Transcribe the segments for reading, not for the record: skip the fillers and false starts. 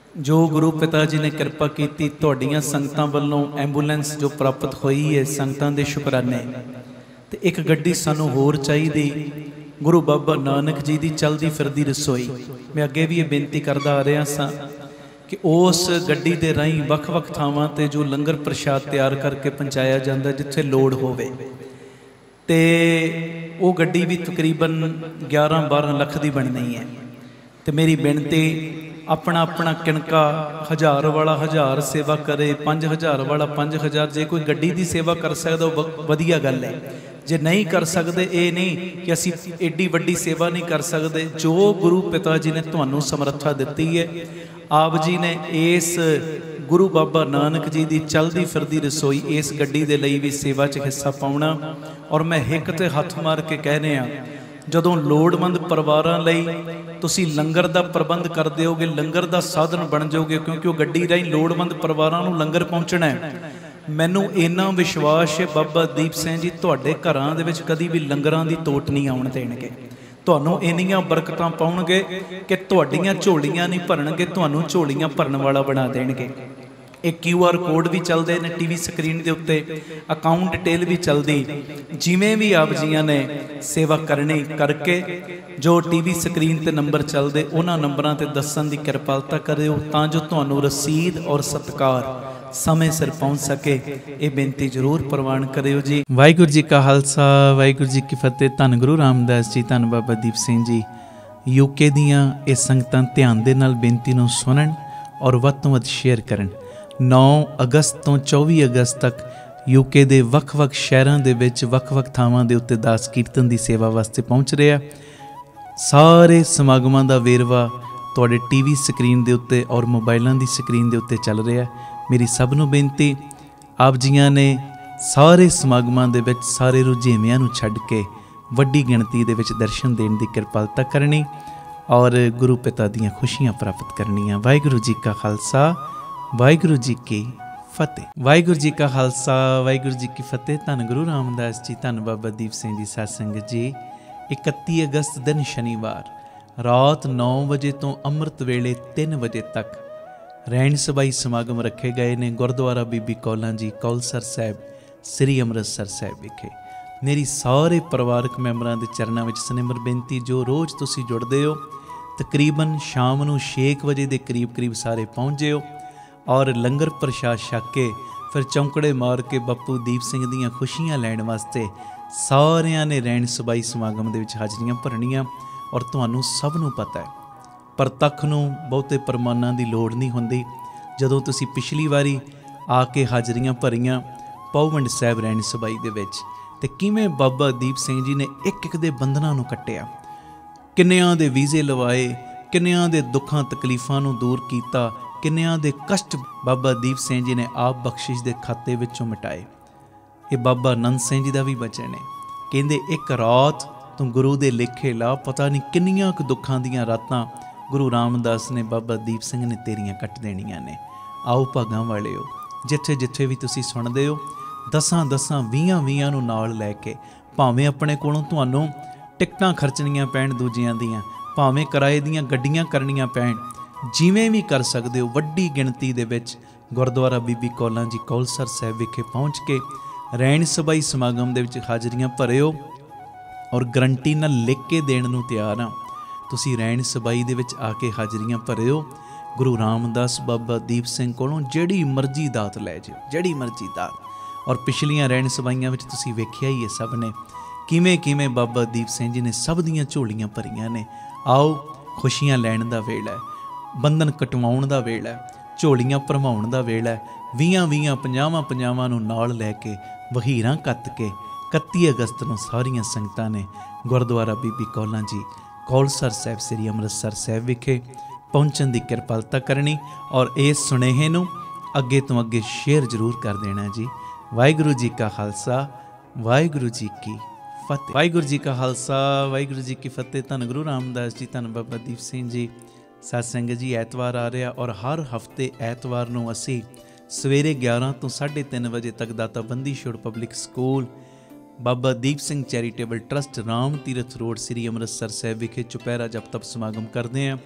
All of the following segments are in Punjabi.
जो गुरु पिता जी ने कृपा की तुहाड़ियां संगतां वल्लों एंबूलेंस जो प्राप्त हुई है संगतां दे शुकराने ते एक गड्डी सानू होर चाहीदी गुरु बाबा नानक जी दी चलदी फिरदी रसोई। मैं अगे भी ये बेनती करदा आ रहा सा कि उस गड्डी दे राहीं वख-वख थावां ते जो लंगर प्रशाद तैयार करके पहुंचाया जांदा जिथे लोड़ होवे ते वो गड्डी भी तकरीबन 11-12 लख दी बननी है। तो मेरी बेनती अपना अपना किणका 1000 वाला 1000 सेवा करे, 5000 वाला 5000। जे कोई गड्डी की सेवा कर सकता वो वधिया गल है। जे नहीं कर सकते ये नहीं कि असी एडी वड्डी सेवा नहीं कर सकते। जो गुरु पिता जी ने तुहानू समर्था दी है, आप जी ने इस गुरु बाबा नानक जी की चलती फिरदी रसोई इस गड्डी के लिए भी सेवा च हिस्सा पाउना। और मैं हिक ते हथ मार के कह रहा जदों लोड़वंद परिवारां लई तुसी लंगर दा प्रबंध कर दिओगे, लंगर दा साधन बन जाओगे, क्योंकि वो गड्डी राहीं लोड़वंद परिवारां नूं लंगर पहुंचना है। मैनूं इन्ना विश्वास है बाबा दीप सिंह जी तुहाडे घरां दे विच कदी भी लंगरां दी तोट नहीं आउण देणगे। तुहानूं इन्नियां बरकतां पाउणगे कि तुहाडीआं झोलियां नहीं भरनगे, तुहानूं झोलियां भरन वाला बना देणगे। एक QR कोड भी चलते हैं टीवी स्क्रीन के उत्ते, अकाउंट डिटेल भी चलती। जिमें भी आप जियां ने सेवा करनी करके जो टीवी स्क्रीन ते नंबर चलते उन्होंने नंबरों ते दसन की कृपालता करो तां जो तुहानूं रसीद और सत्कार समय सिर पहुँच सके। ये बेनती जरूर प्रवान करियो जी। वाहिगुरू जी का खालसा वाहिगुरू जी की फतेह। धन गुरु रामदास जी, धन बाबा दीप सिंह जी। यूके दियां ये संगतां ध्यान दे नाल बेनती नूं सुनन और वध तों वध शेयर करन। 9 अगस्त तो 24 अगस्त तक यूके दे वख-वख शहरां दे विच वख-वख थावां दे उत्ते दास कीर्तन दी सेवा वास्ते पहुंच रहा। सारे समागमां दा वेरवा तुहाडे टीवी स्क्रीन दे उत्ते और मोबाइलां दी स्क्रीन दे उत्ते चल रहा। मेरी सब नूं बेनती आप जियां ने सारे समागमां दे विच सारे रुझेविआं नूं छड्ड के वड्डी गिणती दे विच दर्शन देण दी किरपालता करनी और गुरु पिता दीआं खुशियां प्राप्त करनियां। वाहिगुरू जी का खालसा वाहिगुरू जी की फतेह। वाहिगुरू जी का खालसा वाहिगुरू जी की फतेह। धन गुरु रामदास जी, धन बाबा दीप सिंह जी सत्संगत जी। 31 अगस्त दिन शनिवार रात 9 बजे तो अमृत वेले 3 बजे तक रहन सभाई समागम रखे गए ने गुरुद्वारा बीबी कौलां जी कौलसर साहब श्री अमृतसर साहब विखे। मेरी सारे परिवारक मैंबरां दे चरनां विच सनिमर बेनती, जो रोज़ तुसीं जुड़दे हो तकरीबन शाम नूं 6 वजे दे करीब सारे पहुँच जिओ और लंगर प्रशाद छक के फिर चौंकड़े मार के बापू दीप सिंह दीआं खुशियां लैण वास्ते सारियां ने रहन सभाई समागम दे विच हाज़रियां भरनियां। और तुहानूं सब नूं पता है परतख नूं बहुते परमानां दी लोड़ नहीं हुंदी। जदों तुसीं पिछली वारी आके हाज़रियां भरियां पौवंड साहब रहन सभाई दे विच ते किवें बाबा दीप सिंह जी ने एक दे बंधनां नूं कट्टिया, किन्नियां दे वीज़े लवाए, किन्नियां दे दुखां तकलीफां नूं दूर कीता, किन्नियां दे कष्ट बाबा दीप सिंह जी ने आप बख्शिश दे खाते विचों मिटाए। ये बाबा नंद सिंह जी का भी वचन है, कहंदे एक रात तू गुरु दे लेखे ला, पता नहीं किन्नियां क दुखां दियां रातां गुरु रामदास ने बाबा दीप सिंह ने तेरियां कट देनियां ने। आओ भागां वाले हो, जिथे जिथे भी तुसीं सुणदे हो 10-10 20-20 नूं नाल लैके, भावें अपने कोलों तुहानूं टिकटां खर्चणियां पैण दूजियां दियां, भावें किराए दियां गड्डियां करनियां पैण, जिवें भी कर सकते हो। वड्डी गिणती दे विच गुरुद्वारा बीबी कौलां जी कौलसर साहब विखे पहुँच के रहन सभाई समागम दे विच हाज़रियां भरिओ और गरंटी नाल लिख के देण नूं तैयार हाँ। तुसीं रहन सभाई दे विच आके हाज़रियां भरिओ। गुरु रामदास बाबा दीप सिंह कोलों जिहड़ी मर्जी दात लै जाओ, जिहड़ी मर्जी दात। और पिछलियां रहन सभाइयां विच तुसीं वेखिआ ही है सब ने किवें किवें बाबा दीप सिंह जी ने सब दीआं झोलियां भरियां ने। आओ खुशियां लैण दा वेला है, बंधन कटवाउण दा वेला है, झोलियां भरवाउण दा वेला है। 20-20 50-50 नूं नाल लैके वहीरां कत के 31 अगस्त नूं सारियां संगतां ने गुरुद्वारा बीबी कौलां जी कौलसर साहब श्री अमृतसर साहब विखे पहुँचण की किरपालता करनी और इस सुनेहे नूं अगे तो अगे शेयर जरूर कर देना जी। वाहिगुरू जी का खालसा वाहिगुरू जी की फतेह। वाहिगुरू जी का खालसा वाहिगुरू जी की फतेह। धन गुरु रामदास जी, धन बाबा दीप सिंह जी सत्संग जी। ऐतवार आ रहा और हर हफ्ते ऐतवार नूं असीं सवेरे 11 तो 3:30 बजे तक Data Bandi Chhor public school Baba Deep Singh charitable trust Ram Tirath road Shri Amritsar Sahib विखे चुपहरा जप तप समागम करते हैं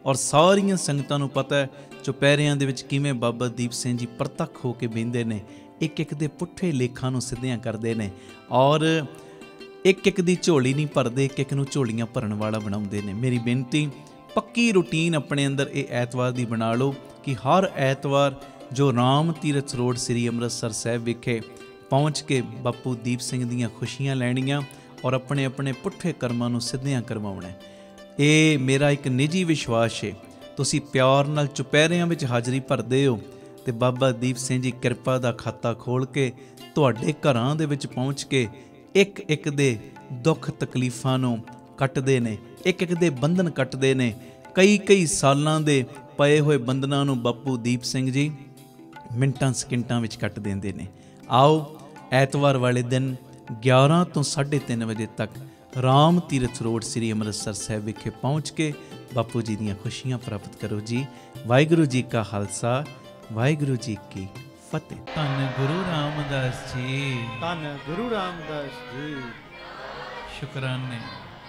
ਔਰ ਸਾਰੀਆਂ ਸੰਗਤਾਂ ਨੂੰ ਪਤਾ ਹੈ ਚੁਪਹਿਰਿਆਂ ਦੇ ਵਿੱਚ ਕਿਵੇਂ ਬਾਬਾ ਦੀਪ ਸਿੰਘ ਜੀ ਪ੍ਰਤੱਖ ਹੋ ਕੇ ਬਹਿੰਦੇ ਨੇ, ਇੱਕ ਇੱਕ ਦੇ ਪੁੱਠੇ ਲੇਖਾਂ ਨੂੰ ਸਿੱਧਿਆਂ ਕਰਦੇ ਨੇ, ਔਰ ਇੱਕ ਇੱਕ ਦੀ ਝੋਲੀ ਨਹੀਂ ਭਰਦੇ, ਇੱਕ ਇੱਕ ਨੂੰ ਝੋਲੀਆਂ ਭਰਨ ਵਾਲਾ ਬਣਾਉਂਦੇ ਨੇ। ਮੇਰੀ ਬੇਨਤੀ, ਪੱਕੀ ਰੂਟੀਨ ਆਪਣੇ ਅੰਦਰ ਇਹ ਐਤਵਾਰ ਦੀ ਬਣਾ ਲਓ ਕਿ ਹਰ ਐਤਵਾਰ ਜੋ ਰਾਮ ਤੀਰਥ ਰੋਡ ਸ੍ਰੀ ਅੰਮ੍ਰਿਤਸਰ ਸਾਹਿਬ ਵਿਖੇ ਪਹੁੰਚ ਕੇ ਬਾਪੂ ਦੀਪ ਸਿੰਘ ਦੀਆਂ ਖੁਸ਼ੀਆਂ ਲੈਣੀਆਂ ਔਰ ਆਪਣੇ ਆਪਣੇ ਪੁੱਠੇ ਕਰਮਾਂ ਨੂੰ ਸਿੱਧਿਆਂ ਕਰਵਾਉਣਾ। ਇਹ ਮੇਰਾ ਇੱਕ ਨਿੱਜੀ ਵਿਸ਼ਵਾਸ ਹੈ। ਤੁਸੀਂ ਪਿਆਰ ਨਾਲ ਚੁਪਹਿਰਿਆਂ ਵਿੱਚ ਹਾਜ਼ਰੀ ਭਰਦੇ ਹੋ ਤੇ ਬਾਬਾ ਦੀਪ ਸਿੰਘ ਜੀ ਕਿਰਪਾ ਦਾ ਖਾਤਾ ਖੋਲ੍ਹ ਕੇ ਤੁਹਾਡੇ ਘਰਾਂ ਦੇ ਵਿੱਚ ਪਹੁੰਚ ਕੇ ਇੱਕ ਇੱਕ ਦੇ ਦੁੱਖ ਤਕਲੀਫਾਂ ਨੂੰ ਕੱਟਦੇ ਨੇ, ਇੱਕ ਇੱਕ ਦੇ ਬੰਧਨ ਕੱਟਦੇ ਨੇ। ਕਈ ਸਾਲਾਂ ਦੇ ਪਏ ਹੋਏ ਬੰਧਨਾਂ ਨੂੰ ਬਾਪੂ ਦੀਪ ਸਿੰਘ ਜੀ ਮਿੰਟਾਂ ਸਕਿੰਟਾਂ ਵਿੱਚ ਕੱਟ ਦਿੰਦੇ ਨੇ। ਆਓ ਐਤਵਾਰ ਵਾਲੇ ਦਿਨ 11 ਤੋਂ 3:30 ਵਜੇ ਤੱਕ ਰਾਮ ਤੀਰਥ ਰੋਡ ਸ੍ਰੀ ਅੰਮ੍ਰਿਤਸਰ ਸਾਹਿਬ ਵਿਖੇ ਪਹੁੰਚ ਕੇ ਬਾਪੂ ਜੀ ਦੀਆਂ ਖੁਸ਼ੀਆਂ ਪ੍ਰਾਪਤ ਕਰੋ ਜੀ। ਵਾਹਿਗੁਰੂ ਜੀ ਕਾ ਖਾਲਸਾ, ਵਾਹਿਗੁਰੂ ਜੀ ਕੀ ਫਤਿਹ। ਧੰਨ ਗੁਰੂ ਰਾਮਦਾਸ ਜੀ, ਧੰਨ ਗੁਰੂ ਰਾਮਦਾਸ ਜੀ। ਸ਼ੁਕਰਾਨੇ,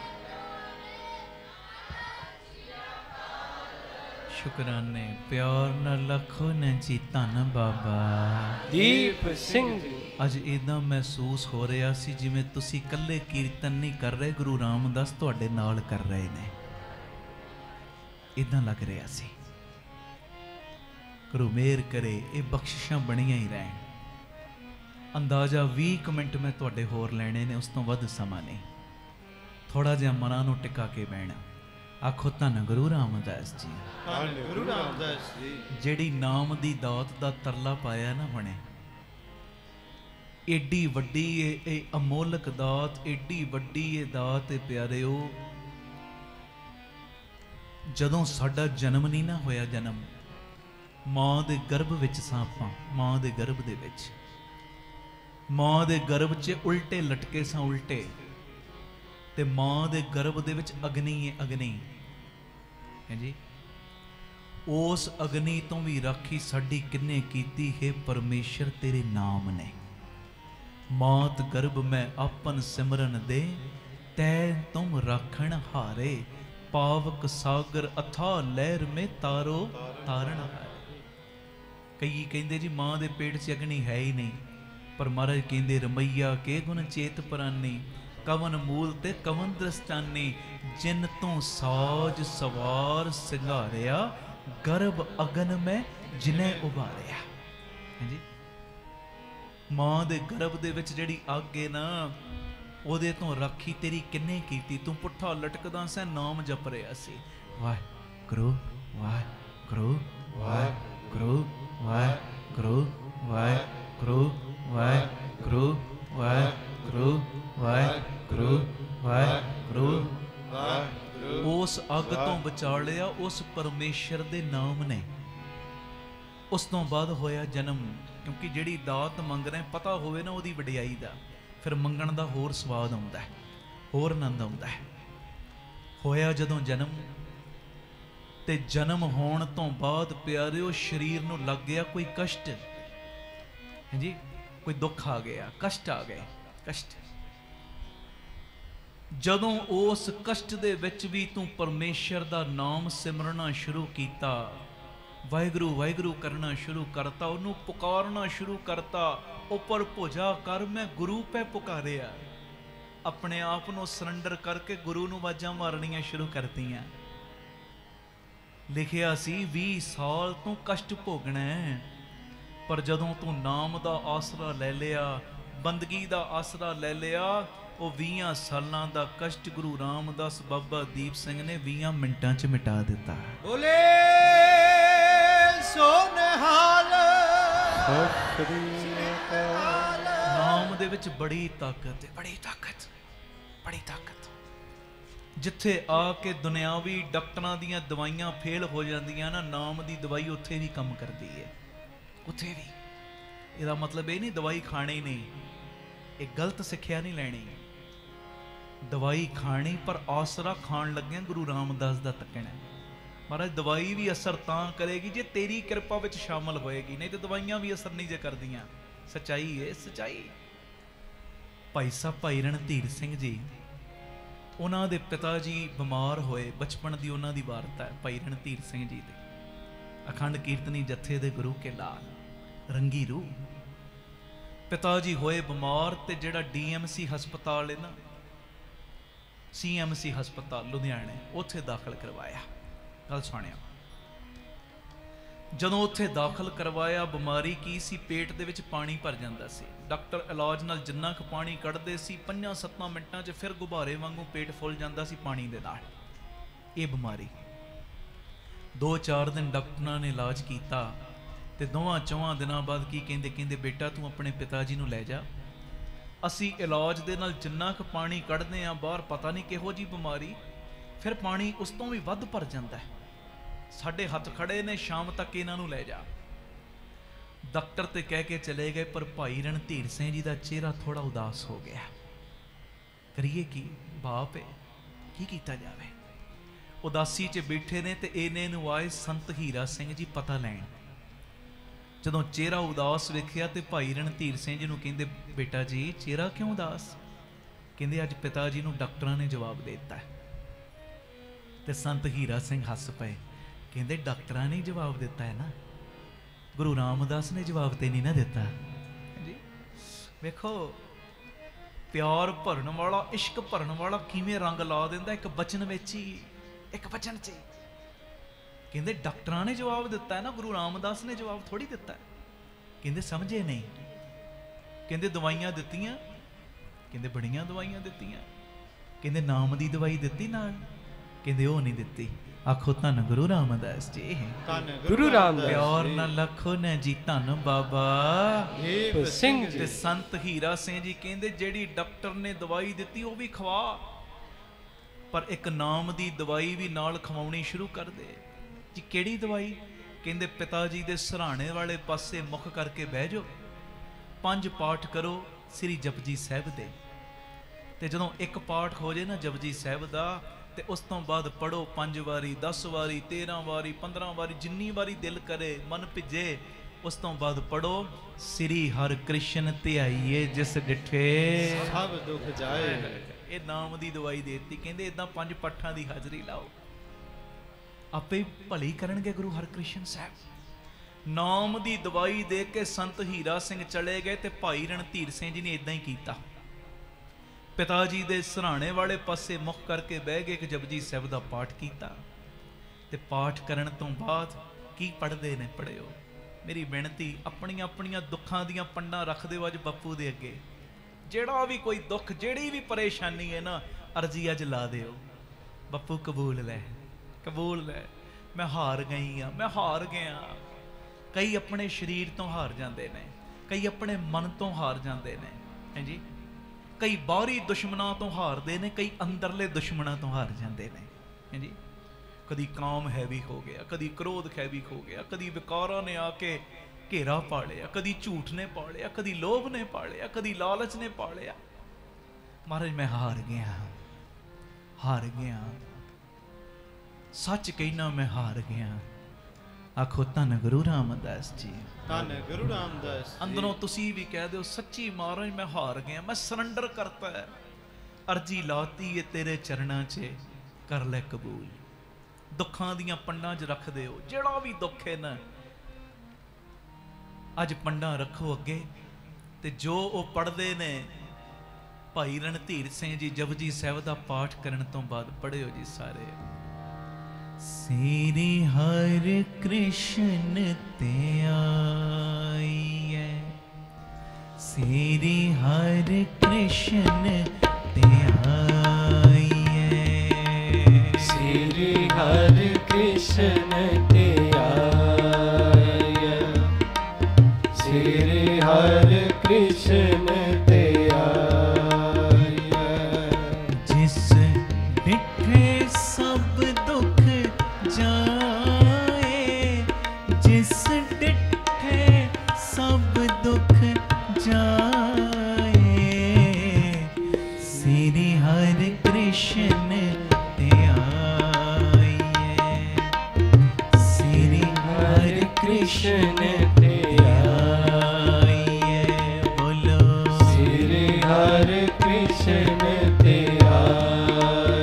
ਸ਼ੁਕਰਾਨੇ, ਪਿਆਰ ਨਾਲ ਲਖੋ ਨਾ ਜੀ। ਧੰਨ ਬਾਬਾ ਦੀਪ ਸਿੰਘ ਜੀ। ਅੱਜ ਇੱਦਾਂ ਮਹਿਸੂਸ ਹੋ ਰਿਹਾ ਸੀ ਜਿਵੇਂ ਤੁਸੀਂ ਇਕੱਲੇ ਕੀਰਤਨ ਨਹੀਂ ਕਰ ਰਹੇ, ਗੁਰੂ ਰਾਮਦਾਸ ਤੁਹਾਡੇ ਨਾਲ ਕਰ ਰਹੇ ਨੇ। ਇੱਦਾਂ ਲੱਗ ਰਿਹਾ ਸੀ। ਗੁਰੂ ਮਿਹਰ ਕਰੇ ਇਹ ਬਖਸ਼ਿਸ਼ਾਂ ਬਣੀਆਂ ਹੀ ਰਹਿਣ। ਅੰਦਾਜ਼ਾ 20 ਮਿੰਟ ਮੈਂ ਤੁਹਾਡੇ ਹੋਰ ਲੈਣੇ ਨੇ, ਉਸ ਤੋਂ ਵੱਧ ਸਮਾਂ ਨਹੀਂ। ਥੋੜਾ ਜਿਹਾ ਮਨਾਂ ਨੂੰ ਟਿਕਾ ਕੇ ਬਹਿਣਾ। ਆਖੋ ਧੰਨ ਗੁਰੂ ਰਾਮਦਾਸ ਜੀ, ਧੰਨ ਗੁਰੂ ਰਾਮਦਾਸ ਜੀ। ਜਿਹੜੀ ਨਾਮ ਦੀ ਦਾਤ ਦਾ ਤਰਲਾ ਪਾਇਆ ਨਾ ਬਣੇ, ਏਡੀ ਵੱਡੀ ਇਹ ਅਮੋਲਕ ਦਾਤ, ਏਡੀ ਵੱਡੀ ਇਹ ਦਾਤ। ਪਿਆਰਿਓ, ਜਦੋਂ ਸਾਡਾ ਜਨਮ ਨਹੀਂ ਨਾ ਹੋਇਆ, ਜਨਮ ਮਾਂ ਦੇ ਗਰਭ ਵਿੱਚ ਸਾਂ ਆਪਾਂ, ਮਾਂ ਦੇ ਗਰਭ ਦੇ ਵਿੱਚ, ਮਾਂ ਦੇ ਗਰਭ 'ਚ ਉਲਟੇ ਲਟਕੇ ਸਾਂ, ਉਲਟੇ। ਤੇ ਮਾਂ ਦੇ ਗਰਭ ਦੇ ਵਿੱਚ ਅਗਨੀ ਹੈ, ਅਗਨੀ ਹੈ ਜੀ। ਉਸ ਅਗਨੀ ਤੋਂ ਵੀ ਰਾਖੀ ਸਾਡੀ ਕਿੰਨੇ ਕੀਤੀ ਹੈ? ਪਰਮੇਸ਼ਰ ਤੇਰੇ ਨਾਮ ਨੇ। ਮਾਤ ਗਰਭ ਮੈਂ ਆਪਨ ਸਿਮਰਨ ਦੇ, ਤੈ ਤੁਮ ਰਾਖਣ ਹਾਰੇ। ਪਾਵਕ ਸਾਗਰ ਅਥਾ ਲਹਿਰ ਮੇ ਤਾਰੋ ਤਾਰਨ ਹਾਰੇ। ਕਈ ਕਹਿੰਦੇ ਜੀ ਮਾਂ ਦੇ ਪੇਟ 'ਚ ਅਗਨੀ ਹੈ ਹੀ ਨਹੀਂ, ਪਰ ਮਹਾਰਾਜ ਕਹਿੰਦੇ ਰਮਈਆ ਕੇ ਗੁਣ ਚੇਤ ਪਰਾਨੀ, ਕਵਨ ਮੂਲ ਤੇ ਕਵਨ ਦ੍ਰਿਸ਼ਟਾਨੀ। ਜਿਨ ਤੋਂ ਸਾਜ ਸਵਾਰ ਸਿੰਗਾਰਿਆ, ਗਰਭ ਅਗਨ ਮੈਂ ਜਿਨੇ ਉਭਾਰਿਆ। ਹਾਂਜੀ, ਮਾਂ ਦੇ ਗਰਭ ਦੇ ਵਿੱਚ ਜਿਹੜੀ ਅੱਗ ਹੈ ਨਾ, ਉਹਦੇ ਤੋਂ ਰਾਖੀ ਤੇਰੀ ਕਿੰਨੇ ਕੀਤੀ। ਤੂੰ ਪੁੱਠਾ ਲਟਕਦਾ ਸੈਂ, ਨਾਮ ਜਪ ਰਿਹਾ ਸੀ। ਵਾਹਿਗੁਰੂ ਵਾਹਿਗੁਰੂ ਵਾਹਿਗੁਰੂ ਵਾਹਿਗੁਰੂ ਵਾਹਿਗੁਰੂ ਵਾਹਿਗੁਰੂ ਵਾਹਿਗੁਰੂ ਵਾਹਿਗੁਰੂ ਵਾਹਿਗੁਰੂ ਵਾਹਿਗੁਰੂ। ਉਸ ਅੱਗ ਤੋਂ ਬਚਾ ਲਿਆ ਉਸ ਪਰਮੇਸ਼ਰ ਦੇ ਨਾਮ ਨੇ। ਉਸ ਤੋਂ ਬਾਅਦ ਹੋਇਆ ਜਨਮ, ਕਿਉਂਕਿ ਜਿਹੜੀ ਦਾਤ ਮੰਗ ਰਹੇ ਪਤਾ ਹੋਵੇ ਨਾ ਉਹਦੀ ਵਡਿਆਈ ਦਾ, ਫਿਰ ਮੰਗਣ ਦਾ ਹੋਰ ਸਵਾਦ ਆਉਂਦਾ ਹੈ, ਹੋਰ ਆਨੰਦ ਆਉਂਦਾ ਹੈ। ਹੋਇਆ ਜਦੋਂ ਜਨਮ, ਤੇ ਜਨਮ ਹੋਣ ਤੋਂ ਬਾਅਦ ਪਿਆਰਿਓ ਸਰੀਰ ਨੂੰ ਲੱਗ ਗਿਆ ਕੋਈ ਕਸ਼ਟ। ਹਾਂਜੀ, ਕੋਈ ਦੁੱਖ ਆ ਗਿਆ, ਕਸ਼ਟ ਆ ਗਏ, ਕਸ਼ਟ। ਜਦੋਂ ਉਸ ਕਸ਼ਟ ਦੇ ਵਿੱਚ ਵੀ ਤੂੰ ਪਰਮੇਸ਼ਰ ਦਾ ਨਾਮ ਸਿਮਰਨਾ ਸ਼ੁਰੂ ਕੀਤਾ, ਵਾਹਿਗੁਰੂ ਵਾਹਿਗੁਰੂ ਕਰਨਾ ਸ਼ੁਰੂ ਕਰਤਾ, ਉਹਨੂੰ ਪੁਕਾਰਨਾ ਸ਼ੁਰੂ ਕਰਤਾ। ਉੱਪਰ ਭੁਜਾ ਕਰ ਮੈਂ ਗੁਰੂ ਪੈ ਪੁਕਾਰਿਆ। ਆਪਣੇ ਆਪ ਨੂੰ ਸਰੈਂਡਰ ਕਰਕੇ ਗੁਰੂ ਨੂੰ ਆਵਾਜ਼ਾਂ ਮਾਰਨੀਆਂ ਸ਼ੁਰੂ ਕਰਤੀਆਂ। ਲਿਖਿਆ ਸੀ 20 ਸਾਲ ਤੂੰ ਕਸ਼ਟ ਭੋਗਣਾ ਹੈ, ਪਰ ਜਦੋਂ ਤੂੰ ਨਾਮ ਦਾ ਆਸਰਾ ਲੈ ਲਿਆ, ਬੰਦਗੀ ਦਾ ਆਸਰਾ ਲੈ ਲਿਆ, ਉਹ 20 ਸਾਲਾਂ ਦਾ ਕਸ਼ਟ ਗੁਰੂ ਰਾਮਦਾਸ ਬਾਬਾ ਦੀਪ ਸਿੰਘ ਨੇ 20 ਮਿੰਟਾਂ 'ਚ ਮਿਟਾ ਦਿੱਤਾ। ਬੋਲੇ ਸੋ ਨਿਹਾਲ। ਨਾਮ ਦੇ ਵਿੱਚ ਬੜੀ ਤਾਕਤ ਹੈ, ਬੜੀ ਤਾਕਤ, ਬੜੀ ਤਾਕਤ। ਜਿੱਥੇ ਆ ਕੇ ਦੁਨਿਆਵੀ ਡਾਕਟਰਾਂ ਦੀਆਂ ਦਵਾਈਆਂ ਫੇਲ ਹੋ ਜਾਂਦੀਆਂ ਨਾ, ਨਾਮ ਦੀ ਦਵਾਈ ਉੱਥੇ ਵੀ ਕੰਮ ਕਰਦੀ ਹੈ, ਉੱਥੇ ਵੀ। ਇਹਦਾ ਮਤਲਬ ਇਹ ਨਹੀਂ ਦਵਾਈ ਖਾਣੀ ਨਹੀਂ, ਇਹ ਗਲਤ ਸਿੱਖਿਆ ਨਹੀਂ ਲੈਣੀ। ਦਵਾਈ ਖਾਣੀ, ਪਰ ਆਸਰਾ ਖਾਣ ਲੱਗਿਆ ਗੁਰੂ ਰਾਮਦਾਸ ਦਾ ਤੱਕਣਾ। ਮਹਾਰਾਜ ਦਵਾਈ ਵੀ ਅਸਰ ਤਾਂ ਕਰੇਗੀ ਜੇ ਤੇਰੀ ਕਿਰਪਾ ਵਿੱਚ ਸ਼ਾਮਲ ਹੋਏਗੀ, ਨਹੀਂ ਤੇ ਦਵਾਈਆਂ ਵੀ ਅਸਰ ਨਹੀਂ ਜੇ ਕਰਦੀਆਂ। ਸੱਚਾਈ ਹੈ, ਸੱਚਾਈ। ਭਾਈ ਸਾਹਿਬ ਭਾਈ ਰਣਧੀਰ ਸਿੰਘ ਜੀ ਉਹਨਾਂ ਦੇ ਪਿਤਾ ਜੀ ਬਿਮਾਰ ਹੋਏ, ਬਚਪਨ ਦੀ ਉਹਨਾਂ ਦੀ ਵਾਰਤਾ ਹੈ ਭਾਈ ਰਣਧੀਰ ਸਿੰਘ ਜੀ ਦੇ। ਅਖੰਡ ਕੀਰਤਨੀ ਜਥੇ ਦੇ ਗੁਰੂ ਕੇ ਲਾਲ ਰੰਗੀ ਰੂਹ। ਪਿਤਾ ਜੀ ਹੋਏ ਬਿਮਾਰ ਤੇ ਜਿਹੜਾ DMC ਹਸਪਤਾਲ ਹੈ ਨਾ, CMC ਹਸਪਤਾਲ ਲੁਧਿਆਣੇ, ਉੱਥੇ ਦਾਖਲ ਕਰਵਾਇਆ। ਗੱਲ ਸੁਣਿਆ, ਜਦੋਂ ਉੱਥੇ ਦਾਖਲ ਕਰਵਾਇਆ, ਬਿਮਾਰੀ ਕੀ ਸੀ? ਪੇਟ ਦੇ ਵਿੱਚ ਪਾਣੀ ਭਰ ਜਾਂਦਾ ਸੀ। ਡਾਕਟਰ ਇਲਾਜ ਨਾਲ ਜਿੰਨਾ ਕੁ ਪਾਣੀ ਕੱਢਦੇ ਸੀ 5-7 ਮਿੰਟਾਂ 'ਚ ਫਿਰ ਗੁਬਾਰੇ ਵਾਂਗੂ ਪੇਟ ਫੁੱਲ ਜਾਂਦਾ ਸੀ ਪਾਣੀ ਦੇ ਨਾਲ। ਇਹ ਬਿਮਾਰੀ 2-4 ਦਿਨ ਡਾਕਟਰਾਂ ਨੇ ਇਲਾਜ ਕੀਤਾ ਤੇ 2-4 ਦਿਨਾਂ ਬਾਅਦ ਕੀ ਕਹਿੰਦੇ ਬੇਟਾ ਤੂੰ ਆਪਣੇ ਪਿਤਾ ਜੀ ਨੂੰ ਲੈ ਜਾ, ਅਸੀਂ ਇਲਾਜ ਦੇ ਨਾਲ ਜਿੰਨਾ ਕੁ ਪਾਣੀ ਕੱਢਦੇ ਆ ਬਾਹਰ, ਪਤਾ ਨਹੀਂ ਕਿਹੋ ਜਿਹੀ ਬਿਮਾਰੀ, ਫਿਰ ਪਾਣੀ ਉਸ ਤੋਂ ਵੀ ਵੱਧ ਭਰ ਜਾਂਦਾ ਹੈ। ਸਾਡੇ ਹੱਥ ਖੜੇ ਨੇ, ਸ਼ਾਮ ਤੱਕ ਇਹਨਾਂ ਨੂੰ ਲੈ ਜਾ। ਡਾਕਟਰ ਤੇ ਕਹਿ ਕੇ ਚਲੇ ਗਏ, ਪਰ ਭਾਈ ਰਣਧੀਰ ਸਿੰਘ ਜੀ ਦਾ ਚਿਹਰਾ ਥੋੜਾ ਉਦਾਸ ਹੋ ਗਿਆ। ਕਰੀਏ ਕੀ, ਬਾਪ ਹੈ, ਕੀ ਕੀਤਾ ਜਾਵੇ। ਉਦਾਸੀ 'ਚ ਬੈਠੇ ਨੇ ਤੇ ਇਹਨੇ ਨੂੰ ਆਏ ਸੰਤ ਹੀਰਾ ਸਿੰਘ ਜੀ ਪਤਾ ਲੈਣ। ਜਦੋਂ ਚਿਹਰਾ ਉਦਾਸ ਵੇਖਿਆ ਤੇ ਭਾਈ ਰਣਧੀਰ ਸਿੰਘ ਜੀ ਨੂੰ ਕਹਿੰਦੇ, ਬੇਟਾ ਜੀ ਚਿਹਰਾ ਕਿਉਂ ਉਦਾਸ? ਕਹਿੰਦੇ ਅੱਜ ਪਿਤਾ ਜੀ ਨੂੰ ਡਾਕਟਰਾਂ ਨੇ ਜਵਾਬ ਦੇ ਦਿੱਤਾ। ਤੇ ਸੰਤ ਹੀਰਾ ਸਿੰਘ ਹੱਸ ਪਏ, ਕਹਿੰਦੇ ਡਾਕਟਰਾਂ ਨੇ ਜਵਾਬ ਦਿੱਤਾ ਹੈ ਨਾ, ਗੁਰੂ ਰਾਮਦਾਸ ਨੇ ਜਵਾਬ ਤੇ ਨਹੀਂ ਨਾ ਦਿੱਤਾ ਜੀ। ਵੇਖੋ ਪਿਆਰ ਭਰਨ ਵਾਲਾ, ਇਸ਼ਕ ਭਰਨ ਵਾਲਾ ਕਿਵੇਂ ਰੰਗ ਲਾ ਦਿੰਦਾ ਇੱਕ ਬਚਨ ਵਿੱਚ ਹੀ, ਇੱਕ ਬਚਨ 'ਚ। ਕਹਿੰਦੇ ਡਾਕਟਰਾਂ ਨੇ ਜਵਾਬ ਦਿੱਤਾ ਹੈ ਨਾ, ਗੁਰੂ ਰਾਮਦਾਸ ਨੇ ਜਵਾਬ ਥੋੜੀ ਦਿੱਤਾ। ਕਹਿੰਦੇ ਸਮਝੇ ਨਹੀਂ। ਕਹਿੰਦੇ ਦਵਾਈਆਂ ਦਿੱਤੀਆਂ, ਕਹਿੰਦੇ ਬੜੀਆਂ ਦਵਾਈਆਂ ਦਿੱਤੀਆਂ। ਕਹਿੰਦੇ ਨਾਮ ਦੀ ਦਵਾਈ ਦਿੱਤੀ ਨਾਲ? ਕਹਿੰਦੇ ਉਹ ਨਹੀਂ ਦਿੱਤੀ। ਆਖੋ ਧੰਨ ਗੁਰੂ ਰਾਮਦਾਸ ਜੀ, ਧੰਨ ਗੁਰੂ ਰਾਮਦਾਸ। ਪਿਆਰ ਨਾਲ ਲੱਖੋ ਨੇ ਜੀ ਧੰਨ ਬਾਬਾ ਦੀਪ ਸਿੰਘ ਤੇ ਜੀ। ਸੰਤ ਹੀਰਾ ਸਿੰਘ ਜੀ ਕਹਿੰਦੇ ਜਿਹੜੀ ਡਾਕਟਰ ਨੇ ਦਵਾਈ ਦਿੱਤੀ ਉਹ ਵੀ ਖਵਾ, ਪਰ ਇੱਕ ਨਾਮ ਦੀ ਦਵਾਈ ਵੀ ਨਾਲ ਖਵਾਉਣੀ ਸ਼ੁਰੂ ਕਰ ਦੇ। ਜੀ ਕਿਹੜੀ ਦਵਾਈ? ਕਹਿੰਦੇ ਪਿਤਾ ਜੀ ਦੇ ਸਿਰਹਾਣੇ ਵਾਲੇ ਪਾਸੇ ਮੁਖ ਕਰਕੇ ਬਹਿ ਜਾਓ, 5 ਪਾਠ ਕਰੋ ਸ੍ਰੀ ਜਪਜੀ ਸਾਹਿਬ ਦੇ, ਤੇ ਜਦੋਂ ਇੱਕ ਪਾਠ ਹੋ ਜੇ ਨਾ ਜਪਜੀ ਸਾਹਿਬ ਦਾ, ਤੇ ਉਸ ਤੋਂ ਬਾਅਦ ਪੜੋ 5 ਵਾਰੀ, 10 ਵਾਰੀ, 13 ਵਾਰੀ, 15 ਵਾਰੀ, ਜਿੰਨੀ ਵਾਰੀ ਦਿਲ ਕਰੇ, ਮਨ ਭਿੱਜੇ। ਉਸ ਤੋਂ ਬਾਅਦ ਪੜੋ ਸ੍ਰੀ ਹਰਿ ਕ੍ਰਿਸ਼ਨ ਧਿਆਈਏ ਜਿਸ ਡਿਠੇ ਸਭ ਦੁੱਖ ਜਾਏ। ਇਹ ਨਾਮ ਦੀ ਦਵਾਈ ਦੇ ਦਿੱਤੀ। ਕਹਿੰਦੇ ਇਦਾਂ 5 ਪਾਠਾਂ ਦੀ ਹਾਜ਼ਰੀ ਲਾਓ, ਆਪੇ ਭਲੀ ਕਰਨਗੇ ਗੁਰੂ ਹਰਕ੍ਰਿਸ਼ਨ ਸਾਹਿਬ। ਨਾਮ ਦੀ ਦਵਾਈ ਦੇ ਕੇ ਸੰਤ ਹੀਰਾ ਸਿੰਘ ਚਲੇ ਗਏ ਤੇ ਭਾਈ ਰਣਧੀਰ ਸਿੰਘ ਜੀ ਨੇ ਇਦਾਂ ਹੀ ਕੀਤਾ। ਪਿਤਾ ਜੀ ਦੇ ਸਿਰਹਾਣੇ ਵਾਲੇ ਪਾਸੇ ਮੁਖ ਕਰਕੇ ਬਹਿ ਗਏ, ਇੱਕ ਜਪਜੀ ਸਾਹਿਬ ਦਾ ਪਾਠ ਕੀਤਾ। ਤੇ ਪਾਠ ਕਰਨ ਤੋਂ ਬਾਅਦ ਕੀ ਪੜ੍ਹਦੇ ਨੇ? ਪੜ੍ਹਿਓ। ਮੇਰੀ ਬੇਨਤੀ, ਆਪਣੀਆਂ ਆਪਣੀਆਂ ਦੁੱਖਾਂ ਦੀਆਂ ਪੰਡਾਂ ਰੱਖ ਦਿਓ ਅੱਜ ਬਾਪੂ ਦੇ ਅੱਗੇ। ਜਿਹੜਾ ਵੀ ਕੋਈ ਦੁੱਖ, ਜਿਹੜੀ ਵੀ ਪਰੇਸ਼ਾਨੀ ਹੈ ਨਾ, ਅਰਜ਼ੀ ਅੱਜ ਲਾ ਦਿਓ, ਬਾਪੂ ਕਬੂਲ ਲੈ, ਕਬੂਲ ਲੈ। ਮੈਂ ਹਾਰ ਗਈ ਆ, ਮੈਂ ਹਾਰ ਗਿਆ। ਕਈ ਆਪਣੇ ਸਰੀਰ ਤੋਂ ਹਾਰ ਜਾਂਦੇ ਨੇ, ਕਈ ਆਪਣੇ ਮਨ ਤੋਂ ਹਾਰ ਜਾਂਦੇ ਨੇ, ਹਾਂਜੀ। ਕਈ ਬਾਹਰੀ ਦੁਸ਼ਮਣਾਂ ਤੋਂ ਹਾਰਦੇ ਨੇ, ਕਈ ਅੰਦਰਲੇ ਦੁਸ਼ਮਣਾਂ ਤੋਂ ਹਾਰ ਜਾਂਦੇ ਨੇ, ਹਾਂਜੀ। ਕਦੀ ਕਾਮ ਹੈਵੀ ਹੋ ਗਿਆ, ਕਦੀ ਕ੍ਰੋਧ ਹੈਵੀ ਹੋ ਗਿਆ, ਕਦੀ ਵਿਕਾਰਾਂ ਨੇ ਆ ਕੇ ਘੇਰਾ ਪਾ ਲਿਆ, ਕਦੀ ਝੂਠ ਨੇ ਪਾ ਲਿਆ, ਕਦੀ ਲੋਭ ਨੇ ਪਾ ਲਿਆ, ਕਦੀ ਲਾਲਚ ਨੇ ਪਾ ਲਿਆ। ਮਹਾਰਾਜ ਮੈਂ ਹਾਰ ਗਿਆ, ਹਾਰ ਗਿਆ, ਸੱਚ ਕਹਿਣਾ ਮੈਂ ਹਾਰ ਗਿਆ। ਆਖੋ ਧੰਨ ਗੁਰੂ ਰਾਮਦਾਸ ਜੀ, ਧੰਨ ਗੁਰੂ ਰਾਮਦਾਸ। ਅੰਦਰੋਂ ਤੁਸੀਂ ਵੀ ਕਹਿ ਦਿਓ, ਸੱਚੀ ਮਹਾਰਾਜ ਮੈਂ ਹਾਰ ਗਿਆ, ਮੈਂ ਸਰੈਂਡਰ ਕਰਤਾ ਹੈ, ਅਰਜੀ ਲਾਤੀ ਏ ਤੇਰੇ ਚਰਨਾਂ 'ਚ, ਕਰ ਲੈ ਕਬੂਲ। ਦੁੱਖਾਂ ਦੀਆਂ ਪੰਡਾਂ 'ਚ ਰੱਖ ਦਿਓ, ਜਿਹੜਾ ਵੀ ਦੁੱਖ ਹੈ ਨਾ, ਅੱਜ ਪੰਡਾਂ ਰੱਖੋ ਅੱਗੇ। ਤੇ ਜੋ ਉਹ ਪੜ੍ਹਦੇ ਨੇ, ਭਾਈ ਰਣਧੀਰ ਸਿੰਘ ਜੀ ਜਪਜੀ ਸਾਹਿਬ ਦਾ ਪਾਠ ਕਰਨ ਤੋਂ ਬਾਅਦ ਪੜ੍ਹਿਓ ਜੀ ਸਾਰੇ। ਸ੍ਰੀ ਹਰਿ ਕ੍ਰਿਸ਼ਨ ਧਿਆਈਐ, ਸ੍ਰੀ ਹਰਿ ਕ੍ਰਿਸ਼ਨ ਧਿਆਈਐ, ਸ੍ਰੀ ਹਰਿ ਕ੍ਰਿਸ਼ਨ ਧਿਆਈਐ, ਸ੍ਰੀ ਹਰਿ ਕ੍ਰਿਸ਼ਨ ਧਿਆਈਐ, ਜਿਸ ਡਿਠੇ ਸਭ ਦੁੱਖ ਜਾਏ, ਜਿਸ ਡਿਠੇ ਸਭ ਦੁੱਖ ਜਾਏ, ਸ੍ਰੀ ਹਰਿ ਕ੍ਰਿਸ਼ਨ ਧਿਆਈਐ, ਸ੍ਰੀ ਹਰਿ ਕ੍ਰਿਸ਼ਨ ਧਿਆਈਐ, ਬੋਲੋ ਸ੍ਰੀ ਹਰਿ ਕ੍ਰਿਸ਼ਨ ਧਿਆਈਐ,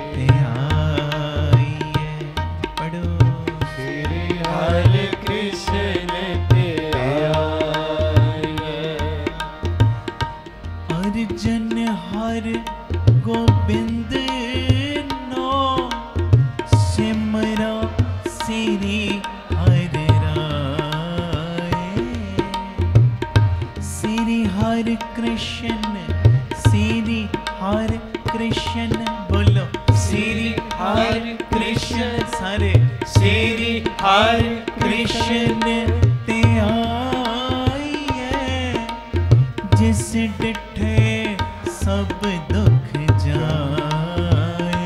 ते आइए। पढ़ो श्री हरे कृष्ण ते आइए। अर्जन हर गोबिंद नो सिमरो श्री हर राय। श्री हर कृष्ण श्री हर कृष्ण बोलो श्री हर कृष्ण सारे श्री हर कृष्ण ते आइए। जिस डिठे सब दुख जाए।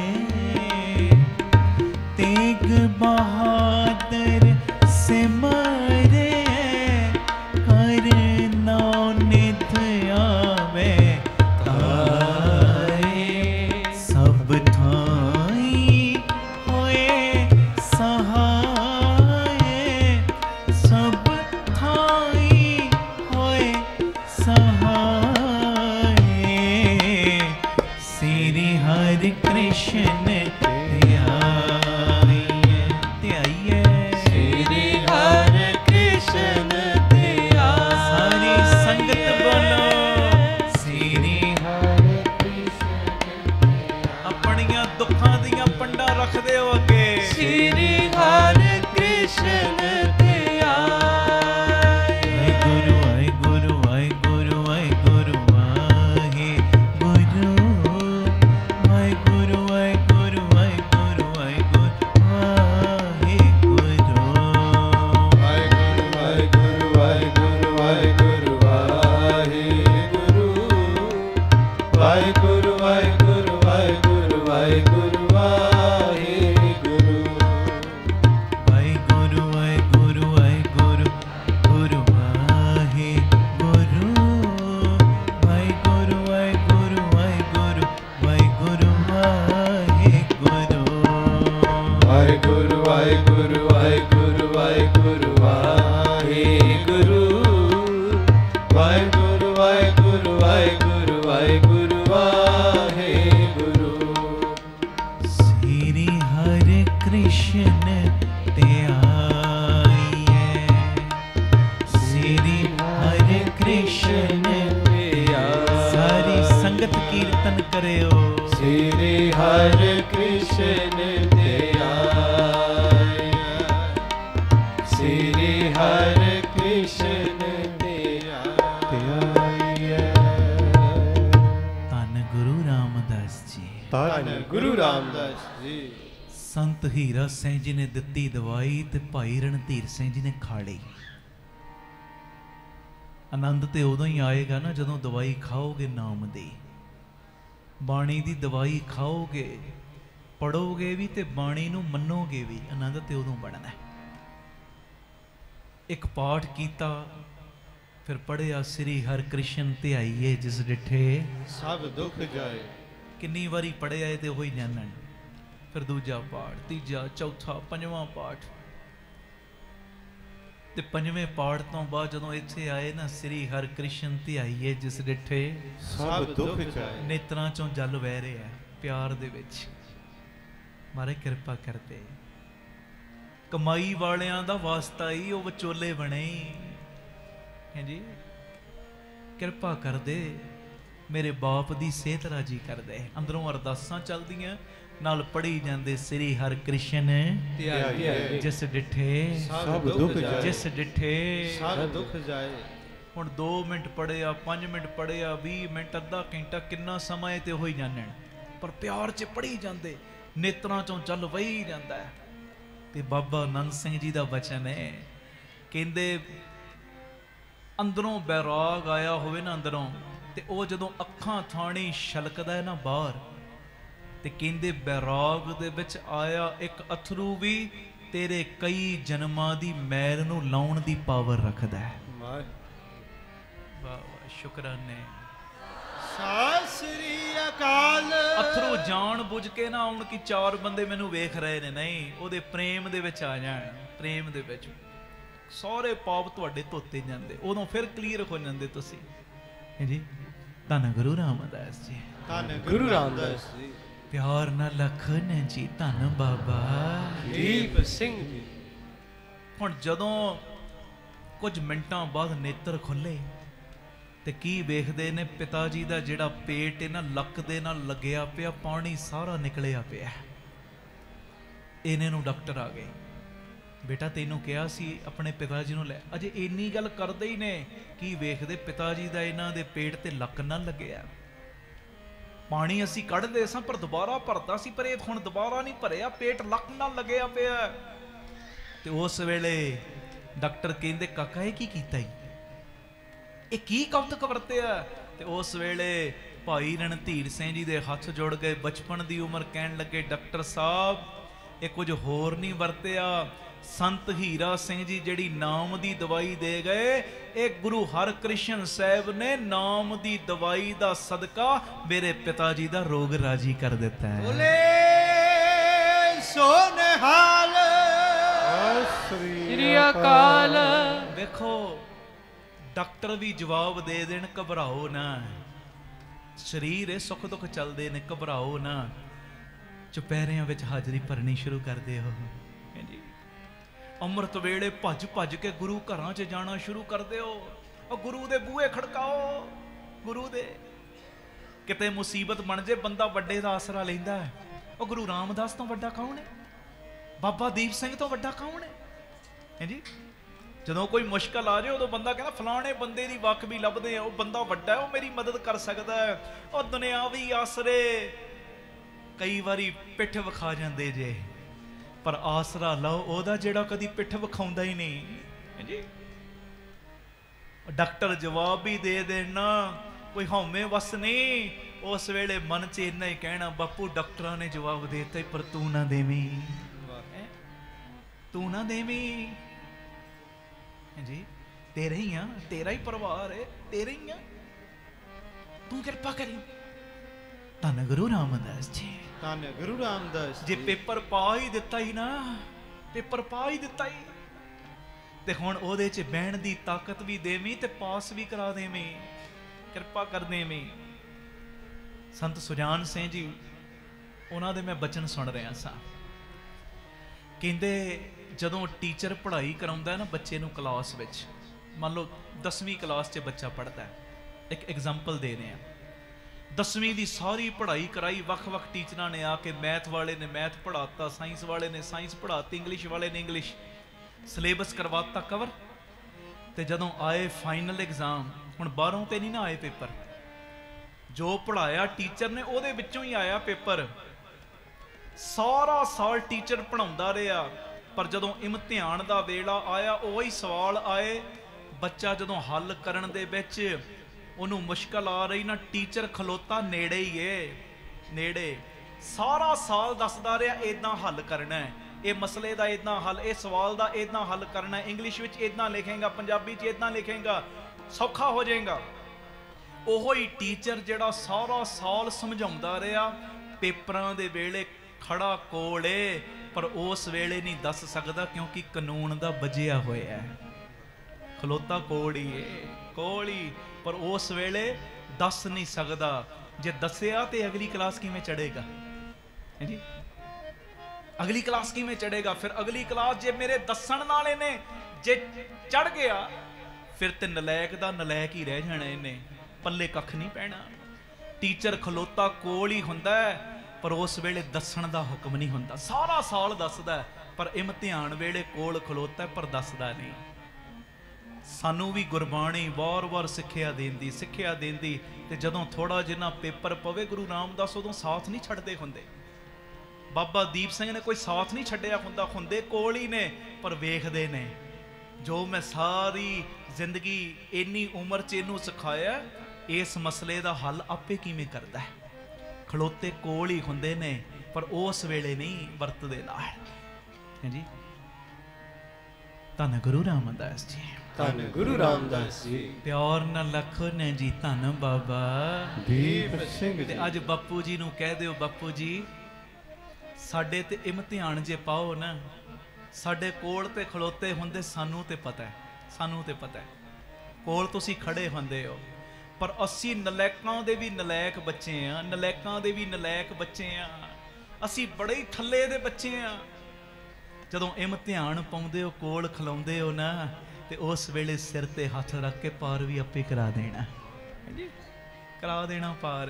तेग बहादुर सिमरे कर नाउ निध आवे तारे। सब ठाई होए सहाय। सब ठाई होए सहाय। श्री हरि कृष्ण ते आइए। ते आइए श्री हरे कृष्ण ते आइए। सारी संगत बोलो श्री हरे कृष्ण अपनियां दुखां दियां पंडा रख दे हो अगे। श्री हरे कृष्ण ते आइए। गुरु आए गुरु आए गुरु आए गुरु आए गुरु आए गुरु आए गुरु आए गुरु आए गुरु आए गुरु। वाहेगुरु वाहेगुरु वाहेगुरु वाहेगुरु वाहेगुरु। वाहेगुरु वाहेगुरु वाहेगुरु वाहेगुरु वाहेगुरु। वाहेगुरु वाहेगुरु वाहेगुरु गुरु वाहेगुरु। वाहेगुरु वाहेगुरु वाहेगुरु वाहेगुरु वाहेगुरु। वाहेगुरु वाहेगुरु वाहेगुरु वाहेगुरु वाहेगुरु। वाहेगुरु वाहेगुरु वाहेगुरु वाहेगुरु वाहेगुरु। श्री हरे कृष्ण ते आइए। श्री हरे कृष्ण ते आइए। सारी संगत कीर्तन करेओ। श्री हरे कृष्ण ते आइए। श्री हरे कृष्ण ते आइए। ਧੰਨ ਗੁਰੂ ਰਾਮਦਾਸ ਜੀ। ਧੰਨ ਗੁਰੂ ਰਾਮਦਾਸ ਜੀ। ਸੰਤ ਹੀਰਾ ਸਿੰਘ ਜੀ ਨੇ ਦਿੱਤੀ ਦਵਾਈ ਤੇ ਭਾਈ ਰਣਧੀਰ ਸਿੰਘ ਜੀ ਨੇ ਖਾ ਲਈ। ਆਨੰਦ ਤੇ ਉਦੋਂ ਹੀ ਆਏਗਾ ਨਾ ਜਦੋਂ ਦਵਾਈ ਖਾਓਗੇ ਨਾਮ ਦੀ। ਬਾਣੀ ਦੀ ਦਵਾਈ ਖਾਓਗੇ, ਪੜੋਗੇ ਵੀ ਤੇ ਬਾਣੀ ਨੂੰ ਮੰਨੋਗੇ ਵੀ। ਆਨੰਦ ਤੇ ਉਦੋਂ ਬਣਨਾ। ਇੱਕ ਪਾਠ ਕੀਤਾ, ਫਿਰ ਪੜਿਆ ਸ੍ਰੀ ਹਰਿ ਕ੍ਰਿਸ਼ਨ ਧਿਆਈਏ ਜਿਸ ਡਿਠੇ ਸਭ ਦੁੱਖ ਜਾਏ। ਕਿੰਨੀ ਵਾਰੀ ਪੜਿਆ ਇਹ ਤੇ ਉਹੀ ਜਾਣਨ। ਫਿਰ ਦੂਜਾ ਪਾਠ, ਤੀਜਾ, ਚੌਥਾ, ਪੰਜਵਾਂ ਪਾਠ। ਤੇ ਪੰਜਵੇਂ ਪਾਠ ਤੋਂ ਬਾਅਦ ਜਦੋਂ ਇੱਥੇ ਆਏ ਨਾ ਸ੍ਰੀ ਹਰਿ ਕ੍ਰਿਸ਼ਨ ਧਿਆਈਏ ਜਿਸ ਡਿਠੇ ਸਭ ਦੁੱਖ ਜਾਏ। ਨੇਤਰਾਂ ਚੋਂ ਜਲ ਵਹਿ ਰਿਹਾ ਪਿਆਰ ਦੇ ਵਿੱਚ। ਮਾਰੇ ਕਿਰਪਾ ਕਰਦੇ। ਕਮਾਈ ਵਾਲਿਆਂ ਦਾ ਵਾਸਤਾ ਹੀ ਉਹ ਵਿਚੋਲੇ ਬਣੇ। ਹਾਂਜੀ ਕਿਰਪਾ ਕਰਦੇ। ਮੇਰੇ ਬਾਪ ਦੀ ਸਿਹਤ ਰਾਜੀ ਕਰਦੇ। ਅੰਦਰੋਂ ਅਰਦਾਸਾਂ ਚੱਲਦੀਆਂ, ਨਾਲ ਪੜ੍ਹੀ ਜਾਂਦੇ ਸ੍ਰੀ ਹਰਿ ਕ੍ਰਿਸ਼ਨ ਧਿਆਈਏ ਜਿਸ ਡਿਠੇ ਸਭ ਦੁੱਖ ਜਾਏ। ਜਿਸ ਡਿਠੇ ਸਭ ਦੁੱਖ ਜਾਏ। ਹੁਣ 2 ਮਿੰਟ ਪੜਿਆ, 5 ਮਿੰਟ ਪੜਿਆ, 20 ਮਿੰਟ, ਅੱਧਾ ਘੰਟਾ, ਕਿੰਨਾ ਸਮਾਂ ਹੈ ਤੇ ਹੋਈ ਜਾਣਨ। ਪਰ ਪਿਆਰ 'ਚ ਪੜ੍ਹੀ ਜਾਂਦੇ, ਨੇਤਰਾਂ 'ਚੋਂ ਚੱਲ ਵਹੀ ਜਾਂਦਾ ਹੈ। ਤੇ ਬਾਬਾ ਆਨੰਦ ਸਿੰਘ ਜੀ ਦਾ ਵਚਨ ਹੈ, ਕਹਿੰਦੇ ਅੰਦਰੋਂ ਬੈਰਾਗ ਆਇਆ ਹੋਵੇ ਨਾ ਅੰਦਰੋਂ, ਤੇ ਉਹ ਜਦੋਂ ਅੱਖਾਂ ਥਾਣੀ ਛਲਕਦਾ ਹੈ ਨਾ ਬਾਹਰ, ਤੇ ਕਹਿੰਦੇ ਬੈਰਾਗ ਦੇ ਵਿੱਚ ਆਇਆ ਇੱਕ ਅਥਰੂ ਵੀ ਤੇਰੇ ਕਈ ਜਨਮਾਂ ਦੀ ਮੈਲ ਨੂੰ ਲਾਉਣ ਦੀ ਪਾਵਰ ਰੱਖਦਾ ਹੈ। ਵਾਹ ਵਾਹ, ਸ਼ੁਕਰਾਨੇ। ਸਤਿ ਸ੍ਰੀ ਅਕਾਲ। ਅਥਰੂ ਜਾਣ ਬੁੱਝ ਕੇ ਨਾ ਆਉਣ ਕਿ 4 ਬੰਦੇ ਮੈਨੂੰ ਵੇਖ ਰਹੇ ਨੇ, ਨਹੀਂ, ਉਹਦੇ ਪ੍ਰੇਮ ਦੇ ਵਿੱਚ ਆ ਜਾਣ। ਪ੍ਰੇਮ ਦੇ ਵਿੱਚ ਸਾਰੇ ਪਾਪ ਤੁਹਾਡੇ ਧੋਤੇ ਜਾਂਦੇ, ਉਦੋਂ ਫਿਰ ਕਲੀਅਰ ਹੋ ਜਾਂਦੇ ਤੁਸੀਂ। ਜੀ ਧੰਨ ਗੁਰੂ ਰਾਮਦਾਸ ਜੀ। ਧੰਨ ਗੁਰੂ ਰਾਮਦਾਸ ਜੀ। ਪਿਆਰ ਨਾਲ ਲਖਨ ਜੀ ਧੰਨ ਬਾਬਾ ਦੀਪ ਸਿੰਘ ਜੀ। ਹੁਣ ਜਦੋਂ ਕੁਝ ਮਿੰਟਾਂ ਬਾਅਦ ਨੇਤਰ ਖੁੱਲੇ ਤੇ ਕੀ ਵੇਖਦੇ ਨੇ, ਪਿਤਾ ਜੀ ਦਾ ਜਿਹੜਾ ਪੇਟ ਇਹਨਾਂ ਲੱਕ ਦੇ ਨਾਲ ਲੱਗਿਆ ਪਿਆ, ਪਾਣੀ ਸਾਰਾ ਨਿਕਲਿਆ ਪਿਆ। ਇਹਨੇ ਨੂੰ ਡਾਕਟਰ ਆ ਗਏ, ਬੇਟਾ ਤੈਨੂੰ ਕਿਹਾ ਸੀ ਆਪਣੇ ਪਿਤਾ ਜੀ ਨੂੰ ਲੈ। ਅਜੇ ਇੰਨੀ ਗੱਲ ਕਰਦੇ ਹੀ ਨੇ ਕੀ ਵੇਖਦੇ, ਪਿਤਾ ਜੀ ਦਾ ਇਹਨਾਂ ਦੇ ਪੇਟ ਤੇ ਲੱਕ ਨਾਲ ਲੱਗਿਆ। ਪਾਣੀ ਅਸੀਂ ਕੱਢਦੇ ਸਾਂ ਪਰ ਦੁਬਾਰਾ ਭਰਦਾ ਸੀ, ਪਰ ਇਹ ਹੁਣ ਦੁਬਾਰਾ ਨਹੀਂ ਭਰਿਆ, ਪੇਟ ਲੱਕ ਨਾਲ ਲੱਗਿਆ ਪਿਆ। ਤੇ ਉਸ ਵੇਲੇ ਡਾਕਟਰ ਕਹਿੰਦੇ, ਕਾਕਾ ਇਹ ਕੀ ਕੀਤਾ ਈ, ਇਹ ਕੀ ਕੌਤਕ ਵਰਤਿਆ? ਤੇ ਉਸ ਵੇਲੇ ਭਾਈ ਰਣਧੀਰ ਸਿੰਘ ਜੀ ਦੇ ਹੱਥ ਜੁੜ ਗਏ, ਬਚਪਨ ਦੀ ਉਮਰ, ਕਹਿਣ ਲੱਗੇ, ਡਾਕਟਰ ਸਾਹਿਬ ਇਹ ਕੁਝ ਹੋਰ ਨਹੀਂ ਵਰਤਿਆ, ਸੰਤ ਹੀਰਾ ਸਿੰਘ ਜੀ ਜਿਹੜੀ ਨਾਮ ਦੀ ਦਵਾਈ ਦੇ ਗਏ, ਇਹ ਗੁਰੂ ਹਰਕ੍ਰਿਸ਼ਨ ਸਾਹਿਬ ਨੇ ਨਾਮ ਦੀ ਦਵਾਈ ਦਾ ਸਦਕਾ ਮੇਰੇ ਪਿਤਾ ਜੀ ਦਾ ਰੋਗ ਰਾਜੀ ਕਰ ਦਿੱਤਾ ਹੈ। ਬੋਲੇ ਸੋਨਹਾਲ ਸ੍ਰੀ ਅਕਾਲ। ਵੇਖੋ ਡਾਕਟਰ ਵੀ ਜਵਾਬ ਦੇ ਦੇਣ, ਘਬਰਾਓ ਨਾ, ਸਰੀਰ ਇਹ ਸੁੱਖ ਦੁੱਖ ਚੱਲਦੇ ਨੇ, ਘਬਰਾਓ ਨਾ। ਚੁਪਹਿਰਿਆਂ ਵਿੱਚ ਹਾਜ਼ਰੀ ਭਰਨੀ ਸ਼ੁਰੂ ਕਰਦੇ ਹੋ ਜੀ, ਅੰਮ੍ਰਿਤ ਵੇਲੇ ਭੱਜ ਭੱਜ ਕੇ ਗੁਰੂ ਘਰਾਂ 'ਚ ਜਾਣਾ ਸ਼ੁਰੂ ਕਰਦੇ ਹੋ, ਉਹ ਗੁਰੂ ਦੇ ਬੂਹੇ ਖੜਕਾਓ, ਗੁਰੂ ਦੇ। ਕਿਤੇ ਮੁਸੀਬਤ ਬਣ ਜੇ ਬੰਦਾ ਵੱਡੇ ਦਾ ਆਸਰਾ ਲੈਂਦਾ ਹੈ। ਉਹ ਗੁਰੂ ਰਾਮਦਾਸ ਤੋਂ ਵੱਡਾ ਕੌਣ ਹੈ? ਬਾਬਾ ਦੀਪ ਸਿੰਘ ਤੋਂ ਵੱਡਾ ਕੌਣ ਹੈ ਜੀ? ਜਦੋਂ ਕੋਈ ਮੁਸ਼ਕਲ ਆ ਜਾਏ ਉਦੋਂ ਬੰਦਾ ਕਹਿੰਦਾ ਫਲਾਣੇ ਬੰਦੇ ਦੀ ਵੱਖ ਵੀ ਲੱਭਦੇ ਆ, ਉਹ ਬੰਦਾ ਵੱਡਾ ਹੈ, ਉਹ ਮੇਰੀ ਮਦਦ ਕਰ ਸਕਦਾ ਹੈ। ਉਹ ਦੁਨਿਆਵੀ ਆਸਰੇ ਕਈ ਵਾਰੀ ਪਿੱਠ ਵਿਖਾ ਜਾਂਦੇ ਜੇ, ਪਰ ਆਸਰਾ ਲਓ ਉਹਦਾ ਜਿਹੜਾ ਕਦੀ ਪਿੱਠ ਵਿਖਾਉਂਦਾ ਹੀ ਨਹੀਂ ਜੀ। ਡਾਕਟਰ ਜਵਾਬ ਵੀ ਦੇ ਦੇਣਾ, ਕੋਈ ਹਉਮੈ ਵਸ ਨਹੀਂ। ਉਸ ਵੇਲੇ ਮਨ 'ਚ ਇੰਨਾ ਹੀ ਕਹਿਣਾ, ਬਾਪੂ ਡਾਕਟਰਾਂ ਨੇ ਜਵਾਬ ਦੇ ਦਿੱਤਾ, ਪਰ ਤੂੰ ਨਾ ਦੇਵੀਂ, ਤੂੰ ਨਾ ਦੇਵੀਂ ਜੀ, ਤੇਰੇ ਹੀ ਆ, ਤੇਰਾ ਹੀ ਪਰਿਵਾਰ ਹੈ, ਤੇਰੇ ਹੀ ਆ, ਤੂੰ ਕਿਰਪਾ ਕਰੀ। ਧੰਨ ਗੁਰੂ ਰਾਮਦਾਸ ਜੀ, ਧੰਨ ਗੁਰੂ ਰਾਮਦਾਸ। ਜੇ ਪੇਪਰ ਪਾ ਹੀ ਦਿੱਤਾ ਹੀ ਨਾ, ਪੇਪਰ ਪਾ ਹੀ ਦਿੱਤਾ ਹੀ, ਤੇ ਹੁਣ ਉਹਦੇ 'ਚ ਬਹਿਣ ਦੀ ਤਾਕਤ ਵੀ ਦੇਵੀਂ ਤੇ ਪਾਸ ਵੀ ਕਰਾ ਦੇਵੀਂ, ਕਿਰਪਾ ਕਰ ਦੇਵੀਂ। ਸੰਤ ਸੁਜਾਨ ਸਿੰਘ ਜੀ, ਉਹਨਾਂ ਦੇ ਮੈਂ ਬਚਨ ਸੁਣ ਰਿਹਾ ਸਾਂ, ਕਹਿੰਦੇ ਜਦੋਂ ਟੀਚਰ ਪੜ੍ਹਾਈ ਕਰਾਉਂਦਾ ਨਾ ਬੱਚੇ ਨੂੰ ਕਲਾਸ ਵਿੱਚ, ਮੰਨ ਲਓ 10ਵੀਂ ਕਲਾਸ 'ਚ ਬੱਚਾ ਪੜ੍ਹਦਾ, ਇੱਕ ਐਗਜ਼ਾਮਪਲ ਦੇ ਰਹੇ ਹਾਂ, 10ਵੀਂ ਦੀ ਸਾਰੀ ਪੜ੍ਹਾਈ ਕਰਾਈ, ਵੱਖ-ਵੱਖ ਟੀਚਰਾਂ ਨੇ ਆ ਕੇ, ਮੈਥ ਵਾਲੇ ਨੇ ਮੈਥ ਪੜ੍ਹਾਤਾ, ਸਾਇੰਸ ਵਾਲੇ ਨੇ ਸਾਇੰਸ ਪੜ੍ਹਾਤੀ, ਇੰਗਲਿਸ਼ ਵਾਲੇ ਨੇ ਇੰਗਲਿਸ਼, ਸਿਲੇਬਸ ਕਰਵਾਤਾ ਕਵਰ। ਤੇ ਜਦੋਂ ਆਏ ਫਾਈਨਲ ਐਗਜ਼ਾਮ, ਹੁਣ ਬਾਹਰੋਂ ਤੇ ਨਹੀਂ ਨਾ ਆਏ ਪੇਪਰ, ਜੋ ਪੜ੍ਹਾਇਆ ਟੀਚਰ ਨੇ ਉਹਦੇ ਵਿੱਚੋਂ ਹੀ ਆਇਆ ਪੇਪਰ। ਸਾਰਾ ਸਾਲ ਟੀਚਰ ਪੜ੍ਹਾਉਂਦਾ ਰਿਹਾ, ਪਰ ਜਦੋਂ ਇਮਤਿਹਾਨ ਦਾ ਵੇਲਾ ਆਇਆ ਉਹੀ ਸਵਾਲ ਆਏ। ਬੱਚਾ ਜਦੋਂ ਹੱਲ ਕਰਨ ਦੇ ਵਿੱਚ ਉਹਨੂੰ ਮੁਸ਼ਕਲ ਆ ਰਹੀ ਨਾ, ਟੀਚਰ ਖਲੋਤਾ ਨੇੜੇ ਹੀ ਏ, ਨੇੜੇ। ਸਾਰਾ ਸਾਲ ਦੱਸਦਾ ਰਿਹਾ ਇਦਾਂ ਹੱਲ ਕਰਨਾ ਹੈ, ਇਹ ਮਸਲੇ ਦਾ ਇਦਾਂ ਹੱਲ, ਇਹ ਸਵਾਲ ਦਾ ਇਦਾਂ ਹੱਲ ਕਰਨਾ, ਇੰਗਲਿਸ਼ ਵਿੱਚ ਇਦਾਂ ਲਿਖੇਗਾ, ਪੰਜਾਬੀ 'ਚ ਇਦਾਂ ਲਿਖੇਗਾ, ਸੌਖਾ ਹੋ ਜਾਏਗਾ। ਉਹੋ ਹੀ ਟੀਚਰ ਜਿਹੜਾ ਸਾਰਾ ਸਾਲ ਸਮਝਾਉਂਦਾ ਰਿਹਾ, ਪੇਪਰਾਂ ਦੇ ਵੇਲੇ ਖੜਾ ਕੋਲ ਏ, ਪਰ ਉਸ ਵੇਲੇ ਨਹੀਂ ਦੱਸ ਸਕਦਾ ਕਿਉਂਕਿ ਕਾਨੂੰਨ ਦਾ ਵੱਜਿਆ ਹੋਇਆ ਹੈ, ਖਲੋਤਾ ਕੋਲ ਹੀ ਏ, ਕੋਲ ਹੀ, ਪਰ ਉਸ ਵੇਲੇ ਦੱਸ ਨਹੀਂ ਸਕਦਾ। ਜੇ ਦੱਸਿਆ ਤੇ ਅਗਲੀ ਕਲਾਸ ਕਿਵੇਂ ਚੜੇਗਾ ਜੀ? ਅਗਲੀ ਕਲਾਸ ਕਿਵੇਂ ਚੜੇਗਾ? ਫਿਰ ਅਗਲੀ ਕਲਾਸ ਜੇ ਮੇਰੇ ਦੱਸਣ ਨਾਲ ਇਹਨੇ ਜੇ ਚੜ ਗਿਆ, ਫਿਰ ਤੇ ਨਲਾਇਕ ਦਾ ਨਲਾਇਕ ਹੀ ਰਹਿ ਜਾਣਾ, ਇਹਨੇ ਪੱਲੇ ਕੱਖ ਨਹੀਂ ਪੈਣਾ। ਟੀਚਰ ਖਲੋਤਾ ਕੋਲ ਹੀ ਹੁੰਦਾ ਹੈ, ਪਰ ਉਸ ਵੇਲੇ ਦੱਸਣ ਦਾ ਹੁਕਮ ਨਹੀਂ ਹੁੰਦਾ। ਸਾਰਾ ਸਾਲ ਦੱਸਦਾ, ਪਰ ਇਮਤਿਹਾਨ ਵੇਲੇ ਕੋਲ ਖਲੋਤਾ, ਪਰ ਦੱਸਦਾ ਨਹੀਂ। ਸਾਨੂੰ ਵੀ ਗੁਰਬਾਣੀ ਵਾਰ-ਵਾਰ ਸਿੱਖਿਆ ਦੇਂਦੀ, ਤੇ ਜਦੋਂ ਥੋੜਾ ਜਿਹਾ ਪੇਪਰ ਪਵੇ, ਗੁਰੂ ਰਾਮਦਾਸ ਉਦੋਂ ਸਾਥ ਨਹੀਂ ਛੱਡਦੇ ਹੁੰਦੇ, ਬਾਬਾ ਦੀਪ ਸਿੰਘ ਨੇ ਕੋਈ ਸਾਥ ਨਹੀਂ ਛੱਡਿਆ ਹੁੰਦਾ, ਹੁੰਦੇ ਕੋਲ ਹੀ ਨੇ, ਪਰ ਵੇਖਦੇ ਨੇ। ਜੋ ਮੈਂ ਸਾਰੀ ਜ਼ਿੰਦਗੀ ਇੰਨੀ ਉਮਰ 'ਚ ਇਹਨੂੰ ਸਿਖਾਇਆ, ਇਸ ਮਸਲੇ ਦਾ ਹੱਲ ਆਪੇ ਕਿਵੇਂ ਕਰਦਾ ਹੈ, ਖਲੋਤੇ ਕੋਲ ਹੀ ਹੁੰਦੇ ਨੇ, ਪਰ ਉਸ ਵੇਲੇ ਨਹੀਂ ਵਰਤਦੇ ਨਾਲ ਜੀ। ਧੰਨ ਗੁਰੂ ਰਾਮਦਾਸ ਜੀ, ਧੰਨ ਗੁਰੂ ਰਾਮਦਾਸ ਜੀ। ਪਿਆਰ ਨਾਲ ਲੱਖੋ ਨੇ ਜੀ, ਧੰਨ ਬਾਬਾ ਦੀਪ ਸਿੰਘ ਜੀ। ਤੇ ਅੱਜ ਬਾਪੂ ਜੀ ਨੂੰ ਕਹਿ ਦਿਓ, ਬਾਪੂ ਜੀ ਸਾਡੇ ਤੇ ਇਮਤਿਹਾਨ ਜੇ ਪਾਓ ਨਾ, ਸਾਡੇ ਕੋਲ ਤੇ ਖਲੋਤੇ ਹੁੰਦੇ, ਸਾਨੂੰ ਤੇ ਪਤਾ ਹੈ, ਸਾਨੂੰ ਤੇ ਪਤਾ ਹੈ, ਕੋਲ ਤੁਸੀਂ ਖੜੇ ਹੁੰਦੇ ਹੋ, ਪਰ ਅਸੀਂ ਨਲਾਇਕਾਂ ਦੇ ਵੀ ਨਲਾਇਕ ਬੱਚੇ ਆ, ਨਲਾਇਕਾਂ ਦੇ ਵੀ ਨਲਾਇਕ ਬੱਚੇ ਆ, ਅਸੀਂ ਬੜੇ ਹੀ ਥੱਲੇ ਦੇ ਬੱਚੇ ਆ। ਜਦੋਂ ਇਮਤਿਹਾਨ ਪਾਉਂਦੇ ਹੋ, ਕੋਲ ਖਲਾਉਂਦੇ ਹੋ ਨਾ, ਤੇ ਉਸ ਵੇਲੇ ਸਿਰ ਤੇ ਹੱਥ ਰੱਖ ਕੇ ਪਾਰ ਵੀ ਆਪੇ ਕਰਾ ਦੇਣਾ, ਹਾਂਜੀ, ਕਰਾ ਦੇਣਾ ਪਾਰ।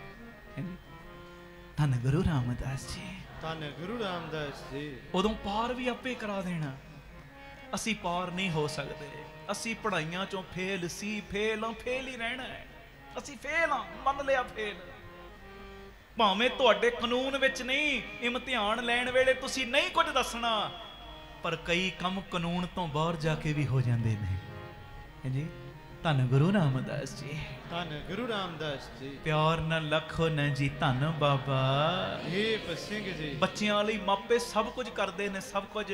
ਧੰਨ ਗੁਰੂ ਰਾਮਦਾਸ ਜੀ, ਧੰਨ ਗੁਰੂ ਰਾਮਦਾਸ ਜੀ। ਉਦੋਂ ਪਾਰ ਵੀ ਆਪੇ ਕਰਾ ਦੇਣਾ। ਅਸੀਂ ਪਾਰ ਨਹੀਂ ਹੋ ਸਕਦੇ, ਅਸੀਂ ਪੜ੍ਹਾਈਆਂ ਚੋਂ ਫੇਲ ਸੀ, ਫੇਲ ਹੀ ਰਹਿਣਾ ਹੈ। ਅਸੀਂ ਫੇਲ ਹਾਂ, ਮੰਨ ਲਿਆ ਫੇਲ। ਭਾਵੇਂ ਤੁਹਾਡੇ ਕਾਨੂੰਨ ਵਿੱਚ ਨਹੀਂ, ਇਮਤਿਹਾਨ ਲੈਣ ਵੇਲੇ ਤੁਸੀਂ ਨਹੀਂ ਕੁਝ ਦੱਸਣਾ, ਪਰ ਕਈ ਕੰਮ ਕਾਨੂੰਨ ਤੋਂ ਬਾਹਰ ਜਾ ਕੇ ਵੀ ਹੋ ਜਾਂਦੇ ਨੇ, ਹਾਂਜੀ। ਧੰਨ ਗੁਰੂ ਰਾਮਦਾਸ ਜੀ, ਧੰਨ ਗੁਰੂ ਰਾਮਦਾਸ ਜੀ। ਪਿਆਰ ਨਾਲ ਲੱਖੋ ਨਾ ਜੀ, ਧੰਨ ਬਾਬਾ ਦੀਪ ਸਿੰਘ ਜੀ। ਬੱਚਿਆਂ ਲਈ ਮਾਪੇ ਸਭ ਕੁਝ ਕਰਦੇ ਨੇ, ਸਭ ਕੁਝ।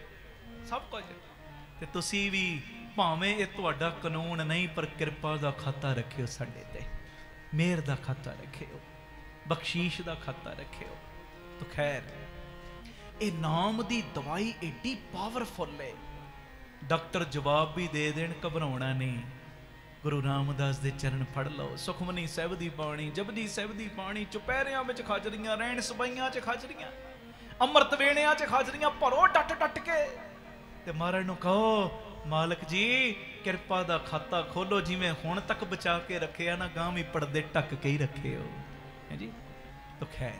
ਤੇ ਤੁਸੀਂ ਵੀ ਭਾਵੇਂ ਇਹ ਤੁਹਾਡਾ ਕਾਨੂੰਨ ਨਹੀਂ, ਪਰ ਕਿਰਪਾ ਦਾ ਖਾਤਾ ਰੱਖਿਓ ਸਾਡੇ ਤੇ, ਮਿਹਰ ਦਾ ਖਾਤਾ ਰੱਖਿਓ, ਬਖਸ਼ੀਸ਼ ਦਾ ਖਾਤਾ ਰੱਖਿਓ। ਤਾਂ ਖੈਰ, ਇਹ ਨਾਮ ਦੀ ਦਵਾਈ ਏਡੀ ਪਾਵਰਫੁਲ ਹੈ, ਡਾਕਟਰ ਜਵਾਬ ਵੀ ਦੇ ਦੇਣ, ਘਬਰਾਉਣਾ ਨਹੀਂ। ਗੁਰੂ ਰਾਮਦਾਸ ਦੇ ਚਰਨ ਫੜ ਲਓ। ਸੁਖਮਨੀ ਸਾਹਿਬ ਦੀ ਬਾਣੀ, ਜਪਜੀ ਸਾਹਿਬ ਦੀ ਬਾਣੀ, ਚੁਪਹਿਰਿਆਂ ਵਿੱਚ ਖਾਜਰੀਆਂ, ਰਹਿਣ ਸਬਾਈਆਂ 'ਚ ਖਾਜਰੀਆਂ, ਅੰਮ੍ਰਿਤ ਵੇਲਿਆਂ 'ਚ ਖਾਜਰੀਆਂ ਭਰੋ ਡਟ ਕੇ, ਤੇ ਮਹਾਰਾਜ ਨੂੰ ਕਹੋ, ਮਾਲਕ ਜੀ ਕਿਰਪਾ ਦਾ ਖਾਤਾ ਖੋਲੋ, ਜਿਵੇਂ ਹੁਣ ਤੱਕ ਬਚਾ ਕੇ ਰੱਖਿਆ ਨਾ, ਗਾਂ ਵੀ ਪਰਦੇ ਢੱਕ ਕੇ ਹੀ ਰੱਖਿਓ, ਹੈ ਜੀ। ਤਾਂ ਖੈਰ,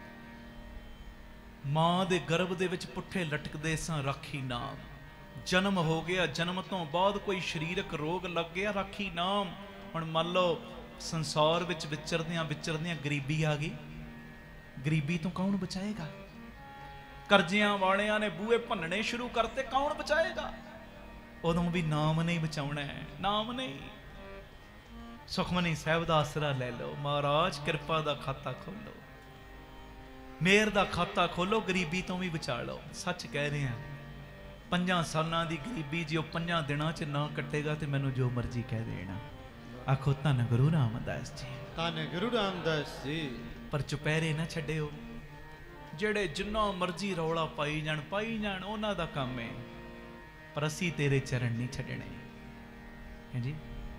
ਮਾਂ ਦੇ ਗਰਭ ਦੇ ਵਿੱਚ ਪੁੱਠੇ ਲਟਕਦੇ ਸਾਂ ਰਾਖੀ ਨਾਮ। ਜਨਮ ਹੋ ਗਿਆ, ਜਨਮ ਤੋਂ ਬਾਅਦ ਕੋਈ ਸਰੀਰਕ ਰੋਗ ਲੱਗ ਗਿਆ, ਰਾਖੀ ਨਾਮ। ਹੁਣ ਮੰਨ ਲਓ ਸੰਸਾਰ ਵਿੱਚ ਵਿਚਰਦਿਆਂ ਗਰੀਬੀ ਆ ਗਈ, ਗਰੀਬੀ ਤੋਂ ਕੌਣ ਬਚਾਏਗਾ? ਕਰਜ਼ਿਆਂ ਵਾਲਿਆਂ ਨੇ ਬੂਹੇ ਭੰਨਣੇ ਸ਼ੁਰੂ ਕਰਤੇ, ਕੌਣ ਬਚਾਏਗਾ? ਉਦੋਂ ਵੀ ਨਾਮ ਨਹੀਂ ਬਚਾਉਣਾ ਹੈ, ਨਾਮ ਨਹੀਂ। ਸੁਖਮਨੀ ਸਾਹਿਬ ਦਾ ਆਸਰਾ ਲੈ ਲਓ, ਮਹਾਰਾਜ ਕਿਰਪਾ ਦਾ ਖਾਤਾ ਖੋਲੋ, ਮਿਹਰ ਦਾ ਖਾਤਾ ਖੋਲੋ, ਗਰੀਬੀ ਤੋਂ ਵੀ ਬਚਾ ਲਓ। ਸੱਚ ਕਹਿ ਰਹੇ ਹਾਂ, 5 ਸਾਲਾਂ ਦੀ ਗਰੀਬੀ ਜੇ ਉਹ 5 ਦਿਨਾਂ 'ਚ ਨਾ ਕੱਟੇਗਾ ਤੇ ਮੈਨੂੰ ਜੋ ਮਰਜ਼ੀ ਕਹਿ ਦੇਣਾ। ਆਖੋ ਧੰਨ ਗੁਰੂ ਰਾਮਦਾਸ ਜੀ, ਧੰਨ ਗੁਰੂ ਰਾਮਦਾਸ ਜੀ। ਪਰ ਚੁਪਹਿਰੇ ਨਾ ਛੱਡਿਓ। ਜਿਹੜੇ ਜਿੰਨਾ ਮਰਜ਼ੀ ਰੌਲਾ ਪਾਈ ਜਾਣ, ਉਹਨਾਂ ਦਾ ਕੰਮ ਹੈ, ਪਰ ਅਸੀਂ ਤੇਰੇ ਚਰਨ ਨਹੀਂ ਛੱਡਣੇ, ਹੈ ਜੀ।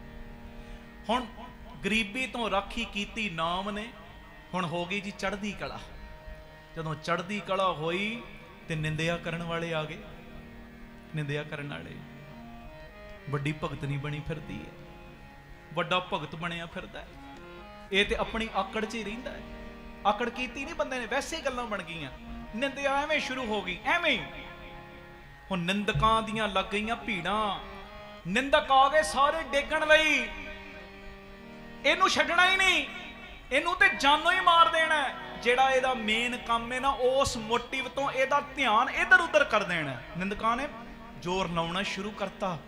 ਹੁਣ ਗਰੀਬੀ ਤੋਂ ਰਾਖੀ ਕੀਤੀ ਨਾਮ ਨੇ, ਹੁਣ ਹੋ ਗਈ ਜੀ ਚੜ੍ਹਦੀ ਕਲਾ। ਜਦੋਂ ਚੜ੍ਹਦੀ ਕਲਾ ਹੋਈ ਤੇ ਨਿੰਦਿਆ ਕਰਨ ਵਾਲੇ ਆ ਗਏ, ਨਿੰਦਿਆ ਕਰਨ ਵਾਲੇ। ਵੱਡੀ ਭਗਤਨੀ ਬਣੀ ਫਿਰਦੀ ਹੈ, ਵੱਡਾ ਭਗਤ ਬਣਿਆ ਫਿਰਦਾ ਹੈ, ਇਹ ਤੇ ਆਪਣੀ ਆਕੜ 'ਚ ਹੀ ਰਹਿੰਦਾ ਹੈ। ਆਕੜ ਕੀਤੀ ਨਹੀਂ ਬੰਦੇ ਨੇ, ਵੈਸੇ ਹੀ ਗੱਲਾਂ ਬਣ ਗਈਆਂ, ਨਿੰਦਿਆ ਐਵੇਂ ਸ਼ੁਰੂ ਹੋ ਗਈ, ਐਵੇਂ ਹੀ। ਹੁਣ ਨਿੰਦਕਾਂ ਦੀਆਂ ਲੱਗ ਗਈਆਂ ਭੀੜਾਂ, ਨਿੰਦਕ ਆ ਗਏ ਸਾਰੇ ਡੇਗਣ ਲਈ, ਇਹਨੂੰ ਛੱਡਣਾ ਹੀ ਨਹੀਂ, ਇਹਨੂੰ ਤੇ ਜਾਨੋਂ ਹੀ ਮਾਰ ਦੇਣਾ। ਜਿਹੜਾ ਇਹਦਾ ਮੇਨ ਕੰਮ ਹੈ ਨਾ, ਉਸ ਮੋਟਿਵ ਤੋਂ ਇਹਦਾ ਧਿਆਨ ਇੱਧਰ ਉੱਧਰ ਕਰ ਦੇਣਾ। ਨਿੰਦਕਾਂ ਨੇ ਜ਼ੋਰ ਲਾਉਣਾ ਸ਼ੁਰੂ ਕਰਤਾ,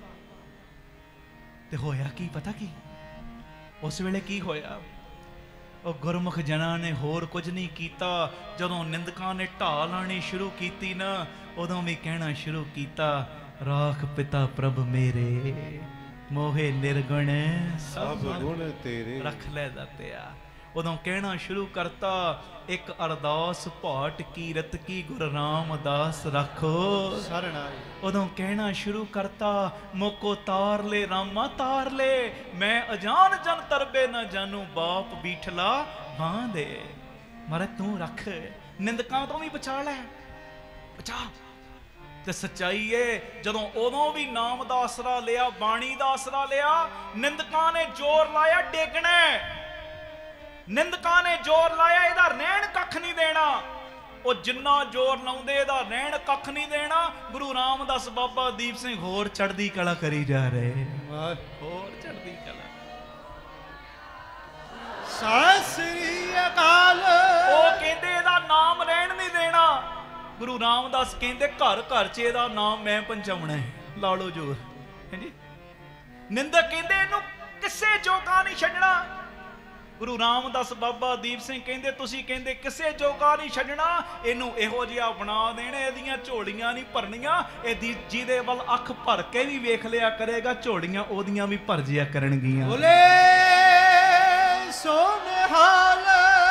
ਤੇ ਹੋਇਆ ਕੀ ਪਤਾ ਕੀ? ਉਸ ਵੇਲੇ ਕੀ ਹੋਇਆ? ਉਹ ਗੁਰਮੁਖ ਜਨਾਂ ਨੇ ਹੋਰ ਕੁਝ ਨਹੀਂ ਕੀਤਾ। ਜਦੋਂ ਨਿੰਦਕਾਂ ਨੇ ਢਾਹ ਲਾਣੀ ਸ਼ੁਰੂ ਕੀਤੀ ਨਾ, ਉਦੋਂ ਵੀ ਕਹਿਣਾ ਸ਼ੁਰੂ ਕੀਤਾ, ਰਾਖ ਪਿਤਾ ਪ੍ਰਭ ਮੇਰੇ, ਮੋਹੇ ਨਿਰਗੁਣ ਸਭ ਗੁਣ ਤੇਰੇ, ਰੱਖ ਲੈ ਦਾਤਿਆ। ਉਦੋਂ ਕਹਿਣਾ ਸ਼ੁਰੂ ਕਰਤਾ, ਇੱਕ ਅਰਦਾਸ ਭਾਟ ਕੀਰਤ ਕੀ ਗੁਰੂ ਰਾਮਦਾਸ ਰੱਖੋ ਸਰਣਾਈ। ਉਦੋਂ ਕਹਿਣਾ ਸ਼ੁਰੂ ਕਰਤਾ, ਮੋਕੋ ਤਾਰ ਲੈ ਰਾਮਾ ਤਾਰ ਲੈ, ਮੈਂ ਅਜਾਨ ਜਨ ਤਰਬੇ ਨਾ ਜਾਨੂ, ਬਾਪ ਬੀਠਲਾ ਬਾਂ ਦੇ। ਮਾਰੇ ਤੂੰ ਰੱਖ, ਨਿੰਦਕਾਂ ਤੋਂ ਵੀ ਬਚਾ ਲੈ, ਬਚਾ। ਤੇ ਸੱਚਾਈ ਏ, ਜਦੋਂ ਉਦੋਂ ਵੀ ਨਾਮ ਦਾ ਆਸਰਾ ਲਿਆ, ਬਾਣੀ ਦਾ ਆਸਰਾ ਲਿਆ, ਨਿੰਦਕਾਂ ਨੇ ਜ਼ੋਰ ਲਾਇਆ ਡੇਗਣਾ, ਨਿੰਦਕਾਂ ਨੇ ਜ਼ੋਰ ਲਾਇਆ ਇਹਦਾ ਰਹਿਣ ਕੱਖ ਨਹੀਂ ਦੇਣਾ। ਉਹ ਜਿੰਨਾ ਜ਼ੋਰ ਲਾਉਂਦੇ ਇਹਦਾ ਰਹਿਣ ਕੱਖ ਨਹੀਂ ਦੇਣਾ। ਗੁਰੂ ਰਾਮਦਾਸ ਬਾਬਾ ਦੀਪ ਸਿੰਘ ਹੋਰ ਚੜ੍ਹਦੀ ਕਲਾ ਕਰੀ ਜਾ ਰਹੇ, ਹੋਰ ਚੜ੍ਹਦੀ ਕਲਾ। ਸਤਿ ਸ੍ਰੀ ਅਕਾਲ। ਉਹ ਕਹਿੰਦੇ ਇਹਦਾ ਨਾਮ ਰਹਿਣ ਨਹੀਂ ਦੇਣਾ। ਗੁਰੂ ਰਾਮਦਾਸ ਕਹਿੰਦੇ ਘਰ ਘਰ 'ਚ ਇਹਦਾ ਨਾਮ ਮੈਂ ਪਹੁੰਚਾਉਣਾ ਹੈ, ਲਾ ਲਓ ਜ਼ੋਰ, ਹਾਂਜੀ। ਨਿੰਦਕ ਕਹਿੰਦੇ ਇਹਨੂੰ ਕਿਸੇ ਜੋਗਾ ਨਹੀਂ ਛੱਡਣਾ। ਗੁਰੂ ਰਾਮਦਾਸ ਬਾਬਾ ਦੀਪ ਸਿੰਘ ਕਹਿੰਦੇ ਤੁਸੀਂ ਕਹਿੰਦੇ ਕਿਸੇ ਜੋਗਾ ਨਹੀਂ ਛੱਡਣਾ, ਇਹਨੂੰ ਇਹੋ ਜਿਹਾ ਬਣਾ ਦੇਣਾ, ਇਹਦੀਆਂ ਝੋਲੀਆਂ ਨਹੀਂ ਭਰਨੀਆਂ। ਇਹਦੀ ਜਿਹਦੇ ਵੱਲ ਅੱਖ ਭਰ ਕੇ ਵੀ ਵੇਖ ਲਿਆ ਕਰੇਗਾ, ਝੋਲੀਆਂ ਉਹਦੀਆਂ ਵੀ ਭਰ ਜਿਆ ਕਰਨਗੀਆਂ। ਬੋਲੇ ਸੋਨਿਹਾਲ।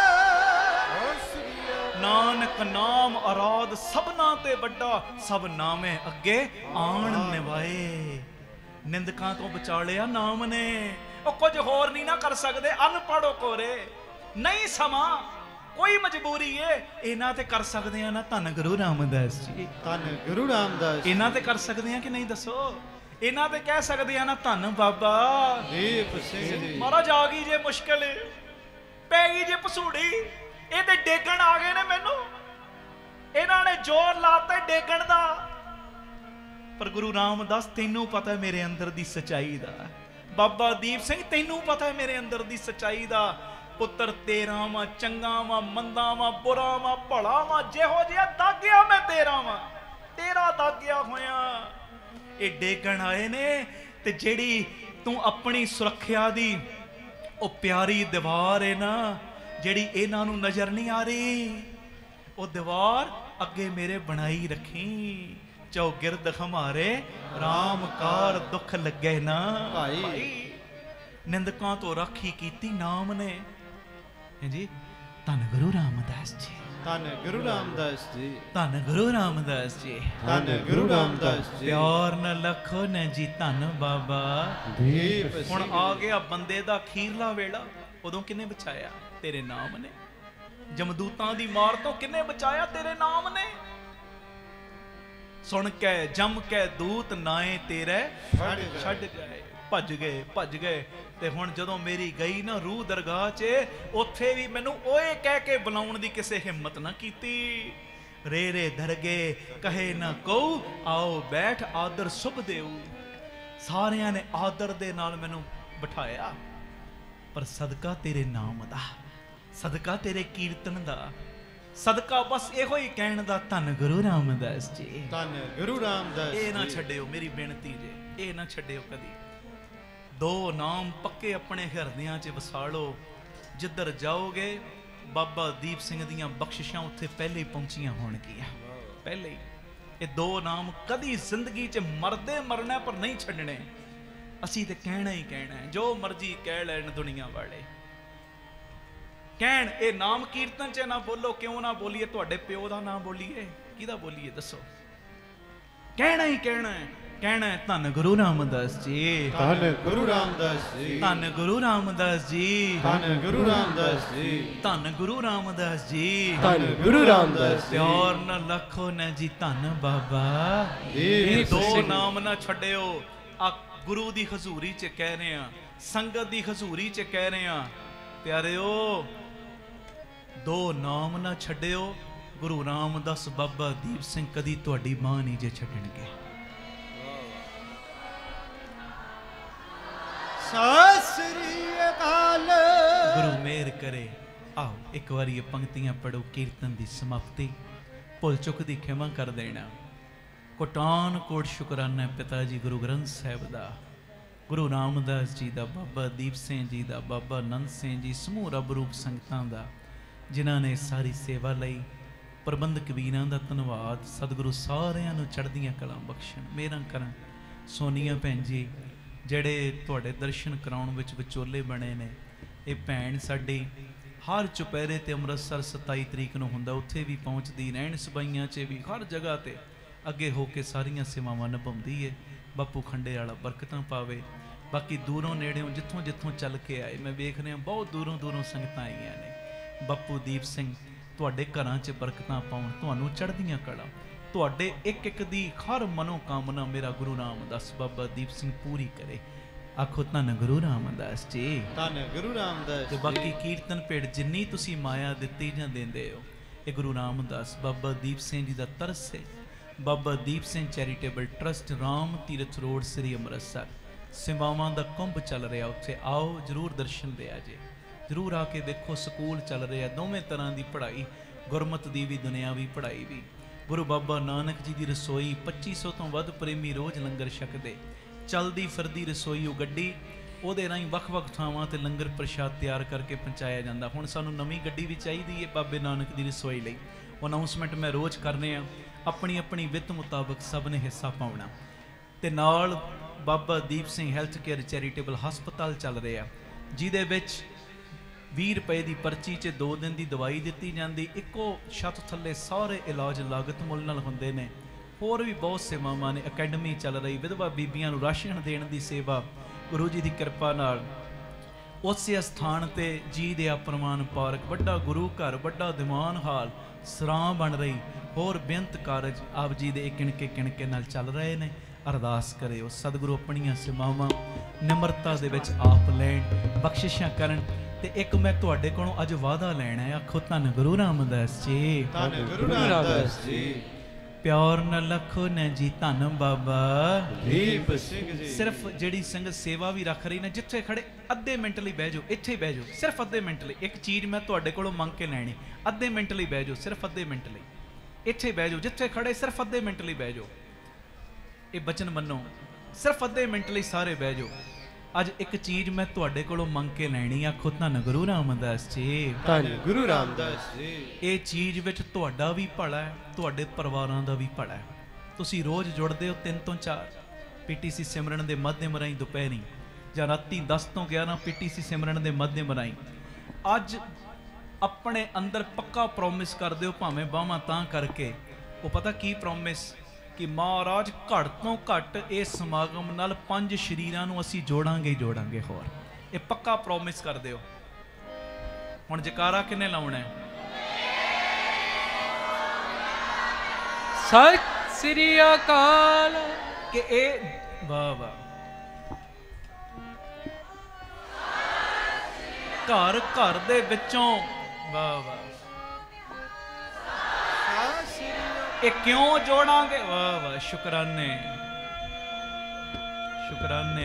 ਨਾਨਕ ਨਾਮ ਅਰਾਧ ਸਭਨਾ ਤੇ ਵੱਡਾ, ਸਭ ਨਾਮੇ ਅੱਗੇ ਆਣ ਨਿਵਾਏ। ਨਿੰਦਕਾਂ ਤੋਂ ਬਚਾ ਲਿਆ ਨਾਮ ਨੇ। ਉਹ ਕੁਝ ਹੋਰ ਨਹੀਂ ਨਾ ਕਰ ਸਕਦੇ, ਅਨਪੜ੍ਹ ਕੋਰੇ ਨਹੀਂ ਸਮਾਂ ਕੋਈ ਮਜਬੂਰੀ ਏ, ਇਹਨਾਂ ਤੇ ਕਰ ਸਕਦੇ ਆ ਨਾ ਧੰਨ ਗੁਰੂ ਰਾਮਦਾਸ ਜੀ। ਧੰਨ ਗੁਰੂ ਰਾਮਦਾਸ ਇਹਨਾਂ ਤੇ ਕਰ ਸਕਦੇ ਆ ਕਿ ਨਹੀਂ ਦੱਸੋ? ਇਹਨਾਂ ਤੇ ਕਹਿ ਸਕਦੇ ਆ ਨਾ ਧੰਨ ਬਾਬਾ ਦੀਪ ਸਿੰਘ ਜੀ। ਮਹਾਰਾਜ ਆ ਗਈ ਜੇ ਮੁਸ਼ਕਿਲ, ਪੈ ਗਈ ਜੇ ਪਸੂੜੀ, ਇਹ ਤੇ ਡੇਗਣ ਆ ਗਏ ਨੇ ਮੈਨੂੰ, ਇਹਨਾਂ ਨੇ ਜ਼ੋਰ ਲਾਤਾ ਡੇਗਣ ਦਾ। ਪਰ ਗੁਰੂ ਰਾਮਦਾਸ ਤੈਨੂੰ ਪਤਾ ਹੈ ਮੇਰੇ ਅੰਦਰ ਦੀ ਸੱਚਾਈ ਦਾ, ਬਾਬਾ ਦੀਪ ਸਿੰਘ ਤੈਨੂੰ ਪਤਾ ਹੈ ਮੇਰੇ ਅੰਦਰ ਦੀ ਸੱਚਾਈ ਦਾ। ਪੁੱਤਰ ਤੇਰਾ ਵਾਂ, ਚੰਗਾ ਵਾਂ, ਮੰਦਾ ਵਾਂ, ਬੁਰਾ ਵਾਂ, ਭਲਾ ਵਾਂ, ਜਿਹੋ ਜਿਹਾ ਦਾਗਿਆ ਮੈਂ ਤੇਰਾ ਵਾਂ, ਤੇਰਾ ਦਾਗਿਆ ਹੋਇਆ। ਇਹ ਡੇਗਣ ਆਏ ਨੇ ਤੇ ਜਿਹੜੀ ਤੂੰ ਆਪਣੀ ਸੁਰੱਖਿਆ ਦੀ ਉਹ ਪਿਆਰੀ ਦੀਵਾਰ ਹੈ ਨਾ, ਜਿਹੜੀ ਇਹਨਾਂ ਨੂੰ ਨਜ਼ਰ ਨਹੀਂ ਆ ਰਹੀ, ਉਹ ਦੀਵਾਰ ਅੱਗੇ ਮੇਰੇ ਬਣਾਈ ਰੱਖੀ। ਚੌਗਿਰਦ ਹਮਾਰੇ ਰਾਮ ਕਾਰ ਦੁੱਖ ਲੱਗੇ ਨਾ ਭਾਈ, ਨਿੰਦਕਾਂ ਤੋਂ ਰਾਖੀ ਕੀਤੀ ਨਾਮ ਨੇ। ਜੀ ਧੰਨ ਗੁਰੂ ਰਾਮਦਾਸ ਜੀ, ਧੰਨ ਗੁਰੂ ਰਾਮਦਾਸ ਜੀ, ਧੰਨ ਗੁਰੂ ਰਾਮਦਾਸ ਜੀ, ਧੰਨ ਗੁਰੂ ਰਾਮਦਾਸ ਜੀ। ਪਿਆਰ ਨਾ ਲਖੋ ਨਾ ਜੀ ਧੰਨ ਬਾਬਾ ਦੀਪ ਸਿੰਘ। ਹੁਣ ਆ ਗਿਆ ਬੰਦੇ ਦਾ ਅਖੀਰਲਾ ਵੇਲਾ, ਉਦੋਂ ਕਿੰਨੇ ਬਚਾਇਆ? ਤੇਰੇ ਨਾਮ ਨੇ। ਜਮਦੂਤਾਂ ਦੀ ਮਾਰ ਤੋਂ ਕਿੰਨੇ ਬਚਾਇਆ? ਤੇਰੇ ਨਾਮ ਨੇ। ਸੁਣ ਕੇ ਜਮ ਕੇ ਦੂਤ ਨਾਏ ਤੇਰੇ ਛੱਡ ਗਏ, ਭੱਜ ਗਏ, ਭੱਜ ਗਏ। ਤੇ ਹੁਣ ਜਦੋਂ ਮੇਰੀ ਗਈ ਨਾ ਰੂਹ ਦਰਗਾਹ 'ਚ, ਉੱਥੇ ਵੀ ਮੈਨੂੰ ਓਏ ਕਹਿ ਕੇ ਬੁਲਾਉਣ ਦੀ ਕਿਸੇ ਹਿੰਮਤ ਨਾ ਕੀਤੀ। ਰੇ ਰੇ ਦਰਗੇ ਕਹੇ ਨਾ ਕਉ, ਆਓ ਬੈਠ ਆਦਰ ਸੁਭ ਦੇਉ। ਸਾਰਿਆਂ ਨੇ ਆਦਰ ਦੇ ਨਾਲ ਮੈਨੂੰ ਬਿਠਾਇਆ, ਪਰ ਸਦਕਾ ਤੇਰੇ ਨਾਮ ਦਾ, ਸਦਕਾ ਤੇਰੇ ਕੀਰਤਨ ਦਾ, ਸਦਕਾ ਬਸ ਇਹੋ ਹੀ ਕਹਿਣ ਦਾ ਧੰਨ ਗੁਰੂ ਰਾਮਦਾਸ ਜੀ, ਧੰਨ ਗੁਰੂ ਰਾਮਦਾਸ। ਇਹ ਨਾ ਛੱਡਿਓ, ਮੇਰੀ ਬੇਨਤੀ ਜੇ, ਇਹ ਨਾ ਛੱਡਿਓ ਕਦੀ। ਦੋ ਨਾਮ ਪੱਕੇ ਆਪਣੇ ਹਿਰਦਿਆਂ 'ਚ ਵਸਾ ਲਓ। ਜਿੱਧਰ ਜਾਓਗੇ ਬਾਬਾ ਦੀਪ ਸਿੰਘ ਦੀਆਂ ਬਖਸ਼ਿਸ਼ਾਂ ਉੱਥੇ ਪਹਿਲੇ ਹੀ ਪਹੁੰਚੀਆਂ ਹੋਣਗੀਆਂ, ਪਹਿਲੇ ਹੀ। ਇਹ ਦੋ ਨਾਮ ਕਦੀ ਜ਼ਿੰਦਗੀ 'ਚ ਮਰਦੇ ਮਰਨਾ, ਪਰ ਨਹੀਂ ਛੱਡਣੇ। ਅਸੀਂ ਤੇ ਕਹਿਣਾ ਹੀ ਕਹਿਣਾ, ਜੋ ਮਰਜ਼ੀ ਕਹਿ ਲੈਣ ਦੁਨੀਆ ਵਾਲੇ ਕਹਿਣ। ਇਹ ਨਾਮ ਕੀਰਤਨ 'ਚ ਨਾ ਬੋਲੋ, ਕਿਉਂ ਨਾ ਬੋਲੀਏ? ਤੁਹਾਡੇ ਪਿਓ ਦਾ ਨਾਮ ਬੋਲੀਏ, ਕਿਹਦਾ ਬੋਲੀਏ ਦੱਸੋ? ਕਹਿਣਾ ਹੀ ਕਹਿਣਾ ਹੈ, ਕਹਿਣਾ ਹੈ ਧੰਨ ਗੁਰੂ ਰਾਮਦਾਸ ਜੀ, ਧੰਨ ਗੁਰੂ ਰਾਮਦਾਸ ਜੀ, ਧੰਨ ਗੁਰੂ ਰਾਮਦਾਸ ਜੀ, ਧੰਨ ਗੁਰੂ ਰਾਮਦਾਸ ਜੀ, ਧੰਨ ਗੁਰੂ ਰਾਮਦਾਸ ਜੀ, ਧੰਨ ਗੁਰੂ ਰਾਮਦਾਸ ਜੀ। ਪਿਆਰ ਨਾ ਲੱਖੋ ਨਾ ਜੀ ਧੰਨ ਬਾਬਾ। ਇਹ ਦੋ ਨਾਮ ਨਾ ਛੱਡਿਓ। ਆ ਗੁਰੂ ਦੀ ਹਜ਼ੂਰੀ 'ਚ ਕਹਿ ਰਹੇ ਆ, ਸੰਗਤ ਦੀ ਹਜ਼ੂਰੀ 'ਚ ਕਹਿ ਰਹੇ ਆ ਪਿਆਰਿਓ, ਦੋ ਨਾਮ ਨਾ ਛੱਡਿਓ। ਗੁਰੂ ਰਾਮਦਾਸ ਬਾਬਾ ਦੀਪ ਸਿੰਘ ਕਦੀ ਤੁਹਾਡੀ ਬਾਂਹ ਨਹੀਂ ਜੇ ਛੱਡਣਗੇ। ਸਤਿ ਸ੍ਰੀ ਅਕਾਲ। ਗੁਰੂ ਮਿਹਰ ਕਰੇ। ਆਓ ਇੱਕ ਵਾਰੀ ਇਹ ਪੰਕਤੀਆਂ ਪੜੋ, ਕੀਰਤਨ ਦੀ ਸਮਾਪਤੀ। ਭੁੱਲ ਚੁੱਕ ਦੀ ਖਿਮਾ ਕਰ ਦੇਣਾ। ਕੋਟਾਨ ਕੋਟ ਸ਼ੁਕਰਾਨਾ ਪਿਤਾ ਜੀ ਗੁਰੂ ਗ੍ਰੰਥ ਸਾਹਿਬ ਦਾ, ਗੁਰੂ ਰਾਮਦਾਸ ਜੀ ਦਾ, ਬਾਬਾ ਦੀਪ ਸਿੰਘ ਜੀ ਦਾ, ਬਾਬਾ ਨੰਦ ਸਿੰਘ ਜੀ, ਸਮੂਹ ਰੱਬ ਰੂਪ ਸੰਗਤਾਂ ਦਾ, ਜਿਨ੍ਹਾਂ ਨੇ ਸਾਰੀ ਸੇਵਾ ਲਈ। ਪ੍ਰਬੰਧਕ ਵੀਰਾਂ ਦਾ ਧੰਨਵਾਦ। ਸਤਿਗੁਰੂ ਸਾਰਿਆਂ ਨੂੰ ਚੜ੍ਹਦੀਆਂ ਕਲਾਂ ਬਖਸ਼ਣ, ਮਿਹਰਾਂ ਕਰਨ। ਸੋਨੀਆ ਭੈਣ ਜੀ ਜਿਹੜੇ ਤੁਹਾਡੇ ਦਰਸ਼ਨ ਕਰਾਉਣ ਵਿੱਚ ਵਿਚੋਲੇ ਬਣੇ ਨੇ। ਇਹ ਭੈਣ ਸਾਡੀ ਹਰ ਚੁਪਹਿਰੇ ਤੇ ਅੰਮ੍ਰਿਤਸਰ 27 ਤਰੀਕ ਨੂੰ ਹੁੰਦਾ, ਉੱਥੇ ਵੀ ਪਹੁੰਚਦੀ, ਰਹਿਣ ਸਬਾਈਆਂ 'ਚ ਵੀ, ਹਰ ਜਗ੍ਹਾ ਤੇ ਅੱਗੇ ਹੋ ਕੇ ਸਾਰੀਆਂ ਸੇਵਾਵਾਂ ਨਿਭਾਉਂਦੀ ਹੈ। ਬਾਪੂ ਖੰਡੇ ਵਾਲਾ ਬਰਕਤਾਂ ਪਾਵੇ। ਬਾਕੀ ਦੂਰੋਂ ਨੇੜਿਓਂ ਜਿੱਥੋਂ ਜਿੱਥੋਂ ਚੱਲ ਕੇ ਆਏ, ਮੈਂ ਵੇਖ ਰਿਹਾ ਬਹੁਤ ਦੂਰੋਂ ਦੂਰੋਂ ਸੰਗਤਾਂ ਆਈਆਂ ਨੇ। ਬਾਪੂ ਦੀਪ ਸਿੰਘ ਤੁਹਾਡੇ ਘਰਾਂ 'ਚ ਬਰਕਤਾਂ ਪਾਉਣ, ਤੁਹਾਨੂੰ ਚੜ੍ਹਦੀਆਂ ਕਲਾਂ, ਤੁਹਾਡੇ ਇੱਕ ਇੱਕ ਦੀ ਹਰ ਮਨੋਕਾਮਨਾ ਮੇਰਾ ਗੁਰੂ ਰਾਮਦਾਸ ਬਾਬਾ ਦੀਪ ਸਿੰਘ ਪੂਰੀ ਕਰੇ। ਆਖੋ ਧੰਨ ਗੁਰੂ ਰਾਮਦਾਸ ਜੀ, ਧੰਨ ਗੁਰੂ ਰਾਮਦਾਸ। ਤੇ ਬਾਕੀ ਕੀਰਤਨ ਭੇਟ ਜਿੰਨੀ ਤੁਸੀਂ ਮਾਇਆ ਦਿੱਤੀ ਜਾਂ ਦਿੰਦੇ ਹੋ, ਇਹ ਗੁਰੂ ਰਾਮਦਾਸ ਬਾਬਾ ਦੀਪ ਸਿੰਘ ਜੀ ਦਾ ਤਰਸ ਹੈ। Baba Deep Singh charitable trust, Ram Tirath road, ਸ੍ਰੀ ਅੰਮ੍ਰਿਤਸਰ। ਸੇਵਾਵਾਂ ਦਾ ਕੁੰਭ ਚੱਲ ਰਿਹਾ, ਉੱਥੇ ਆਓ ਜ਼ਰੂਰ ਦਰਸ਼ਨ ਦਿਆ ਜੇ, ਜ਼ਰੂਰ ਆ ਕੇ ਦੇਖੋ। ਸਕੂਲ ਚੱਲ ਰਿਹਾ, ਦੋਵੇਂ ਤਰ੍ਹਾਂ ਦੀ ਪੜ੍ਹਾਈ, ਗੁਰਮਤ ਦੀ ਵੀ, ਦੁਨਿਆਵੀ ਪੜ੍ਹਾਈ ਵੀ। ਗੁਰੂ ਬਾਬਾ ਨਾਨਕ ਜੀ ਦੀ ਰਸੋਈ, 2500 ਤੋਂ ਵੱਧ ਪ੍ਰੇਮੀ ਰੋਜ਼ ਲੰਗਰ ਛਕਦੇ। ਚਲਦੀ ਫਿਰਦੀ ਰਸੋਈ ਉਹ ਗੱਡੀ, ਉਹਦੇ ਰਾਹੀਂ ਵੱਖ-ਵੱਖ ਥਾਵਾਂ ਤੇ ਲੰਗਰ ਪ੍ਰਸ਼ਾਦ ਤਿਆਰ ਕਰਕੇ ਪਹੁੰਚਾਇਆ ਜਾਂਦਾ। ਹੁਣ ਸਾਨੂੰ ਨਵੀਂ ਗੱਡੀ ਵੀ ਚਾਹੀਦੀ ਹੈ ਬਾਬੇ ਨਾਨਕ ਦੀ ਰਸੋਈ ਲਈ। ਅਨਾਉਂਸਮੈਂਟ ਮੈਂ ਰੋਜ਼ ਕਰਨੇ ਆ। ਆਪਣੀ ਆਪਣੀ ਵਿੱਤ ਮੁਤਾਬਕ ਸਭ ਨੇ ਹਿੱਸਾ ਪਾਉਣਾ। ਤੇ ਨਾਲ Baba Deep Singh health care charitable ਹਸਪਤਾਲ ਚੱਲ ਰਿਹਾ, ਜਿਹਦੇ ਵਿੱਚ 20 ਰੁਪਏ ਦੀ ਪਰਚੀ 'ਚ 2 ਦਿਨ ਦੀ ਦਵਾਈ ਦਿੱਤੀ ਜਾਂਦੀ। ਇੱਕੋ ਛੱਤ ਥੱਲੇ ਸਾਰੇ ਇਲਾਜ ਲਾਗਤ ਮੁੱਲ ਨਾਲ ਹੁੰਦੇ ਨੇ। ਹੋਰ ਵੀ ਬਹੁਤ ਸੇਵਾਵਾਂ ਨੇ। ਅਕੈਡਮੀ ਚੱਲ ਰਹੀ, ਵਿਧਵਾ ਬੀਬੀਆਂ ਨੂੰ ਰਾਸ਼ਨ ਦੇਣ ਦੀ ਸੇਵਾ ਗੁਰੂ ਜੀ ਦੀ ਕਿਰਪਾ ਨਾਲ ਉਸੇ ਸਥਾਨ ਤੇ ਜੀ ਦੇ ਪ੍ਰਮਾਨ ਪਾਰਕ, ਵੱਡਾ ਗੁਰੂ ਘਰ, ਵੱਡਾ ਦੀਵਾਨ ਹਾਲ, ਸਰਾਂ ਬਣ ਰਹੀ, ਹੋਰ ਬੇਅੰਤ ਕਾਰਜ ਆਪ ਜੀ ਦੇ ਕਿਣਕੇ ਨਾਲ ਚੱਲ ਰਹੇ ਨੇ। ਅਰਦਾਸ ਕਰਿਓ ਸਤਿਗੁਰੂ ਆਪਣੀਆਂ ਸੇਵਾਵਾਂ ਨਿਮਰਤਾ ਦੇ ਵਿੱਚ ਆਪ ਲੈਣ, ਬਖਸ਼ਿਸ਼ਾਂ ਕਰਨ। ਤੇ ਇੱਕ ਮੈਂ ਤੁਹਾਡੇ ਕੋਲੋਂ ਅੱਜ ਵਾਅਦਾ ਲੈਣਾ ਹੈ, ਆਖੋ ਧੰਨ ਗੁਰੂ ਰਾਮਦਾਸ ਜੀ, ਧੰਨ ਗੁਰੂ ਰਾਮਦਾਸ ਜੀ। ਪਿਆਰ ਨਾ ਲਖੋ ਨਾ ਜੀ ਧੰਨ ਬਾਬਾ ਦੀਪ ਸਿੰਘ ਜੀ। ਸਿਰਫ ਜਿਹੜੀ ਸੰਗਤ ਸੇਵਾ ਵੀ ਰੱਖ ਰਹੀ ਨਾ, ਜਿੱਥੇ ਖੜੇ ਅੱਧੇ ਮਿੰਟ ਲਈ ਬਹਿ ਜਾਓ, ਇੱਥੇ ਬਹਿ ਜਾਓ, ਸਿਰਫ ਅੱਧੇ ਮਿੰਟ ਲਈ। ਇੱਕ ਚੀਜ਼ ਮੈਂ ਤੁਹਾਡੇ ਕੋਲੋਂ ਮੰਗ ਕੇ ਲੈਣੀ, ਅੱਧੇ ਮਿੰਟ ਲਈ ਬਹਿ ਜਾਓ, ਸਿਰਫ ਅੱਧੇ ਮਿੰਟ ਲਈ ਇੱਥੇ ਬਹਿ ਜਾਓ, ਜਿੱਥੇ ਖੜੇ ਸਿਰਫ ਅੱਧੇ ਮਿੰਟ ਲਈ ਬਹਿ ਜਾਓ। ਇਹ ਬਚਨ ਮੰਨੋ, ਸਿਰਫ ਅੱਧੇ ਮਿੰਟ ਲਈ ਸਾਰੇ ਬਹਿ ਜਾਓ। ਅੱਜ ਇੱਕ ਚੀਜ਼ ਮੈਂ ਤੁਹਾਡੇ ਕੋਲੋਂ ਮੰਗ ਕੇ ਲੈਣੀ, ਆਖੋ ਧੰਨ ਗੁਰੂ ਰਾਮਦਾਸ ਜੀ, ਧੰਨ ਗੁਰੂ ਰਾਮਦਾਸ ਜੀ। ਇਹ ਚੀਜ਼ ਵਿੱਚ ਤੁਹਾਡਾ ਵੀ ਭਲਾ ਹੈ, ਤੁਹਾਡੇ ਪਰਿਵਾਰਾਂ ਦਾ ਵੀ ਭਲਾ ਹੈ। ਤੁਸੀਂ ਰੋਜ਼ ਜੁੜਦੇ ਹੋ 3 ਤੋਂ 4 ਪੀਟੀਸੀ ਸਿਮਰਨ ਦੇ ਮਾਧਿਅਮ ਰਾਹੀਂ, ਦੁਪਹਿਰੀ ਜਾਂ ਰਾਤੀ 10 ਤੋਂ 11 ਪੀਟੀਸੀ ਸਿਮਰਨ ਦੇ ਮਾਧਿਅਮ ਰਾਹੀਂ। ਅੱਜ ਆਪਣੇ ਅੰਦਰ ਪੱਕਾ ਪ੍ਰੋਮਿਸ ਕਰ ਦਿਓ, ਭਾਵੇਂ ਬਾਹਾਂ ਤਾਂ ਕਰਕੇ। ਉਹ ਪਤਾ ਕੀ ਪ੍ਰੋਮਿਸ? ਕਿ ਮਹਾਰਾਜ ਘੱਟ ਤੋਂ ਘੱਟ ਇਸ ਸਮਾਗਮ ਨਾਲ 5 ਸ਼ਰੀਰਾਂ ਨੂੰ ਅਸੀਂ ਜੋੜਾਂਗੇ ਹੀ ਜੋੜਾਂਗੇ। ਹੋਰ ਇਹ ਪੱਕਾ ਪ੍ਰੋਮਿਸ ਕਰ ਦਿਓ। ਹੁਣ ਜਕਾਰਾ ਕਿੰਨੇ ਲਾਉਣਾ ਹੈ? ਸਤਿ ਸ੍ਰੀ ਅਕਾਲ। ਕਿ ਇਹ ਵਾਹ ਵਾਹ, ਘਰ ਘਰ ਦੇ ਵਿੱਚੋਂ ਵਾਹ ਵਾਹ, ਇਹ ਕਿਉਂ ਜੋੜਾਂਗੇ? ਵਾਹ ਵਾਹ, ਸ਼ੁਕਰਾਨੇ ਸ਼ੁਕਰਾਨੇ।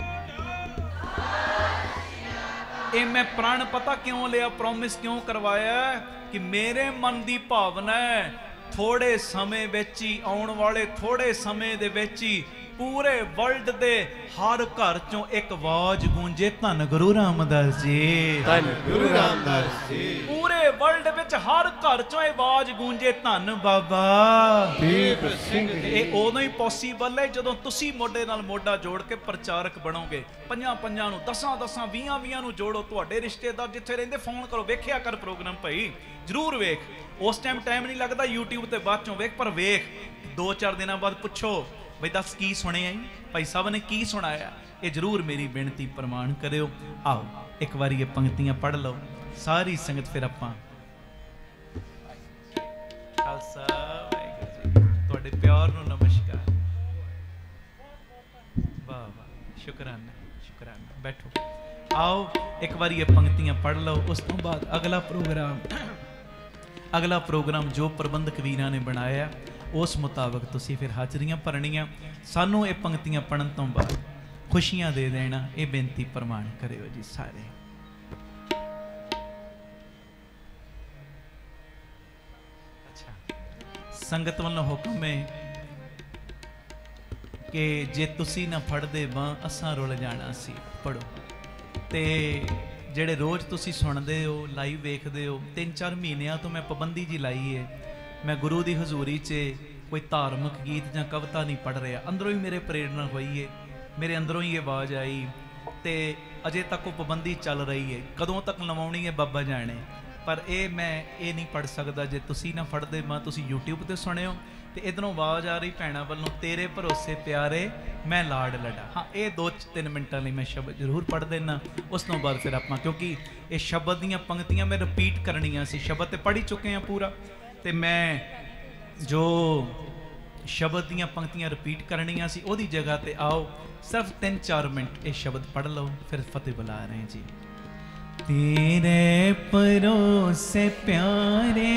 ਇਹ ਮੈਂ ਪ੍ਰਣ ਪਤਾ ਕਿਉਂ ਲਿਆ, ਪ੍ਰੋਮਿਸ ਕਿਉਂ ਕਰਵਾਇਆ? ਕਿ ਮੇਰੇ ਮਨ ਦੀ ਭਾਵਨਾ ਹੈ, ਥੋੜੇ ਸਮੇਂ ਵਿੱਚ ਹੀ, ਆਉਣ ਵਾਲੇ ਥੋੜੇ ਸਮੇਂ ਦੇ ਵਿੱਚ ਹੀ ਪੂਰੇ ਵਰਲਡ ਦੇ ਹਰ ਘਰ ਚੋਂ ਇੱਕ ਆਵਾਜ਼ ਗੂੰਜੇ, ਧੰਨ ਗੁਰੂ ਰਾਮਦਾਸ ਜੀ, ਧੰਨ ਗੁਰੂ ਰਾਮਦਾਸ ਜੀ। ਪੂਰੇ ਵਰਲਡ ਵਿੱਚ ਹਰ ਘਰ ਚੋਂ ਇਹ ਆਵਾਜ਼ ਗੂੰਜੇ, ਧੰਨ ਬਾਬਾ ਦੀਪ ਸਿੰਘ ਜੀ। ਇਹ ਉਦੋਂ ਹੀ ਪੋਸੀਬਲ ਹੈ ਜਦੋਂ ਤੁਸੀਂ ਮੋਢੇ ਨਾਲ ਮੋਢਾ ਜੋੜ ਕੇ ਪ੍ਰਚਾਰਕ ਬਣੋਗੇ। 5 ਨੂੰ 10 20 ਨੂੰ ਜੋੜੋ। ਤੁਹਾਡੇ ਰਿਸ਼ਤੇਦਾਰ ਜਿੱਥੇ ਰਹਿੰਦੇ ਫੋਨ ਕਰੋ, ਵੇਖਿਆ ਕਰ ਪ੍ਰੋਗਰਾਮ ਭਾਈ, ਜ਼ਰੂਰ ਵੇਖ। ਉਸ ਟਾਈਮ ਨਹੀਂ ਲੱਗਦਾ YouTube ਤੇ, ਬਾਅਦ ਚੋਂ ਵੇਖ, ਪਰ ਵੇਖ। 2-4 ਦਿਨਾਂ ਬਾਅਦ ਪੁੱਛੋ ਬਈ ਦੱਸ ਕੀ ਸੁਣਿਆ ਜੀ, ਭਾਈ ਸਾਹਿਬ ਨੇ ਕੀ ਸੁਣਾਇਆ। ਇਹ ਜ਼ਰੂਰ ਮੇਰੀ ਬੇਨਤੀ ਪ੍ਰਮਾਣ ਕਰਿਓ। ਆਓ ਇੱਕ ਵਾਰੀ ਇਹ ਪੰਕਤੀਆਂ ਪੜ੍ਹ ਲਓ ਸਾਰੀ ਸੰਗਤ, ਫਿਰ ਆਪਾਂ ਖਾਲਸਾ ਵਾਹਿਗੁਰੂ ਜੀ। ਤੁਹਾਡੇ ਪਿਆਰ ਨੂੰ ਨਮਸਕਾਰ। ਵਾਹ ਵਾਹ, ਸ਼ੁਕਰਾਨਾ ਸ਼ੁਕਰਾਨਾ। ਬੈਠੋ, ਆਓ ਇੱਕ ਵਾਰੀ ਇਹ ਪੰਕਤੀਆਂ ਪੜ੍ਹ ਲਓ। ਉਸ ਤੋਂ ਬਾਅਦ ਅਗਲਾ ਪ੍ਰੋਗਰਾਮ ਜੋ ਪ੍ਰਬੰਧਕ ਵੀਰਾਂ ਨੇ ਬਣਾਇਆ, ਉਸ ਮੁਤਾਬਕ ਤੁਸੀਂ ਫਿਰ ਹਾਜ਼ਰੀਆਂ ਭਰਨੀਆਂ। ਸਾਨੂੰ ਇਹ ਪੰਕਤੀਆਂ ਪੜ੍ਹਨ ਤੋਂ ਬਾਅਦ ਖੁਸ਼ੀਆਂ ਦੇ ਦੇਣਾ, ਇਹ ਬੇਨਤੀ ਪ੍ਰਮਾਣ ਕਰਿਓ ਜੀ ਸਾਰੇ। ਅੱਛਾ, ਸੰਗਤ ਵੱਲੋਂ ਹੁਕਮ ਹੈ ਕਿ ਜੇ ਤੁਸੀਂ ਨਾ ਫੜਦੇ ਬਾਂਹ ਅਸਾਂ ਰੁੱਲ ਜਾਣਾ ਸੀ। ਪੜੋ। ਤੇ ਜਿਹੜੇ ਰੋਜ਼ ਤੁਸੀਂ ਸੁਣਦੇ ਹੋ, ਲਾਈਵ ਵੇਖਦੇ ਹੋ, 3-4 ਮਹੀਨਿਆਂ ਤੋਂ ਮੈਂ ਪਾਬੰਦੀ ਜੀ ਲਾਈ ਹੈ। ਮੈਂ ਗੁਰੂ ਦੀ ਹਜ਼ੂਰੀ 'ਚ ਕੋਈ ਧਾਰਮਿਕ ਗੀਤ ਜਾਂ ਕਵਿਤਾ ਨਹੀਂ ਪੜ੍ਹ ਰਿਹਾ। ਅੰਦਰੋਂ ਹੀ ਮੇਰੇ ਪ੍ਰੇਰਨਾ ਹੋਈ ਹੈ, ਮੇਰੇ ਅੰਦਰੋਂ ਹੀ ਆਵਾਜ਼ ਆਈ, ਤੇ ਅਜੇ ਤੱਕ ਉਹ ਪਾਬੰਦੀ ਚੱਲ ਰਹੀ ਹੈ। ਕਦੋਂ ਤੱਕ ਲਵਾਉਣੀ ਹੈ ਬਾਬਾ ਜਾਣੇ। ਪਰ ਇਹ ਮੈਂ ਇਹ ਨਹੀਂ ਪੜ੍ਹ ਸਕਦਾ ਜੇ ਤੁਸੀਂ ਨਾ ਫੜਦੇ ਬਾਂਹ। ਤੁਸੀਂ YouTube ਤੇ ਸੁਣਿਓ ਤੇ ਇਧਰੋਂ ਆਵਾਜ਼ ਆ ਰਹੀ ਭੈਣਾਂ ਵੱਲੋਂ, ਤੇਰੇ ਭਰੋਸੇ ਪਿਆਰੇ ਮੈਂ ਲਾਡ ਲੜਾ। ਹਾਂ, ਇਹ 2-3 ਮਿੰਟਾਂ ਲਈ ਮੈਂ ਸ਼ਬਦ ਜ਼ਰੂਰ ਪੜ੍ਹ ਦੇਣਾ। ਉਸ ਤੋਂ ਬਾਅਦ ਫਿਰ ਆਪਾਂ, ਕਿਉਂਕਿ ਇਹ ਸ਼ਬਦ ਦੀਆਂ ਪੰਕਤੀਆਂ ਮੈਂ ਰਿਪੀਟ ਕਰਨੀਆਂ ਸੀ। ਸ਼ਬਦ ਤੇ ਪੜ੍ਹ ਹੀ ਚੁੱਕੇ ਹਾਂ ਪੂਰਾ, ਤੇ ਮੈਂ ਜੋ ਸ਼ਬਦ ਦੀਆਂ ਪੰਕਤੀਆਂ ਰਿਪੀਟ ਕਰਨੀਆਂ ਸੀ ਉਹਦੀ ਜਗ੍ਹਾ ਤੇ ਆਓ ਸਿਰਫ 3-4 ਮਿੰਟ ਇਹ ਸ਼ਬਦ ਪੜ੍ਹ ਲਓ, ਫਿਰ ਫਤਿਹ ਬੁਲਾ ਰਹੇ ਜੀ। ਤੇਰੇ ਭਰੋਸੇ ਪਿਆਰੇ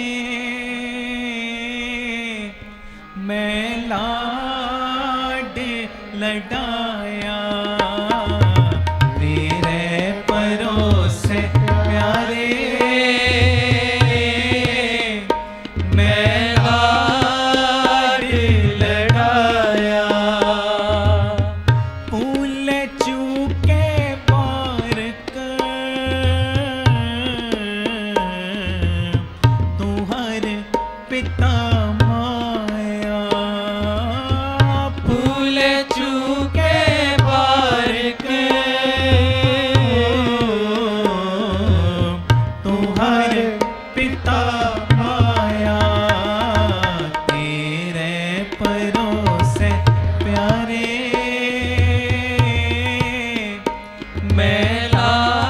ਮੈਂ ਲਾਡ ਲਡਾਇਆ, ਤੇਰੇ ਭਰੋਸੇ ਪਿਆਰੇ ਮੈਂ ਲਾਡ ਲਡਾਇਆ, ਭੁੱਲ ਚੁੱਕੇ ਬਾਰਕ ਤੂੰ ਹਰ ਪਿਤਾ मैं ला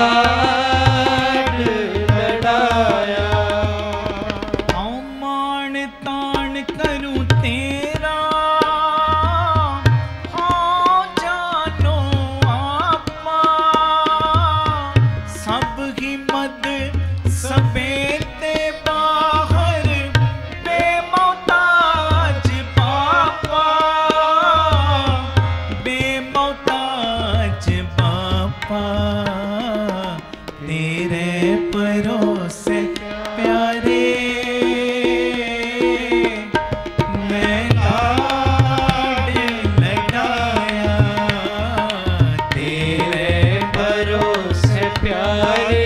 लाड लड़ाया। औ मान तान करूं तेरा, हाँ जानो आपा, सब ही मद समेते बाहर बेमौताज बापा, बेमौताज बापा, तेरे भरोसे प्यारे मैं लाड लड़ाया, तेरे भरोसे प्यारे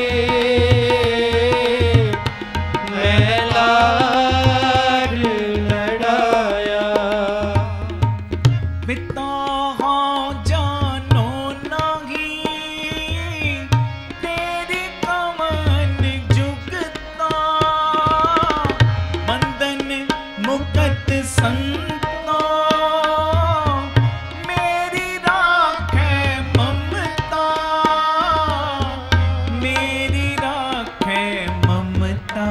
मैं लाड लड़ाया। पिता हाँ जानो नहीं, तेरी कमन जुगता, बंधन मुकत संता, मेरी राखे ममता, मेरी राखे ममता,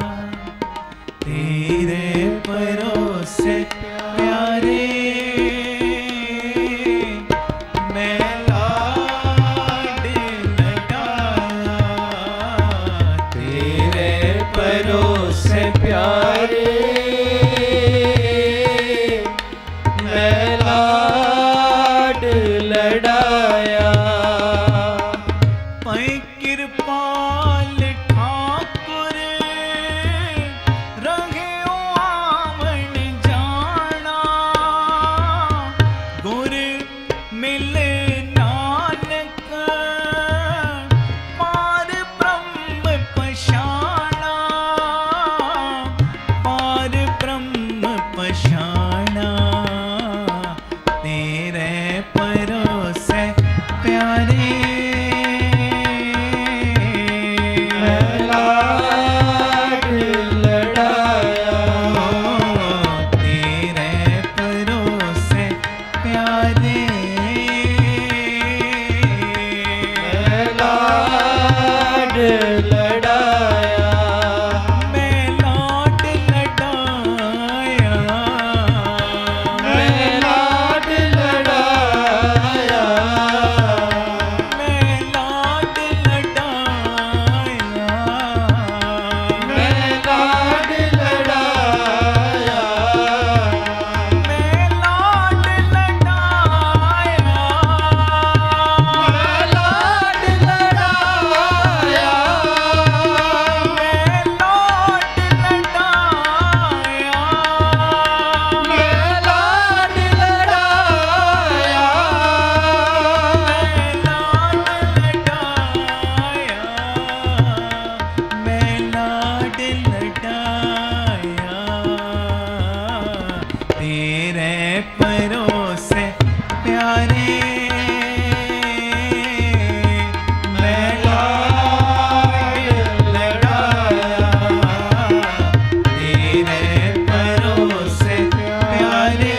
तेरे भरोसे प्यारे मैं लाड लड़ाया, तेरे भरोसे प्यारे मैं लाड लड़ाया। पै कृपाल ठाकुर रहे आवन जाना, गुर मिल नानक पार ब्रह्म पछाना, पार ब्रह्म पछाना, तेरे भरोसे प्यारे मैं लाड लड़ाया। तेरे भरोसे प्यारे मैं लाड लड़ाया। मैं लाड लड़ाया, मैं लाड लड़ाया। मैं लाड लड़ाया, मैं लाड लड़ाया। मैं लाड लड़ाया, मैं लाड लड़ाया। मैं लाड लड़ाया, मैं लाड लड़ाया। मैं लाड लड़ाया, तेरे भरोसे प्यारे मैं लाड लड़ाया, तेरे भरोसे प्यारे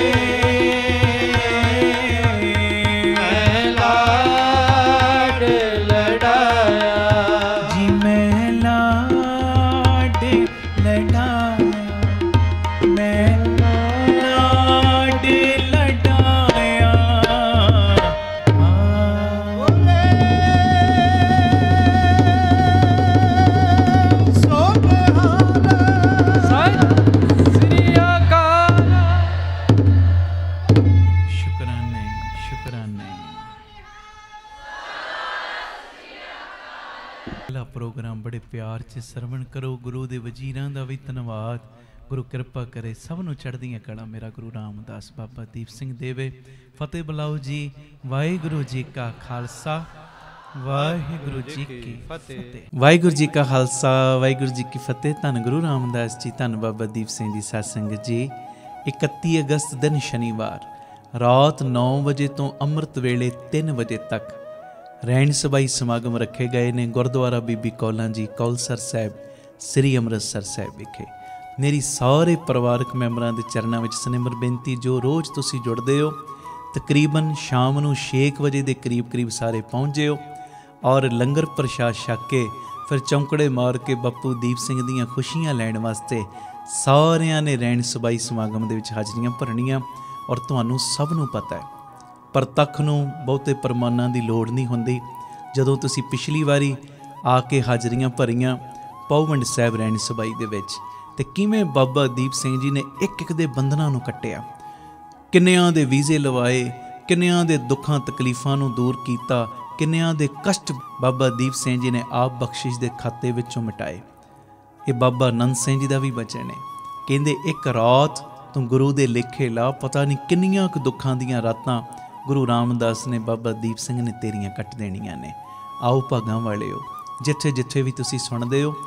मैं लाड लड़ाया। जी मैं लाड लड़ाया, मैं लाड लड़ाया। सत श्री अकाल। शुकराने शुकराने। पहला प्रोग्राम बड़े प्यार च सरवण करो। गुरु दे वजीरां दा भी धन्नवाद। गुरु कृपा करे सब नूं चढ़दियां कला मेरा गुरु रामदास बाबा दीप सिंह देवे। फतेह बुलाओ जी। वाहिगुरु जी का खालसा वाहिगुरु जी की फतेह। वाहिगुरु जी का खालसा वाहिगुरु जी की फतेह। धन गुरु रामदास जी, धन बाबा दीप सिंह जी सत्संगत जी। 31 अगस्त दिन शनिवार रात 9 बजे तो अमृत वेले 3 बजे तक रहन सभाई समागम रखे गए ने गुरुद्वारा बीबी कौलां जी कौलसर साहब श्री ਅੰਮ੍ਰਿਤਸਰ ਸਾਹਿਬ विखे। मेरी सारे परिवारक मैंबरां दे चरनां विच सनिमर बेनती, जो रोज़ तुसीं जुड़दे हो तकरीबन शाम नूं 6 वजे दे करीब सारे पहुँच जिओ। ਔਰ ਲੰਗਰ ਪ੍ਰਸ਼ਾਦ ਛਕ ਕੇ ਫਿਰ ਚੌਂਕੜੇ ਮਾਰ ਕੇ ਬਾਪੂ ਦੀਪ ਸਿੰਘ ਦੀਆਂ ਖੁਸ਼ੀਆਂ ਲੈਣ ਵਾਸਤੇ ਸਾਰਿਆਂ ਨੇ ਰਹਿਣ ਸਬਾਈ ਸਮਾਗਮ ਦੇ ਵਿੱਚ ਹਾਜ਼ਰੀਆਂ ਭਰਨੀਆਂ। ਔਰ ਤੁਹਾਨੂੰ ਸਭ ਨੂੰ ਪਤਾ ਹੈ ਪ੍ਰਤੱਖ ਨੂੰ ਬਹੁਤੇ ਪ੍ਰਮਾਣਾਂ ਦੀ ਲੋੜ ਨਹੀਂ ਹੁੰਦੀ। ਜਦੋਂ ਤੁਸੀਂ ਪਿਛਲੀ ਵਾਰੀ ਆ ਕੇ ਹਾਜ਼ਰੀਆਂ ਭਰੀਆਂ ਪੌਵੰਡ ਸਾਹਿਬ ਰਹਿਣ ਸਬਾਈ ਦੇ ਵਿੱਚ, ਤੇ ਕਿਵੇਂ ਬਾਬਾ ਦੀਪ ਸਿੰਘ ਜੀ ਨੇ ਇੱਕ ਇੱਕ ਦੇ ਬੰਧਨਾਂ ਨੂੰ ਕੱਟਿਆ, ਕਿੰਨਿਆਂ ਦੇ ਵੀਜ਼ੇ ਲਵਾਏ, ਕਿੰਨਿਆਂ ਦੇ ਦੁੱਖਾਂ ਤਕਲੀਫਾਂ ਨੂੰ ਦੂਰ ਕੀਤਾ, ਕਿੰਨਿਆਂ ਦੇ ਕਸ਼ਟ ਬਾਬਾ ਦੀਪ ਸਿੰਘ ਜੀ ਨੇ ਆਪ ਬਖਸ਼ਿਸ਼ ਦੇ ਖਾਤੇ ਵਿੱਚੋਂ ਮਿਟਾਏ। ਇਹ ਬਾਬਾ ਆਨੰਦ ਸਿੰਘ ਜੀ ਦਾ ਵੀ ਬਚਨ ਹੈ, ਕਹਿੰਦੇ ਇੱਕ ਰਾਤ ਤੂੰ ਗੁਰੂ ਦੇ ਲੇਖੇ ਲਾ, ਪਤਾ ਨਹੀਂ ਕਿੰਨੀਆਂ ਕੁ ਦੁੱਖਾਂ ਦੀਆਂ ਰਾਤਾਂ ਗੁਰੂ ਰਾਮਦਾਸ ਨੇ ਬਾਬਾ ਦੀਪ ਸਿੰਘ ਨੇ ਤੇਰੀਆਂ ਕੱਟ ਦੇਣੀਆਂ ਨੇ। ਆਓ ਭਾਗਾਂ ਵਾਲਿਓ, ਜਿੱਥੇ ਜਿੱਥੇ ਵੀ ਤੁਸੀਂ ਸੁਣਦੇ ਹੋ,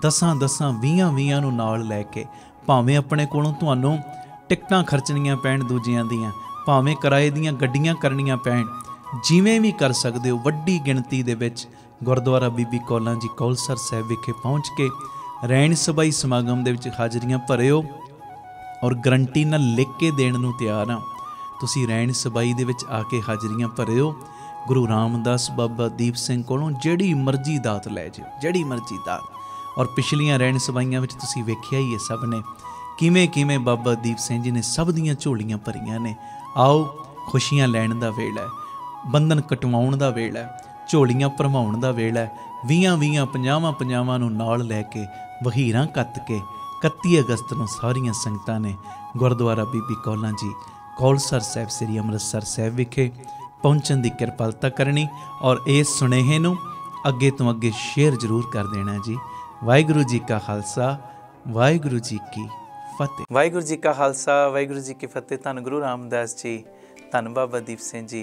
10 20 ਨੂੰ ਨਾਲ ਲੈ ਕੇ, ਭਾਵੇਂ ਆਪਣੇ ਕੋਲੋਂ ਤੁਹਾਨੂੰ ਟਿਕਟਾਂ ਖਰਚਣੀਆਂ ਪੈਣ ਦੂਜਿਆਂ ਦੀਆਂ, ਭਾਵੇਂ ਕਿਰਾਏ ਦੀਆਂ ਗੱਡੀਆਂ ਕਰਨੀਆਂ ਪੈਣ, ਜਿਵੇਂ ਵੀ ਕਰ ਸਕਦੇ ਹੋ, ਵੱਡੀ ਗਿਣਤੀ ਦੇ ਵਿੱਚ ਗੁਰਦੁਆਰਾ ਬੀਬੀ ਕੌਲਾਂ ਜੀ ਕੌਲਸਰ ਸਾਹਿਬ ਵਿਖੇ ਪਹੁੰਚ ਕੇ ਰਹਿਣ ਸਬਾਈ ਸਮਾਗਮ ਦੇ ਵਿੱਚ ਹਾਜ਼ਰੀਆਂ ਭਰਿਓ। ਔਰ ਗਰੰਟੀ ਨਾਲ ਲਿਖ ਕੇ ਦੇਣ ਨੂੰ ਤਿਆਰ ਹਾਂ, ਤੁਸੀਂ ਰਹਿਣ ਸਬਾਈ ਦੇ ਵਿੱਚ ਆ ਕੇ ਹਾਜ਼ਰੀਆਂ ਭਰਿਓ। ਗੁਰੂ ਰਾਮਦਾਸ ਬਾਬਾ ਦੀਪ ਸਿੰਘ ਕੋਲੋਂ ਜਿਹੜੀ ਮਰਜ਼ੀ ਦਾਤ ਲੈ ਜਾਓ, ਜਿਹੜੀ ਮਰਜ਼ੀ ਦਾਤ। ਔਰ ਪਿਛਲੀਆਂ ਰਹਿਣ ਸਬਾਈਆਂ ਵਿੱਚ ਤੁਸੀਂ ਵੇਖਿਆ ਹੀ ਹੈ ਸਭ ਨੇ ਕਿਵੇਂ ਕਿਵੇਂ ਬਾਬਾ ਦੀਪ ਸਿੰਘ ਜੀ ਨੇ ਸਭ ਦੀਆਂ ਝੋਲੀਆਂ ਭਰੀਆਂ ਨੇ। ਆਓ, ਖੁਸ਼ੀਆਂ ਲੈਣ ਦਾ ਵੇਲਾ ਹੈ, ਬੰਧਨ ਕਟਵਾਉਣ ਦਾ ਵੇਲਾ ਹੈ, ਝੋਲੀਆਂ ਭਰਵਾਉਣ ਦਾ ਵੇਲਾ ਹੈ। 20 50 ਨੂੰ ਨਾਲ ਲੈ ਕੇ ਵਹੀਰਾਂ ਕੱਤ ਕੇ 31 ਅਗਸਤ ਨੂੰ ਸਾਰੀਆਂ ਸੰਗਤਾਂ ਨੇ ਗੁਰਦੁਆਰਾ ਬੀਬੀ ਕੌਲਾਂ ਜੀ ਕੌਲਸਰ ਸਾਹਿਬ ਸ੍ਰੀ ਅੰਮ੍ਰਿਤਸਰ ਸਾਹਿਬ ਵਿਖੇ ਪਹੁੰਚਣ ਦੀ ਕਿਰਪਾਲਤਾ ਕਰਨੀ। ਔਰ ਇਸ ਸੁਨੇਹੇ ਨੂੰ ਅੱਗੇ ਤੋਂ ਅੱਗੇ ਸ਼ੇਅਰ ਜ਼ਰੂਰ ਕਰ ਦੇਣਾ ਜੀ। ਵਾਹਿਗੁਰੂ ਜੀ ਕਾ ਖਾਲਸਾ, ਵਾਹਿਗੁਰੂ ਜੀ ਕੀ ਫਤਿਹ। ਵਾਹਿਗੁਰੂ ਜੀ ਕਾ ਖਾਲਸਾ, ਵਾਹਿਗੁਰੂ ਜੀ ਕੀ ਫਤਿਹ। ਧੰਨ ਗੁਰੂ ਰਾਮਦਾਸ ਜੀ, ਧੰਨ ਬਾਬਾ ਦੀਪ ਸਿੰਘ ਜੀ।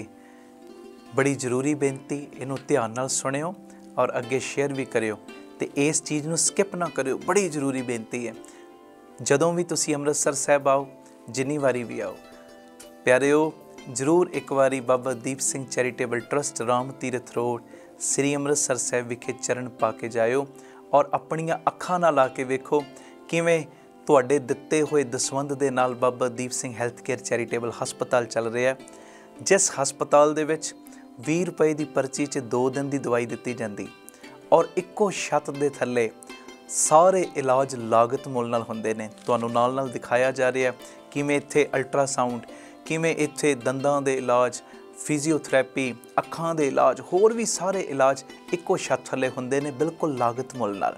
ਬੜੀ ਜ਼ਰੂਰੀ ਬੇਨਤੀ, ਇਹਨੂੰ ਧਿਆਨ ਨਾਲ ਸੁਣਿਓ ਔਰ ਅੱਗੇ ਸ਼ੇਅਰ ਵੀ ਕਰਿਓ, ਅਤੇ ਇਸ ਚੀਜ਼ ਨੂੰ ਸਕਿਪ ਨਾ ਕਰਿਓ। ਬੜੀ ਜ਼ਰੂਰੀ ਬੇਨਤੀ ਹੈ। ਜਦੋਂ ਵੀ ਤੁਸੀਂ ਅੰਮ੍ਰਿਤਸਰ ਸਾਹਿਬ ਆਓ, ਜਿੰਨੀ ਵਾਰੀ ਵੀ ਆਓ, ਪਿਆਰਿਓ, ਜ਼ਰੂਰ ਇੱਕ ਵਾਰੀ Baba Deep Singh charitable trust Ram Tirath road ਸ੍ਰੀ ਅੰਮ੍ਰਿਤਸਰ ਸਾਹਿਬ ਵਿਖੇ ਚਰਨ ਪਾ ਕੇ ਜਾਇਓ ਔਰ ਆਪਣੀਆਂ ਅੱਖਾਂ ਨਾਲ ਆ ਕੇ ਵੇਖੋ ਕਿਵੇਂ ਤੁਹਾਡੇ ਦਿੱਤੇ ਹੋਏ ਦਸਵੰਧ ਦੇ ਨਾਲ Baba Deep Singh health care charitable ਹਸਪਤਾਲ ਚੱਲ ਰਿਹਾ, ਜਿਸ ਹਸਪਤਾਲ ਦੇ ਵਿੱਚ 20 ਰੁਪਏ ਦੀ ਪਰਚੀ 'ਚ 2 ਦਿਨ ਦੀ ਦਵਾਈ ਦਿੱਤੀ ਜਾਂਦੀ ਔਰ ਇੱਕੋ ਛੱਤ ਦੇ ਥੱਲੇ ਸਾਰੇ ਇਲਾਜ ਲਾਗਤ ਮੁੱਲ ਨਾਲ ਹੁੰਦੇ ਨੇ। ਤੁਹਾਨੂੰ ਨਾਲ ਨਾਲ ਦਿਖਾਇਆ ਜਾ ਰਿਹਾ ਕਿਵੇਂ ਇੱਥੇ ਅਲਟਰਾਸਾਊਂਡ, ਕਿਵੇਂ ਇੱਥੇ ਦੰਦਾਂ ਦੇ ਇਲਾਜ, ਫਿਜ਼ੀਓਥੈਰੇਪੀ, ਅੱਖਾਂ ਦੇ ਇਲਾਜ, ਹੋਰ ਵੀ ਸਾਰੇ ਇਲਾਜ ਇੱਕੋ ਛੱਤ ਥੱਲੇ ਹੁੰਦੇ ਨੇ, ਬਿਲਕੁਲ ਲਾਗਤ ਮੁੱਲ ਨਾਲ।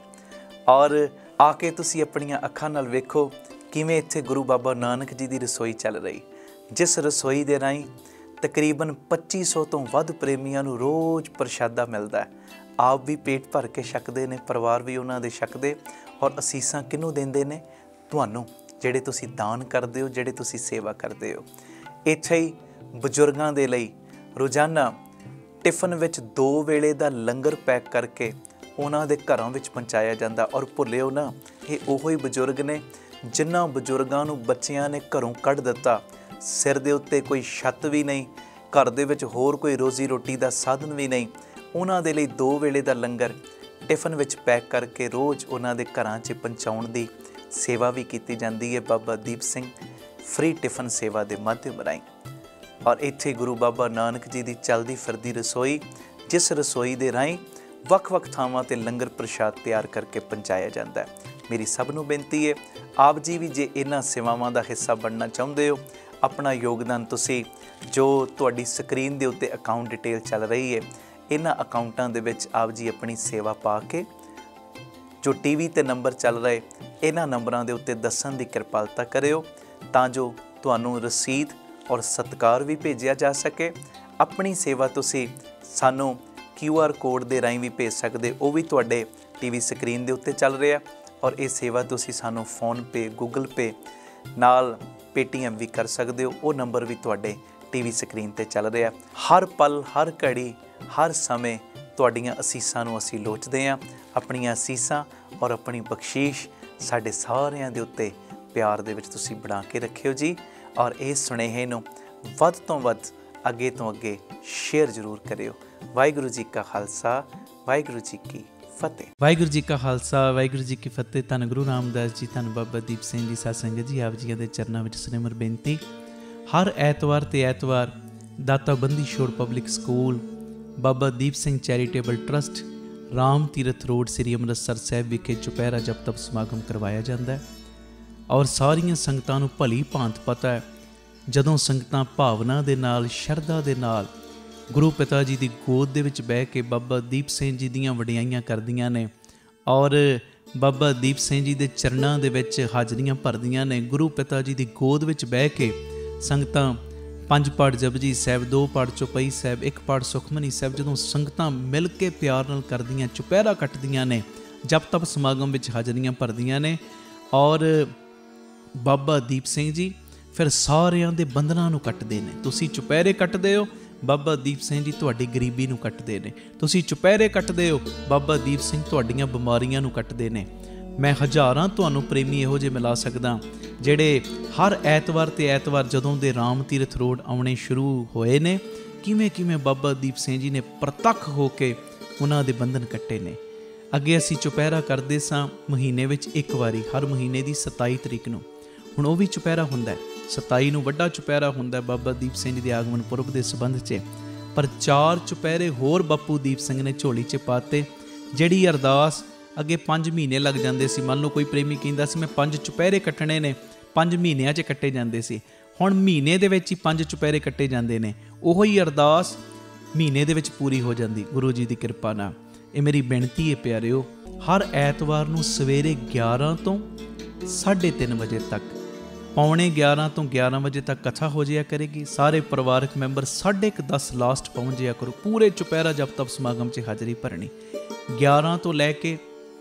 ਔਰ ਆ ਕੇ ਤੁਸੀਂ ਆਪਣੀਆਂ ਅੱਖਾਂ ਨਾਲ ਵੇਖੋ ਕਿਵੇਂ ਇੱਥੇ ਗੁਰੂ ਬਾਬਾ ਨਾਨਕ ਜੀ ਦੀ ਰਸੋਈ ਚੱਲ ਰਹੀ, ਜਿਸ ਰਸੋਈ ਦੇ ਰਾਹੀਂ ਤਕਰੀਬਨ 2500 ਤੋਂ ਵੱਧ ਪ੍ਰੇਮੀਆਂ ਨੂੰ ਰੋਜ਼ ਪ੍ਰਸ਼ਾਦਾ ਮਿਲਦਾ ਹੈ। ਆਪ ਵੀ ਪੇਟ ਭਰ ਕੇ ਛਕਦੇ ਨੇ, ਪਰਿਵਾਰ ਵੀ ਉਹਨਾਂ ਦੇ ਛਕਦੇ। ਔਰ ਅਸੀਸਾਂ ਕਿਹਨੂੰ ਦਿੰਦੇ ਨੇ? ਤੁਹਾਨੂੰ, ਜਿਹੜੇ ਤੁਸੀਂ ਦਾਨ ਕਰਦੇ ਹੋ, ਜਿਹੜੇ ਤੁਸੀਂ ਸੇਵਾ ਕਰਦੇ ਹੋ। ਇੱਥੇ ਹੀ ਬਜ਼ੁਰਗਾਂ ਦੇ ਲਈ ਰੋਜ਼ਾਨਾ ਟਿਫਨ ਵਿੱਚ 2 ਵੇਲੇ ਦਾ ਲੰਗਰ ਪੈਕ ਕਰਕੇ ਉਹਨਾਂ ਦੇ ਘਰਾਂ ਵਿੱਚ ਪਹੁੰਚਾਇਆ ਜਾਂਦਾ। ਔਰ ਭੁੱਲਿਓ ਨਾ, ਇਹ ਉਹੀ ਬਜ਼ੁਰਗ ਨੇ ਜਿਨ੍ਹਾਂ ਬਜ਼ੁਰਗਾਂ ਨੂੰ ਬੱਚਿਆਂ ਨੇ ਘਰੋਂ ਕੱਢ ਦਿੱਤਾ, ਸਿਰ ਦੇ ਉੱਤੇ ਕੋਈ ਛੱਤ ਵੀ ਨਹੀਂ, ਘਰ ਦੇ ਵਿੱਚ ਹੋਰ ਕੋਈ ਰੋਜ਼ੀ ਰੋਟੀ ਦਾ ਸਾਧਨ ਵੀ ਨਹੀਂ। ਉਹਨਾਂ ਦੇ ਲਈ 2 ਵੇਲੇ ਦਾ ਲੰਗਰ ਟਿਫਨ ਵਿੱਚ ਪੈਕ ਕਰਕੇ ਰੋਜ਼ ਉਹਨਾਂ ਦੇ ਘਰਾਂ 'ਚ ਪਹੁੰਚਾਉਣ ਦੀ ਸੇਵਾ ਵੀ ਕੀਤੀ ਜਾਂਦੀ ਹੈ ਬਾਬਾ ਦੀਪ ਸਿੰਘ ਫ੍ਰੀ ਟਿਫਨ ਸੇਵਾ ਦੇ ਮਾਧਿਅਮ ਰਾਹੀਂ। ਔਰ ਇੱਥੇ ਗੁਰੂ ਬਾਬਾ ਨਾਨਕ ਜੀ ਦੀ ਚੱਲਦੀ ਫਿਰਦੀ ਰਸੋਈ, ਜਿਸ ਰਸੋਈ ਦੇ ਰਾਹੀਂ ਵੱਖ-ਵੱਖ ਥਾਵਾਂ 'ਤੇ ਲੰਗਰ ਪ੍ਰਸ਼ਾਦ ਤਿਆਰ ਕਰਕੇ ਪਹੁੰਚਾਇਆ ਜਾਂਦਾ ਹੈ। ਮੇਰੀ ਸਭ ਨੂੰ ਬੇਨਤੀ ਹੈ, ਆਪ ਜੀ ਵੀ ਜੇ ਇਹਨਾਂ ਸੇਵਾਵਾਂ ਦਾ ਹਿੱਸਾ ਬਣਨਾ ਚਾਹੁੰਦੇ ਹੋ, ਆਪਣਾ ਯੋਗਦਾਨ ਤੁਸੀਂ, ਜੋ ਤੁਹਾਡੀ ਸਕਰੀਨ ਦੇ ਉੱਤੇ ਅਕਾਊਂਟ ਡਿਟੇਲ ਚੱਲ ਰਹੀ ਹੈ, ਇਹਨਾਂ ਅਕਾਊਂਟਾਂ ਦੇ ਵਿੱਚ ਆਪ ਜੀ ਆਪਣੀ ਸੇਵਾ ਪਾ ਕੇ, ਜੋ ਟੀਵੀ 'ਤੇ ਨੰਬਰ ਚੱਲ ਰਹੇ, ਇਹਨਾਂ ਨੰਬਰਾਂ ਦੇ ਉੱਤੇ ਦੱਸਣ ਦੀ ਕਿਰਪਾਲਤਾ ਕਰਿਓ, ਤਾਂ ਜੋ ਤੁਹਾਨੂੰ ਰਸੀਦ ਔਰ ਸਤਿਕਾਰ ਵੀ ਭੇਜਿਆ ਜਾ ਸਕੇ। ਆਪਣੀ ਸੇਵਾ ਤੁਸੀਂ ਸਾਨੂੰ QR ਕੋਡ ਦੇ ਰਾਹੀਂ ਵੀ ਭੇਜ ਸਕਦੇ, ਉਹ ਵੀ ਤੁਹਾਡੇ ਟੀਵੀ ਸਕਰੀਨ ਦੇ ਉੱਤੇ ਚੱਲ ਰਿਹਾ। ਔਰ ਇਹ ਸੇਵਾ ਤੁਸੀਂ ਸਾਨੂੰ ਫੋਨਪੇ, ਗੂਗਲ ਪੇ ਨਾਲ ਪੇਟੀਐਮ ਵੀ ਕਰ ਸਕਦੇ ਹੋ, ਉਹ ਨੰਬਰ ਵੀ ਤੁਹਾਡੇ ਟੀਵੀ ਸਕਰੀਨ 'ਤੇ ਚੱਲ ਰਿਹਾ। ਹਰ ਪਲ, ਹਰ ਘੜੀ, ਹਰ ਸਮੇਂ ਤੁਹਾਡੀਆਂ ਅਸੀਸਾਂ ਨੂੰ ਅਸੀਂ ਲੋਚਦੇ ਹਾਂ। ਆਪਣੀਆਂ ਅਸੀਸਾਂ ਔਰ ਆਪਣੀ ਬਖਸ਼ੀਸ਼ ਸਾਡੇ ਸਾਰਿਆਂ ਦੇ ਉੱਤੇ ਪਿਆਰ ਦੇ ਵਿੱਚ ਤੁਸੀਂ ਬਣਾ ਕੇ ਰੱਖਿਓ ਜੀ। ਔਰ ਇਸ ਸੁਨੇਹੇ ਨੂੰ ਵੱਧ ਤੋਂ ਵੱਧ ਅੱਗੇ ਤੋਂ ਅੱਗੇ ਸ਼ੇਅਰ ਜ਼ਰੂਰ ਕਰਿਓ। ਵਾਹਿਗੁਰੂ ਜੀ ਕਾ ਖਾਲਸਾ, ਵਾਹਿਗੁਰੂ ਜੀ ਕੀ ਫਤਿਹ। ਵਾਹਿਗੁਰੂ ਜੀ ਕਾ ਖਾਲਸਾ, ਵਾਹਿਗੁਰੂ ਜੀ ਕੀ ਫਤਿਹ। ਧੰਨ ਗੁਰੂ ਰਾਮਦਾਸ ਜੀ, ਧੰਨ ਬਾਬਾ ਦੀਪ ਸਿੰਘ ਜੀ। ਸਾਧ ਸੰਗਤ ਜੀ, ਆਪ ਜੀਆਂ ਦੇ ਚਰਨਾਂ ਵਿੱਚ ਸਿਮਰ ਬੇਨਤੀ। ਹਰ ਐਤਵਾਰ ਤੇ ਐਤਵਾਰ Data Bandi Chhor public school Baba Deep Singh charitable trust, Ram Tirath road, ਸ੍ਰੀ ਅੰਮ੍ਰਿਤਸਰ ਸਾਹਿਬ ਵਿਖੇ ਚੁਪਹਿਰਾ ਜਪ ਤਪ ਸਮਾਗਮ ਕਰਵਾਇਆ ਜਾਂਦਾ ਹੈ। ਔਰ ਸਾਰੀਆਂ ਸੰਗਤਾਂ ਨੂੰ ਭਲੀ ਭਾਂਤ ਪਤਾ ਹੈ, ਜਦੋਂ ਸੰਗਤਾਂ ਭਾਵਨਾ ਦੇ ਨਾਲ, ਸ਼ਰਧਾ ਦੇ ਨਾਲ ਗੁਰੂ ਪਿਤਾ ਜੀ ਦੀ ਗੋਦ ਦੇ ਵਿੱਚ ਬਹਿ ਕੇ ਬਾਬਾ ਦੀਪ ਸਿੰਘ ਜੀ ਦੀਆਂ ਵਡਿਆਈਆਂ ਕਰਦੀਆਂ ਨੇ ਔਰ ਬਾਬਾ ਦੀਪ ਸਿੰਘ ਜੀ ਦੇ ਚਰਨਾਂ ਦੇ ਵਿੱਚ ਹਾਜ਼ਰੀਆਂ ਭਰਦੀਆਂ ਨੇ, ਗੁਰੂ ਪਿਤਾ ਜੀ ਦੀ ਗੋਦ ਵਿੱਚ ਬਹਿ ਕੇ ਸੰਗਤਾਂ 5 ਪਾਠ ਜਪਜੀ ਸਾਹਿਬ, 2 ਪਾਠ ਚੌਪਈ ਸਾਹਿਬ, 1 ਪਾਠ ਸੁਖਮਨੀ ਸਾਹਿਬ, ਜਦੋਂ ਸੰਗਤਾਂ ਮਿਲ ਕੇ ਪਿਆਰ ਨਾਲ ਕਰਦੀਆਂ, ਚੁਪਹਿਰਾ ਕੱਟਦੀਆਂ ਨੇ, ਜਪ ਤਪ ਸਮਾਗਮ ਵਿੱਚ ਹਾਜ਼ਰੀਆਂ ਭਰਦੀਆਂ ਨੇ ਔਰ ਬਾਬਾ ਦੀਪ ਸਿੰਘ ਜੀ ਫਿਰ ਸਾਰਿਆਂ ਦੇ ਬੰਧਨਾਂ ਨੂੰ ਕੱਟਦੇ ਨੇ। ਤੁਸੀਂ ਚੁਪਹਿਰੇ ਕੱਟਦੇ ਹੋ, ਬਾਬਾ ਦੀਪ ਸਿੰਘ ਜੀ ਤੁਹਾਡੀ ਗਰੀਬੀ ਨੂੰ ਕੱਟਦੇ ਨੇ। ਤੁਸੀਂ ਚੁਪਹਿਰੇ ਕੱਟਦੇ ਹੋ, ਬਾਬਾ ਦੀਪ ਸਿੰਘ ਤੁਹਾਡੀਆਂ ਬਿਮਾਰੀਆਂ ਨੂੰ ਕੱਟਦੇ ਨੇ। ਮੈਂ ਹਜ਼ਾਰਾਂ ਤੁਹਾਨੂੰ ਪ੍ਰੇਮੀ ਇਹੋ ਜਿਹੇ ਮਿਲਾ ਸਕਦਾ ਜਿਹੜੇ ਹਰ ਐਤਵਾਰ ਤੇ ਐਤਵਾਰ ਜਦੋਂ ਦੇ ਰਾਮ ਤੀਰਥ ਰੋਡ ਆਉਣੇ ਸ਼ੁਰੂ ਹੋਏ ਨੇ, ਕਿਵੇਂ ਬਾਬਾ ਦੀਪ ਸਿੰਘ ਜੀ ਨੇ ਪ੍ਰਤੱਖ ਹੋ ਕੇ ਉਹਨਾਂ ਦੇ ਬੰਧਨ ਕੱਟੇ ਨੇ। ਅੱਗੇ ਅਸੀਂ ਚੁਪਹਿਰਾ ਕਰਦੇ ਸਾਂ ਮਹੀਨੇ ਵਿੱਚ ਇੱਕ ਵਾਰੀ, ਹਰ ਮਹੀਨੇ ਦੀ 27 ਤਰੀਕ ਨੂੰ। ਹੁਣ ਉਹ ਵੀ ਚੁਪਹਿਰਾ ਹੁੰਦਾ ਹੈ, 27 ਨੂੰ ਵੱਡਾ ਚੁਪਹਿਰਾ ਹੁੰਦਾ ਬਾਬਾ ਦੀਪ ਸਿੰਘ ਜੀ ਦੇ ਆਗਮਨ ਪੁਰਬ ਦੇ ਸੰਬੰਧ 'ਚ, ਪਰ 4 ਚੁਪਹਿਰੇ ਹੋਰ ਬਾਪੂ ਦੀਪ ਸਿੰਘ ਨੇ ਝੋਲੀ 'ਚ ਪਾਤੇ। ਜਿਹੜੀ ਅਰਦਾਸ ਅੱਗੇ 5 ਮਹੀਨੇ ਲੱਗ ਜਾਂਦੇ ਸੀ, ਮੰਨ ਲਓ ਕੋਈ ਪ੍ਰੇਮੀ ਕਹਿੰਦਾ ਸੀ ਮੈਂ 5 ਚੁਪਹਿਰੇ ਕੱਟਣੇ ਨੇ, 5 ਮਹੀਨਿਆਂ 'ਚ ਕੱਟੇ ਜਾਂਦੇ ਸੀ, ਹੁਣ ਮਹੀਨੇ ਦੇ ਵਿੱਚ ਹੀ 5 ਚੁਪਹਿਰੇ ਕੱਟੇ ਜਾਂਦੇ ਨੇ। ਉਹੋ ਹੀ ਅਰਦਾਸ ਮਹੀਨੇ ਦੇ ਵਿੱਚ ਪੂਰੀ ਹੋ ਜਾਂਦੀ ਗੁਰੂ ਜੀ ਦੀ ਕਿਰਪਾ ਨਾਲ। ਇਹ ਮੇਰੀ ਬੇਨਤੀ ਹੈ ਪਿਆਰਿਓ, ਹਰ ਐਤਵਾਰ ਨੂੰ ਸਵੇਰੇ 11 ਤੋਂ 3:30 ਵਜੇ ਤੱਕ, ਪੌਣੇ 11 ਤੋਂ 11 ਵਜੇ ਤੱਕ ਕਥਾ ਹੋ ਜਾਇਆ ਕਰੇਗੀ। ਸਾਰੇ ਪਰਿਵਾਰਕ ਮੈਂਬਰ 10:30 ਲਾਸਟ ਪਹੁੰਚ ਜਾਇਆ ਕਰੋ। ਪੂਰੇ ਚੁਪਹਿਰਾ ਜਪ ਤਪ ਸਮਾਗਮ 'ਚ ਹਾਜ਼ਰੀ ਭਰਨੀ। 11 ਤੋਂ ਲੈ ਕੇ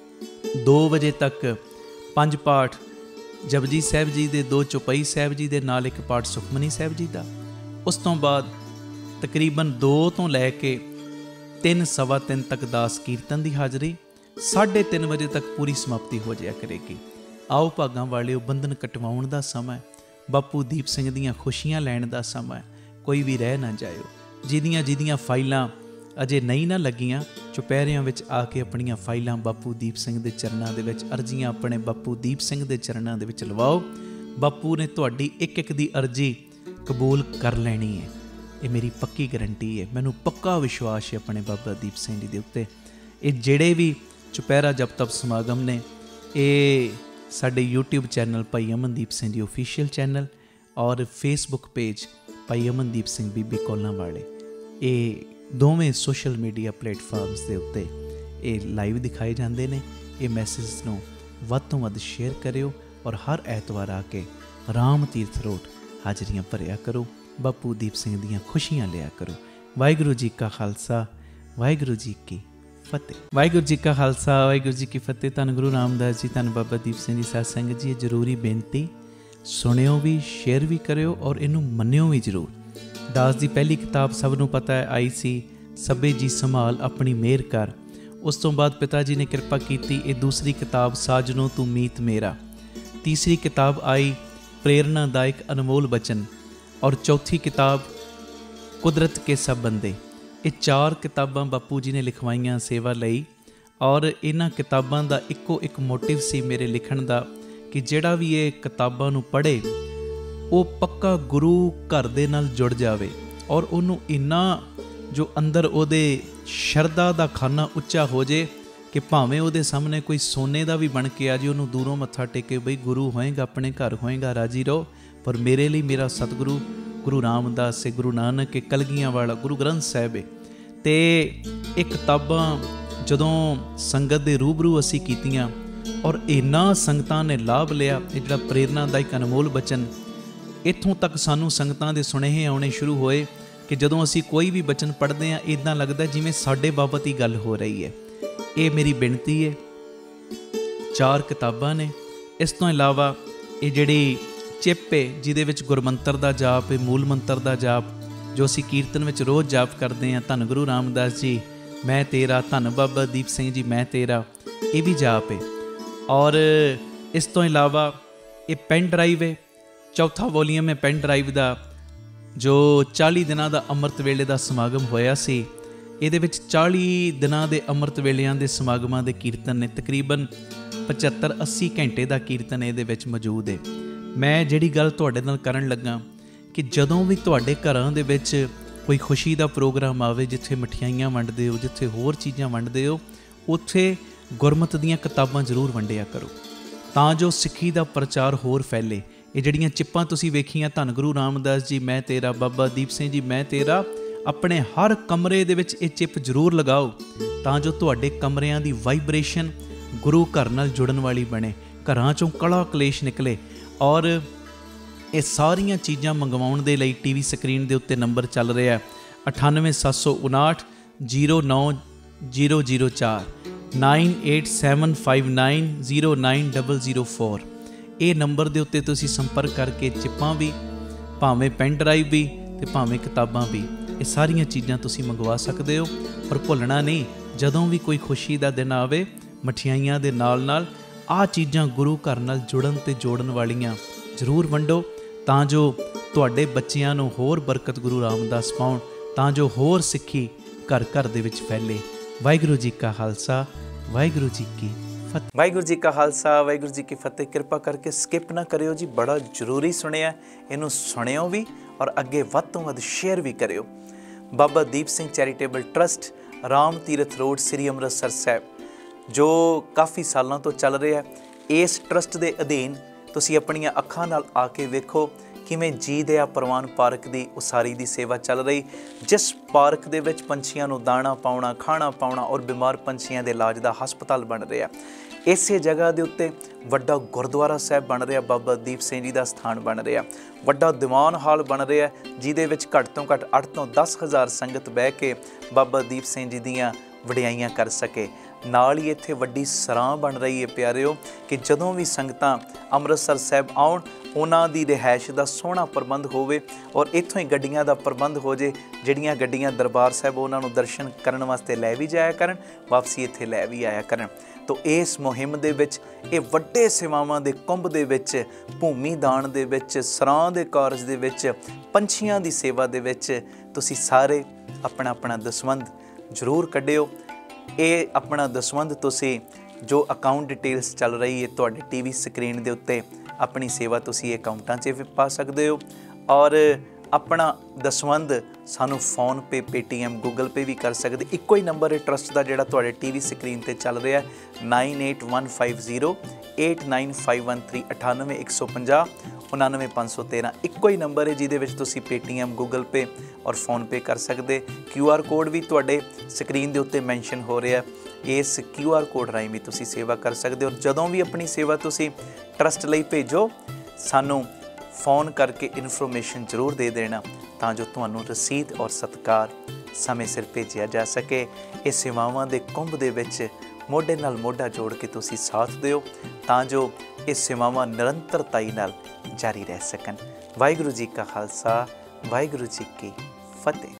2 ਵਜੇ ਤੱਕ 5 ਪਾਠ ਜਪਜੀ ਸਾਹਿਬ ਜੀ ਦੇ, 2 ਚੌਪਈ ਸਾਹਿਬ ਜੀ ਦੇ ਨਾਲ 1 ਪਾਠ ਸੁਖਮਨੀ ਸਾਹਿਬ ਜੀ ਦਾ। ਉਸ ਤੋਂ ਬਾਅਦ ਤਕਰੀਬਨ 2 ਤੋਂ ਲੈ ਕੇ 3, ਸਵਾ 3 ਤੱਕ ਦਾਸ ਕੀਰਤਨ ਦੀ ਹਾਜ਼ਰੀ। 3:30 ਵਜੇ ਤੱਕ ਪੂਰੀ ਸਮਾਪਤੀ ਹੋ ਜਾਇਆ ਕਰੇਗੀ। ਆਓ ਭਾਗਾਂ ਵਾਲਿਓ, ਬੰਧਨ ਕਟਵਾਉਣ ਦਾ ਸਮਾਂ, ਬਾਪੂ ਦੀਪ ਸਿੰਘ ਦੀਆਂ ਖੁਸ਼ੀਆਂ ਲੈਣ ਦਾ ਸਮਾਂ। ਕੋਈ ਵੀ ਰਹਿ ਨਾ ਜਾਇਓ। ਜਿਹਦੀਆਂ ਫਾਈਲਾਂ ਅਜੇ ਨਹੀਂ ਨਾ ਲੱਗੀਆਂ, ਚੁਪਹਿਰਿਆਂ ਵਿੱਚ ਆ ਕੇ ਆਪਣੀਆਂ ਫਾਈਲਾਂ ਬਾਪੂ ਦੀਪ ਸਿੰਘ ਦੇ ਚਰਨਾਂ ਦੇ ਵਿੱਚ, ਅਰਜ਼ੀਆਂ ਆਪਣੇ ਬਾਪੂ ਦੀਪ ਸਿੰਘ ਦੇ ਚਰਨਾਂ ਦੇ ਵਿੱਚ ਲਵਾਓ। ਬਾਪੂ ਨੇ ਤੁਹਾਡੀ ਇੱਕ ਦੀ ਅਰਜ਼ੀ ਕਬੂਲ ਕਰ ਲੈਣੀ ਹੈ। ਇਹ ਮੇਰੀ ਪੱਕੀ ਗਰੰਟੀ ਹੈ। ਮੈਨੂੰ ਪੱਕਾ ਵਿਸ਼ਵਾਸ ਹੈ ਆਪਣੇ ਬਾਬਾ ਦੀਪ ਸਿੰਘ ਜੀ ਦੇ ਉੱਤੇ। ਇਹ ਜਿਹੜੇ ਵੀ ਚੁਪਹਿਰਾ ਜਪ ਤਪ ਸਮਾਗਮ ਨੇ, ਇਹ ਸਾਡੇ YouTube ਚੈਨਲ ਭਾਈ ਅਮਨਦੀਪ ਸਿੰਘ ਜੀ ਆਫੀਸ਼ੀਅਲ ਚੈਨਲ ਔਰ Facebook ਪੇਜ ਭਾਈ ਅਮਨਦੀਪ ਸਿੰਘ ਬੀਬੀ ਕੋਲਾਂ ਵਾਲੇ, ਇਹ ਦੋਵੇਂ ਸੋਸ਼ਲ ਮੀਡੀਆ ਪਲੇਟਫਾਰਮਸ ਦੇ ਉੱਤੇ ਇਹ ਲਾਈਵ ਦਿਖਾਏ ਜਾਂਦੇ ਨੇ। ਇਹ ਮੈਸੇਜ ਨੂੰ ਵੱਧ ਤੋਂ ਵੱਧ ਸ਼ੇਅਰ ਕਰਿਓ ਔਰ ਹਰ ਐਤਵਾਰ ਆ ਕੇ ਰਾਮ ਤੀਰਥ ਰੋਡ ਹਾਜ਼ਰੀਆਂ ਭਰਿਆ ਕਰੋ। ਬਾਪੂ ਦੀਪ ਸਿੰਘ ਦੀਆਂ ਖੁਸ਼ੀਆਂ ਲਿਆ ਕਰੋ। ਵਾਹਿਗੁਰੂ ਜੀ ਕਾ ਖਾਲਸਾ, ਵਾਹਿਗੁਰੂ ਜੀ ਕੀ ਫਤਿਹ। ਵਾਹਿਗੁਰੂ ਜੀ ਕਾ ਖਾਲਸਾ, ਵਾਹਿਗੁਰੂ ਜੀ ਕੀ ਫਤਿਹ। ਧੰਨ ਗੁਰੂ ਰਾਮਦਾਸ ਜੀ, ਧੰਨ ਬਾਬਾ ਦੀਪ ਸਿੰਘ ਜੀ। ਸਾਧ ਸੰਗਤ ਜੀ, ਇਹ ਜ਼ਰੂਰੀ ਬੇਨਤੀ ਸੁਣਿਓ ਵੀ, ਸ਼ੇਅਰ ਵੀ ਕਰਿਓ ਔਰ ਇਹਨੂੰ ਮੰਨਿਓ ਵੀ ਜ਼ਰੂਰ। ਦਾਸ ਦੀ ਪਹਿਲੀ ਕਿਤਾਬ ਸਭ ਨੂੰ ਪਤਾ ਹੈ ਆਈ ਸੀ, ਸਭੇ ਜੀ ਸੰਭਾਲ ਆਪਣੀ ਮਿਹਰ ਕਰ। ਉਸ ਤੋਂ ਬਾਅਦ ਪਿਤਾ ਜੀ ਨੇ ਕਿਰਪਾ ਕੀਤੀ, ਇਹ ਦੂਸਰੀ ਕਿਤਾਬ ਸਾਜਨੋ ਤੂੰ ਮੀਤ ਮੇਰਾ। ਤੀਸਰੀ ਕਿਤਾਬ ਆਈ ਪ੍ਰੇਰਨਾਦਾਇਕ ਅਨਮੋਲ ਬਚਨ ਔਰ ਚੌਥੀ ਕਿਤਾਬ ਕੁਦਰਤ ਕੇ ਸਭ ਬੰਦੇ। ਇਹ 4 ਕਿਤਾਬਾਂ ਬਾਪੂ ਜੀ ਨੇ ਲਿਖਵਾਈਆਂ ਸੇਵਾ ਲਈ ਔਰ ਇਹਨਾਂ ਕਿਤਾਬਾਂ ਦਾ ਇੱਕੋ ਇੱਕ ਮੋਟਿਵ ਸੀ ਮੇਰੇ ਲਿਖਣ ਦਾ ਕਿ ਜਿਹੜਾ ਵੀ ਇਹ ਕਿਤਾਬਾਂ ਨੂੰ ਪੜ੍ਹੇ ਉਹ ਪੱਕਾ ਗੁਰੂ ਘਰ ਦੇ ਨਾਲ ਜੁੜ ਜਾਵੇ ਔਰ ਉਹਨੂੰ ਇੰਨਾ ਜੋ ਅੰਦਰ ਉਹਦੇ ਸ਼ਰਧਾ ਦਾ ਖਾਨਾ ਉੱਚਾ ਹੋ ਜੇ ਕਿ ਭਾਵੇਂ ਉਹਦੇ ਸਾਹਮਣੇ ਕੋਈ ਸੋਨੇ ਦਾ ਵੀ ਬਣ ਕੇ ਆ ਜੀ, ਉਹਨੂੰ ਦੂਰੋਂ ਮੱਥਾ ਟੇਕੇ, ਬਈ ਗੁਰੂ ਹੋਏਗਾ, ਆਪਣੇ ਘਰ ਹੋਏਗਾ, ਰਾਜੀ ਰਹੋ। ਪਰ ਮੇਰੇ ਲਈ ਮੇਰਾ ਸਤਿਗੁਰੂ ਗੁਰੂ ਰਾਮਦਾਸ ਹੈ, ਗੁਰੂ ਨਾਨਕ ਹੈ, ਕਲਗੀਆਂ ਵਾਲਾ ਗੁਰੂ ਗ੍ਰੰਥ ਸਾਹਿਬ ਹੈ। ਅਤੇ ਇਹ ਕਿਤਾਬਾਂ ਜਦੋਂ ਸੰਗਤ ਦੇ ਰੂਬਰੂ ਅਸੀਂ ਕੀਤੀਆਂ ਔਰ ਇਹਨਾਂ ਸੰਗਤਾਂ ਨੇ ਲਾਭ ਲਿਆ। ਇਹ ਜਿਹੜਾ ਪ੍ਰੇਰਨਾਦਾਇਕ ਅਨਮੋਲ ਬਚਨ, ਇੱਥੋਂ ਤੱਕ ਸਾਨੂੰ ਸੰਗਤਾਂ ਦੇ ਸੁਨੇਹੇ ਆਉਣੇ ਸ਼ੁਰੂ ਹੋਏ ਕਿ ਜਦੋਂ ਅਸੀਂ ਕੋਈ ਵੀ ਬਚਨ ਪੜ੍ਹਦੇ ਹਾਂ ਇੱਦਾਂ ਲੱਗਦਾ ਜਿਵੇਂ ਸਾਡੇ ਬਾਬਤ ਹੀ ਗੱਲ ਹੋ ਰਹੀ ਹੈ। ਇਹ ਮੇਰੀ ਬੇਨਤੀ ਹੈ। 4 ਕਿਤਾਬਾਂ ਨੇ। ਇਸ ਤੋਂ ਇਲਾਵਾ ਇਹ ਜਿਹੜੀ ਚਿੱਪ ਹੈ ਜਿਹਦੇ ਵਿੱਚ ਗੁਰਮੰਤਰ ਦਾ ਜਾਪ ਹੈ, ਮੂਲ ਮੰਤਰ ਦਾ ਜਾਪ ਜੋ ਅਸੀਂ ਕੀਰਤਨ ਵਿੱਚ ਰੋਜ਼ ਜਾਪ ਕਰਦੇ ਹਾਂ, ਧੰਨ ਗੁਰੂ ਰਾਮਦਾਸ ਜੀ ਮੈਂ ਤੇਰਾ, ਧੰਨ ਬਾਬਾ ਦੀਪ ਸਿੰਘ ਜੀ ਮੈਂ ਤੇਰਾ, ਇਹ ਵੀ ਜਾਪ ਹੈ। ਔਰ ਇਸ ਤੋਂ ਇਲਾਵਾ ਇਹ ਪੈਨ ਡਰਾਈਵ ਹੈ, ਚੌਥਾ ਵੋਲੀਅਮ ਹੈ ਪੈਨ ਡਰਾਈਵ ਦਾ, ਜੋ 40 ਦਿਨਾਂ ਦਾ ਅੰਮ੍ਰਿਤ ਵੇਲੇ ਦਾ ਸਮਾਗਮ ਹੋਇਆ ਸੀ। ਇਹਦੇ ਵਿੱਚ 40 ਦਿਨਾਂ ਦੇ ਅੰਮ੍ਰਿਤ ਵੇਲਿਆਂ ਦੇ ਸਮਾਗਮਾਂ ਦੇ ਕੀਰਤਨ ਨੇ, ਤਕਰੀਬਨ 75-80 ਘੰਟੇ ਦਾ ਕੀਰਤਨ ਇਹਦੇ ਵਿੱਚ ਮੌਜੂਦ ਹੈ। ਮੈਂ ਜਿਹੜੀ ਗੱਲ ਤੁਹਾਡੇ ਨਾਲ ਕਰਨ ਲੱਗਾ ਕਿ ਜਦੋਂ ਵੀ ਤੁਹਾਡੇ ਘਰਾਂ ਦੇ ਵਿੱਚ ਕੋਈ ਖੁਸ਼ੀ ਦਾ ਪ੍ਰੋਗਰਾਮ ਆਵੇ, ਜਿੱਥੇ ਮਠਿਆਈਆਂ ਵੰਡਦੇ ਹੋ, ਜਿੱਥੇ ਹੋਰ ਚੀਜ਼ਾਂ ਵੰਡਦੇ ਹੋ, ਉੱਥੇ ਗੁਰਮਤਿ ਦੀਆਂ ਕਿਤਾਬਾਂ ਜ਼ਰੂਰ ਵੰਡਿਆ ਕਰੋ, ਤਾਂ ਜੋ ਸਿੱਖੀ ਦਾ ਪ੍ਰਚਾਰ ਹੋਰ ਫੈਲੇ। ਇਹ ਜਿਹੜੀਆਂ ਚਿੱਪਾਂ ਤੁਸੀਂ ਵੇਖੀਆਂ, ਧੰਨ ਗੁਰੂ ਰਾਮਦਾਸ ਜੀ ਮੈਂ ਤੇਰਾ, ਬਾਬਾ ਦੀਪ ਸਿੰਘ ਜੀ ਮੈਂ ਤੇਰਾ, ਆਪਣੇ ਹਰ ਕਮਰੇ ਦੇ ਵਿੱਚ ਇਹ ਚਿੱਪ ਜ਼ਰੂਰ ਲਗਾਓ, ਤਾਂ ਜੋ ਤੁਹਾਡੇ ਕਮਰਿਆਂ ਦੀ ਵਾਈਬ੍ਰੇਸ਼ਨ ਗੁਰੂ ਘਰ ਨਾਲ ਜੁੜਨ ਵਾਲੀ ਬਣੇ, ਘਰਾਂ 'ਚੋਂ ਕਲਾ ਕਲੇਸ਼ ਨਿਕਲੇ। ਔਰ ਇਹ ਸਾਰੀਆਂ ਚੀਜ਼ਾਂ ਮੰਗਵਾਉਣ ਦੇ ਲਈ TV ਸਕਰੀਨ ਦੇ ਉੱਤੇ ਨੰਬਰ ਚੱਲ ਰਿਹਾ 98759 09004 9875909004। ਇਹ ਨੰਬਰ ਦੇ ਉੱਤੇ ਤੁਸੀਂ ਸੰਪਰਕ ਕਰਕੇ ਚਿੱਪਾਂ ਵੀ, ਭਾਵੇਂ ਪੈਨ ਡਰਾਈਵ ਵੀ ਅਤੇ ਭਾਵੇਂ ਕਿਤਾਬਾਂ ਵੀ, ਇਹ ਸਾਰੀਆਂ ਚੀਜ਼ਾਂ ਤੁਸੀਂ ਮੰਗਵਾ ਸਕਦੇ ਹੋ। ਪਰ ਭੁੱਲਣਾ ਨਹੀਂ, ਜਦੋਂ ਵੀ ਕੋਈ ਖੁਸ਼ੀ ਦਾ ਦਿਨ ਆਵੇ, ਮਠਿਆਈਆਂ ਦੇ ਨਾਲ ਨਾਲ ਆਹ ਚੀਜ਼ਾਂ ਗੁਰੂ ਘਰ ਨਾਲ ਜੁੜਨ ਅਤੇ ਜੋੜਨ ਵਾਲੀਆਂ ਜ਼ਰੂਰ ਵੰਡੋ, ਤਾਂ ਜੋ ਤੁਹਾਡੇ ਬੱਚਿਆਂ ਨੂੰ ਹੋਰ ਬਰਕਤ ਗੁਰੂ ਰਾਮਦਾਸ ਪਾਉਣ, ਤਾਂ ਜੋ ਹੋਰ ਸਿੱਖੀ ਘਰ ਘਰ ਦੇ ਵਿੱਚ ਫੈਲੇ। ਵਾਹਿਗੁਰੂ ਜੀ ਕਾ ਖਾਲਸਾ, ਵਾਹਿਗੁਰੂ ਜੀ ਕੀ ਫਤਿਹ। ਵਾਹਿਗੁਰੂ ਜੀ ਕਾ ਖਾਲਸਾ, ਵਾਹਿਗੁਰੂ ਜੀ ਕੀ ਫਤਿਹ। ਕਿਰਪਾ ਕਰਕੇ ਸਕਿਪ ਨਾ ਕਰਿਓ ਜੀ, ਬੜਾ ਜ਼ਰੂਰੀ ਸੁਣਿਆ, ਇਹਨੂੰ ਸੁਣਿਓ ਵੀ ਔਰ ਅੱਗੇ ਵੱਧ ਤੋਂ ਵੱਧ ਸ਼ੇਅਰ ਵੀ ਕਰਿਓ। Baba Deep Singh charitable trust, Ram Tirath road, ਸ੍ਰੀ ਅੰਮ੍ਰਿਤਸਰ ਸਾਹਿਬ, ਜੋ ਕਾਫੀ ਸਾਲਾਂ ਤੋਂ ਚੱਲ ਰਿਹਾ। ਇਸ ਟਰਸਟ ਦੇ ਅਧੀਨ ਤੁਸੀਂ ਆਪਣੀਆਂ ਅੱਖਾਂ ਨਾਲ ਆ ਕੇ ਵੇਖੋ ਕਿਵੇਂ ਜੀ ਦਇਆ ਪ੍ਰਵਾਨ ਪਾਰਕ ਦੀ ਉਸਾਰੀ ਦੀ ਸੇਵਾ ਚੱਲ ਰਹੀ, ਜਿਸ ਪਾਰਕ ਦੇ ਵਿੱਚ ਪੰਛੀਆਂ ਨੂੰ ਦਾਣਾ ਪਾਉਣਾ, ਖਾਣਾ ਪਾਉਣਾ ਔਰ ਬਿਮਾਰ ਪੰਛੀਆਂ ਦੇ ਇਲਾਜ ਦਾ ਹਸਪਤਾਲ ਬਣ ਰਿਹਾ। ਇਸੇ ਜਗ੍ਹਾ ਦੇ ਉੱਤੇ ਵੱਡਾ ਗੁਰਦੁਆਰਾ ਸਾਹਿਬ ਬਣ ਰਿਹਾ, ਬਾਬਾ ਦੀਪ ਸਿੰਘ ਜੀ ਦਾ ਸਥਾਨ ਬਣ ਰਿਹਾ, ਵੱਡਾ ਦੀਵਾਨ ਹਾਲ ਬਣ ਰਿਹਾ, ਜਿਹਦੇ ਵਿੱਚ ਘੱਟ ਤੋਂ ਘੱਟ 8 ਤੋਂ 10 ਹਜ਼ਾਰ ਸੰਗਤ ਬਹਿ ਕੇ ਬਾਬਾ ਦੀਪ ਸਿੰਘ ਜੀ ਦੀਆਂ ਵਡਿਆਈਆਂ ਕਰ ਸਕੇ। ਨਾਲ ਹੀ ਇੱਥੇ ਵੱਡੀ ਸਰਾਂ ਬਣ ਰਹੀ ਹੈ ਪਿਆਰਿਓ, ਕਿ ਜਦੋਂ ਵੀ ਸੰਗਤਾਂ ਅੰਮ੍ਰਿਤਸਰ ਸਾਹਿਬ ਆਉਣ, ਉਹਨਾਂ ਦੀ ਰਿਹਾਇਸ਼ ਦਾ ਸੋਹਣਾ ਪ੍ਰਬੰਧ ਹੋਵੇ ਔਰ ਇੱਥੋਂ ਹੀ ਗੱਡੀਆਂ ਦਾ ਪ੍ਰਬੰਧ ਹੋ ਜੇ, ਜਿਹੜੀਆਂ ਗੱਡੀਆਂ ਦਰਬਾਰ ਸਾਹਿਬ ਉਹਨਾਂ ਨੂੰ ਦਰਸ਼ਨ ਕਰਨ ਵਾਸਤੇ ਲੈ ਵੀ ਜਾਇਆ ਕਰਨ, ਵਾਪਸੀ ਇੱਥੇ ਲੈ ਵੀ ਆਇਆ ਕਰਨ। ਤੋ ਇਸ ਮੁਹਿੰਮ ਦੇ ਵਿੱਚ, ਇਹ ਵੱਡੇ ਸੇਵਾਵਾਂ ਦੇ ਕੁੰਭ ਦੇ ਵਿੱਚ, ਭੂਮੀ ਦਾਨ ਦੇ ਵਿੱਚ, ਸਰਾਂ ਦੇ ਕਾਰਜ ਦੇ ਵਿੱਚ, ਪੰਛੀਆਂ ਦੀ ਸੇਵਾ ਦੇ ਵਿੱਚ ਤੁਸੀਂ ਸਾਰੇ ਆਪਣਾ ਆਪਣਾ ਦਸਵੰਧ ਜ਼ਰੂਰ ਕੱਢਿਓ। ਇਹ ਆਪਣਾ ਦਸਵੰਧ ਤੁਸੀਂ, ਜੋ ਅਕਾਊਂਟ ਡਿਟੇਲਸ ਚੱਲ ਰਹੀ ਹੈ ਤੁਹਾਡੇ TV ਸਕਰੀਨ ਦੇ ਉੱਤੇ, ਆਪਣੀ ਸੇਵਾ ਤੁਸੀਂ ਅਕਾਊਂਟਾਂ 'ਚ ਵੀ ਪਾ ਸਕਦੇ ਹੋ ਔਰ ਆਪਣਾ ਦਸਵੰਧ ਸਾਨੂੰ ਫੋਨਪੇ, ਪੇਟੀਐਮ, ਗੂਗਲ ਪੇ ਵੀ ਕਰ ਸਕਦੇ। ਇੱਕੋ ਹੀ ਨੰਬਰ ਹੈ ਟਰਸਟ ਦਾ ਜਿਹੜਾ ਤੁਹਾਡੇ TV ਸਕਰੀਨ 'ਤੇ ਚੱਲ ਰਿਹਾ 9815089513 98150 99513। ਇੱਕੋ ਹੀ ਨੰਬਰ ਹੈ ਜਿਹਦੇ ਵਿੱਚ ਤੁਸੀਂ ਪੇਟੀਐਮ, ਗੂਗਲ ਪੇ ਔਰ ਫੋਨਪੇ ਕਰ ਸਕਦੇ। QR ਕੋਡ ਵੀ ਤੁਹਾਡੇ ਸਕਰੀਨ ਦੇ ਉੱਤੇ ਮੈਂਸ਼ਨ ਹੋ ਰਿਹਾ, ਇਸ QR ਕੋਡ ਰਾਹੀਂ ਵੀ ਤੁਸੀਂ ਸੇਵਾ ਕਰ ਸਕਦੇ ਹੋ। ਜਦੋਂ ਵੀ ਆਪਣੀ ਸੇਵਾ ਤੁਸੀਂ ਟਰਸਟ ਲਈ ਭੇਜੋ, ਸਾਨੂੰ ਫੋਨ ਕਰਕੇ ਇਨਫੋਰਮੇਸ਼ਨ ਜ਼ਰੂਰ ਦੇ ਦੇਣਾ, ਤਾਂ ਜੋ ਤੁਹਾਨੂੰ ਰਸੀਦ ਔਰ ਸਤਿਕਾਰ ਸਮੇਂ ਸਿਰ ਭੇਜਿਆ ਜਾ ਸਕੇ। ਇਹ ਸੇਵਾਵਾਂ ਦੇ ਕੁੰਭ ਦੇ ਵਿੱਚ ਮੋਢੇ ਨਾਲ ਮੋਢਾ ਜੋੜ ਕੇ ਤੁਸੀਂ ਸਾਥ ਦਿਓ, ਤਾਂ ਜੋ ਇਹ ਸੇਵਾਵਾਂ ਨਿਰੰਤਰਤਾਈ ਨਾਲ ਜਾਰੀ ਰਹਿ ਸਕਣ। ਵਾਹਿਗੁਰੂ ਜੀ ਕਾ ਖਾਲਸਾ, ਵਾਹਿਗੁਰੂ ਜੀ ਕੀ ਫਤਿਹ।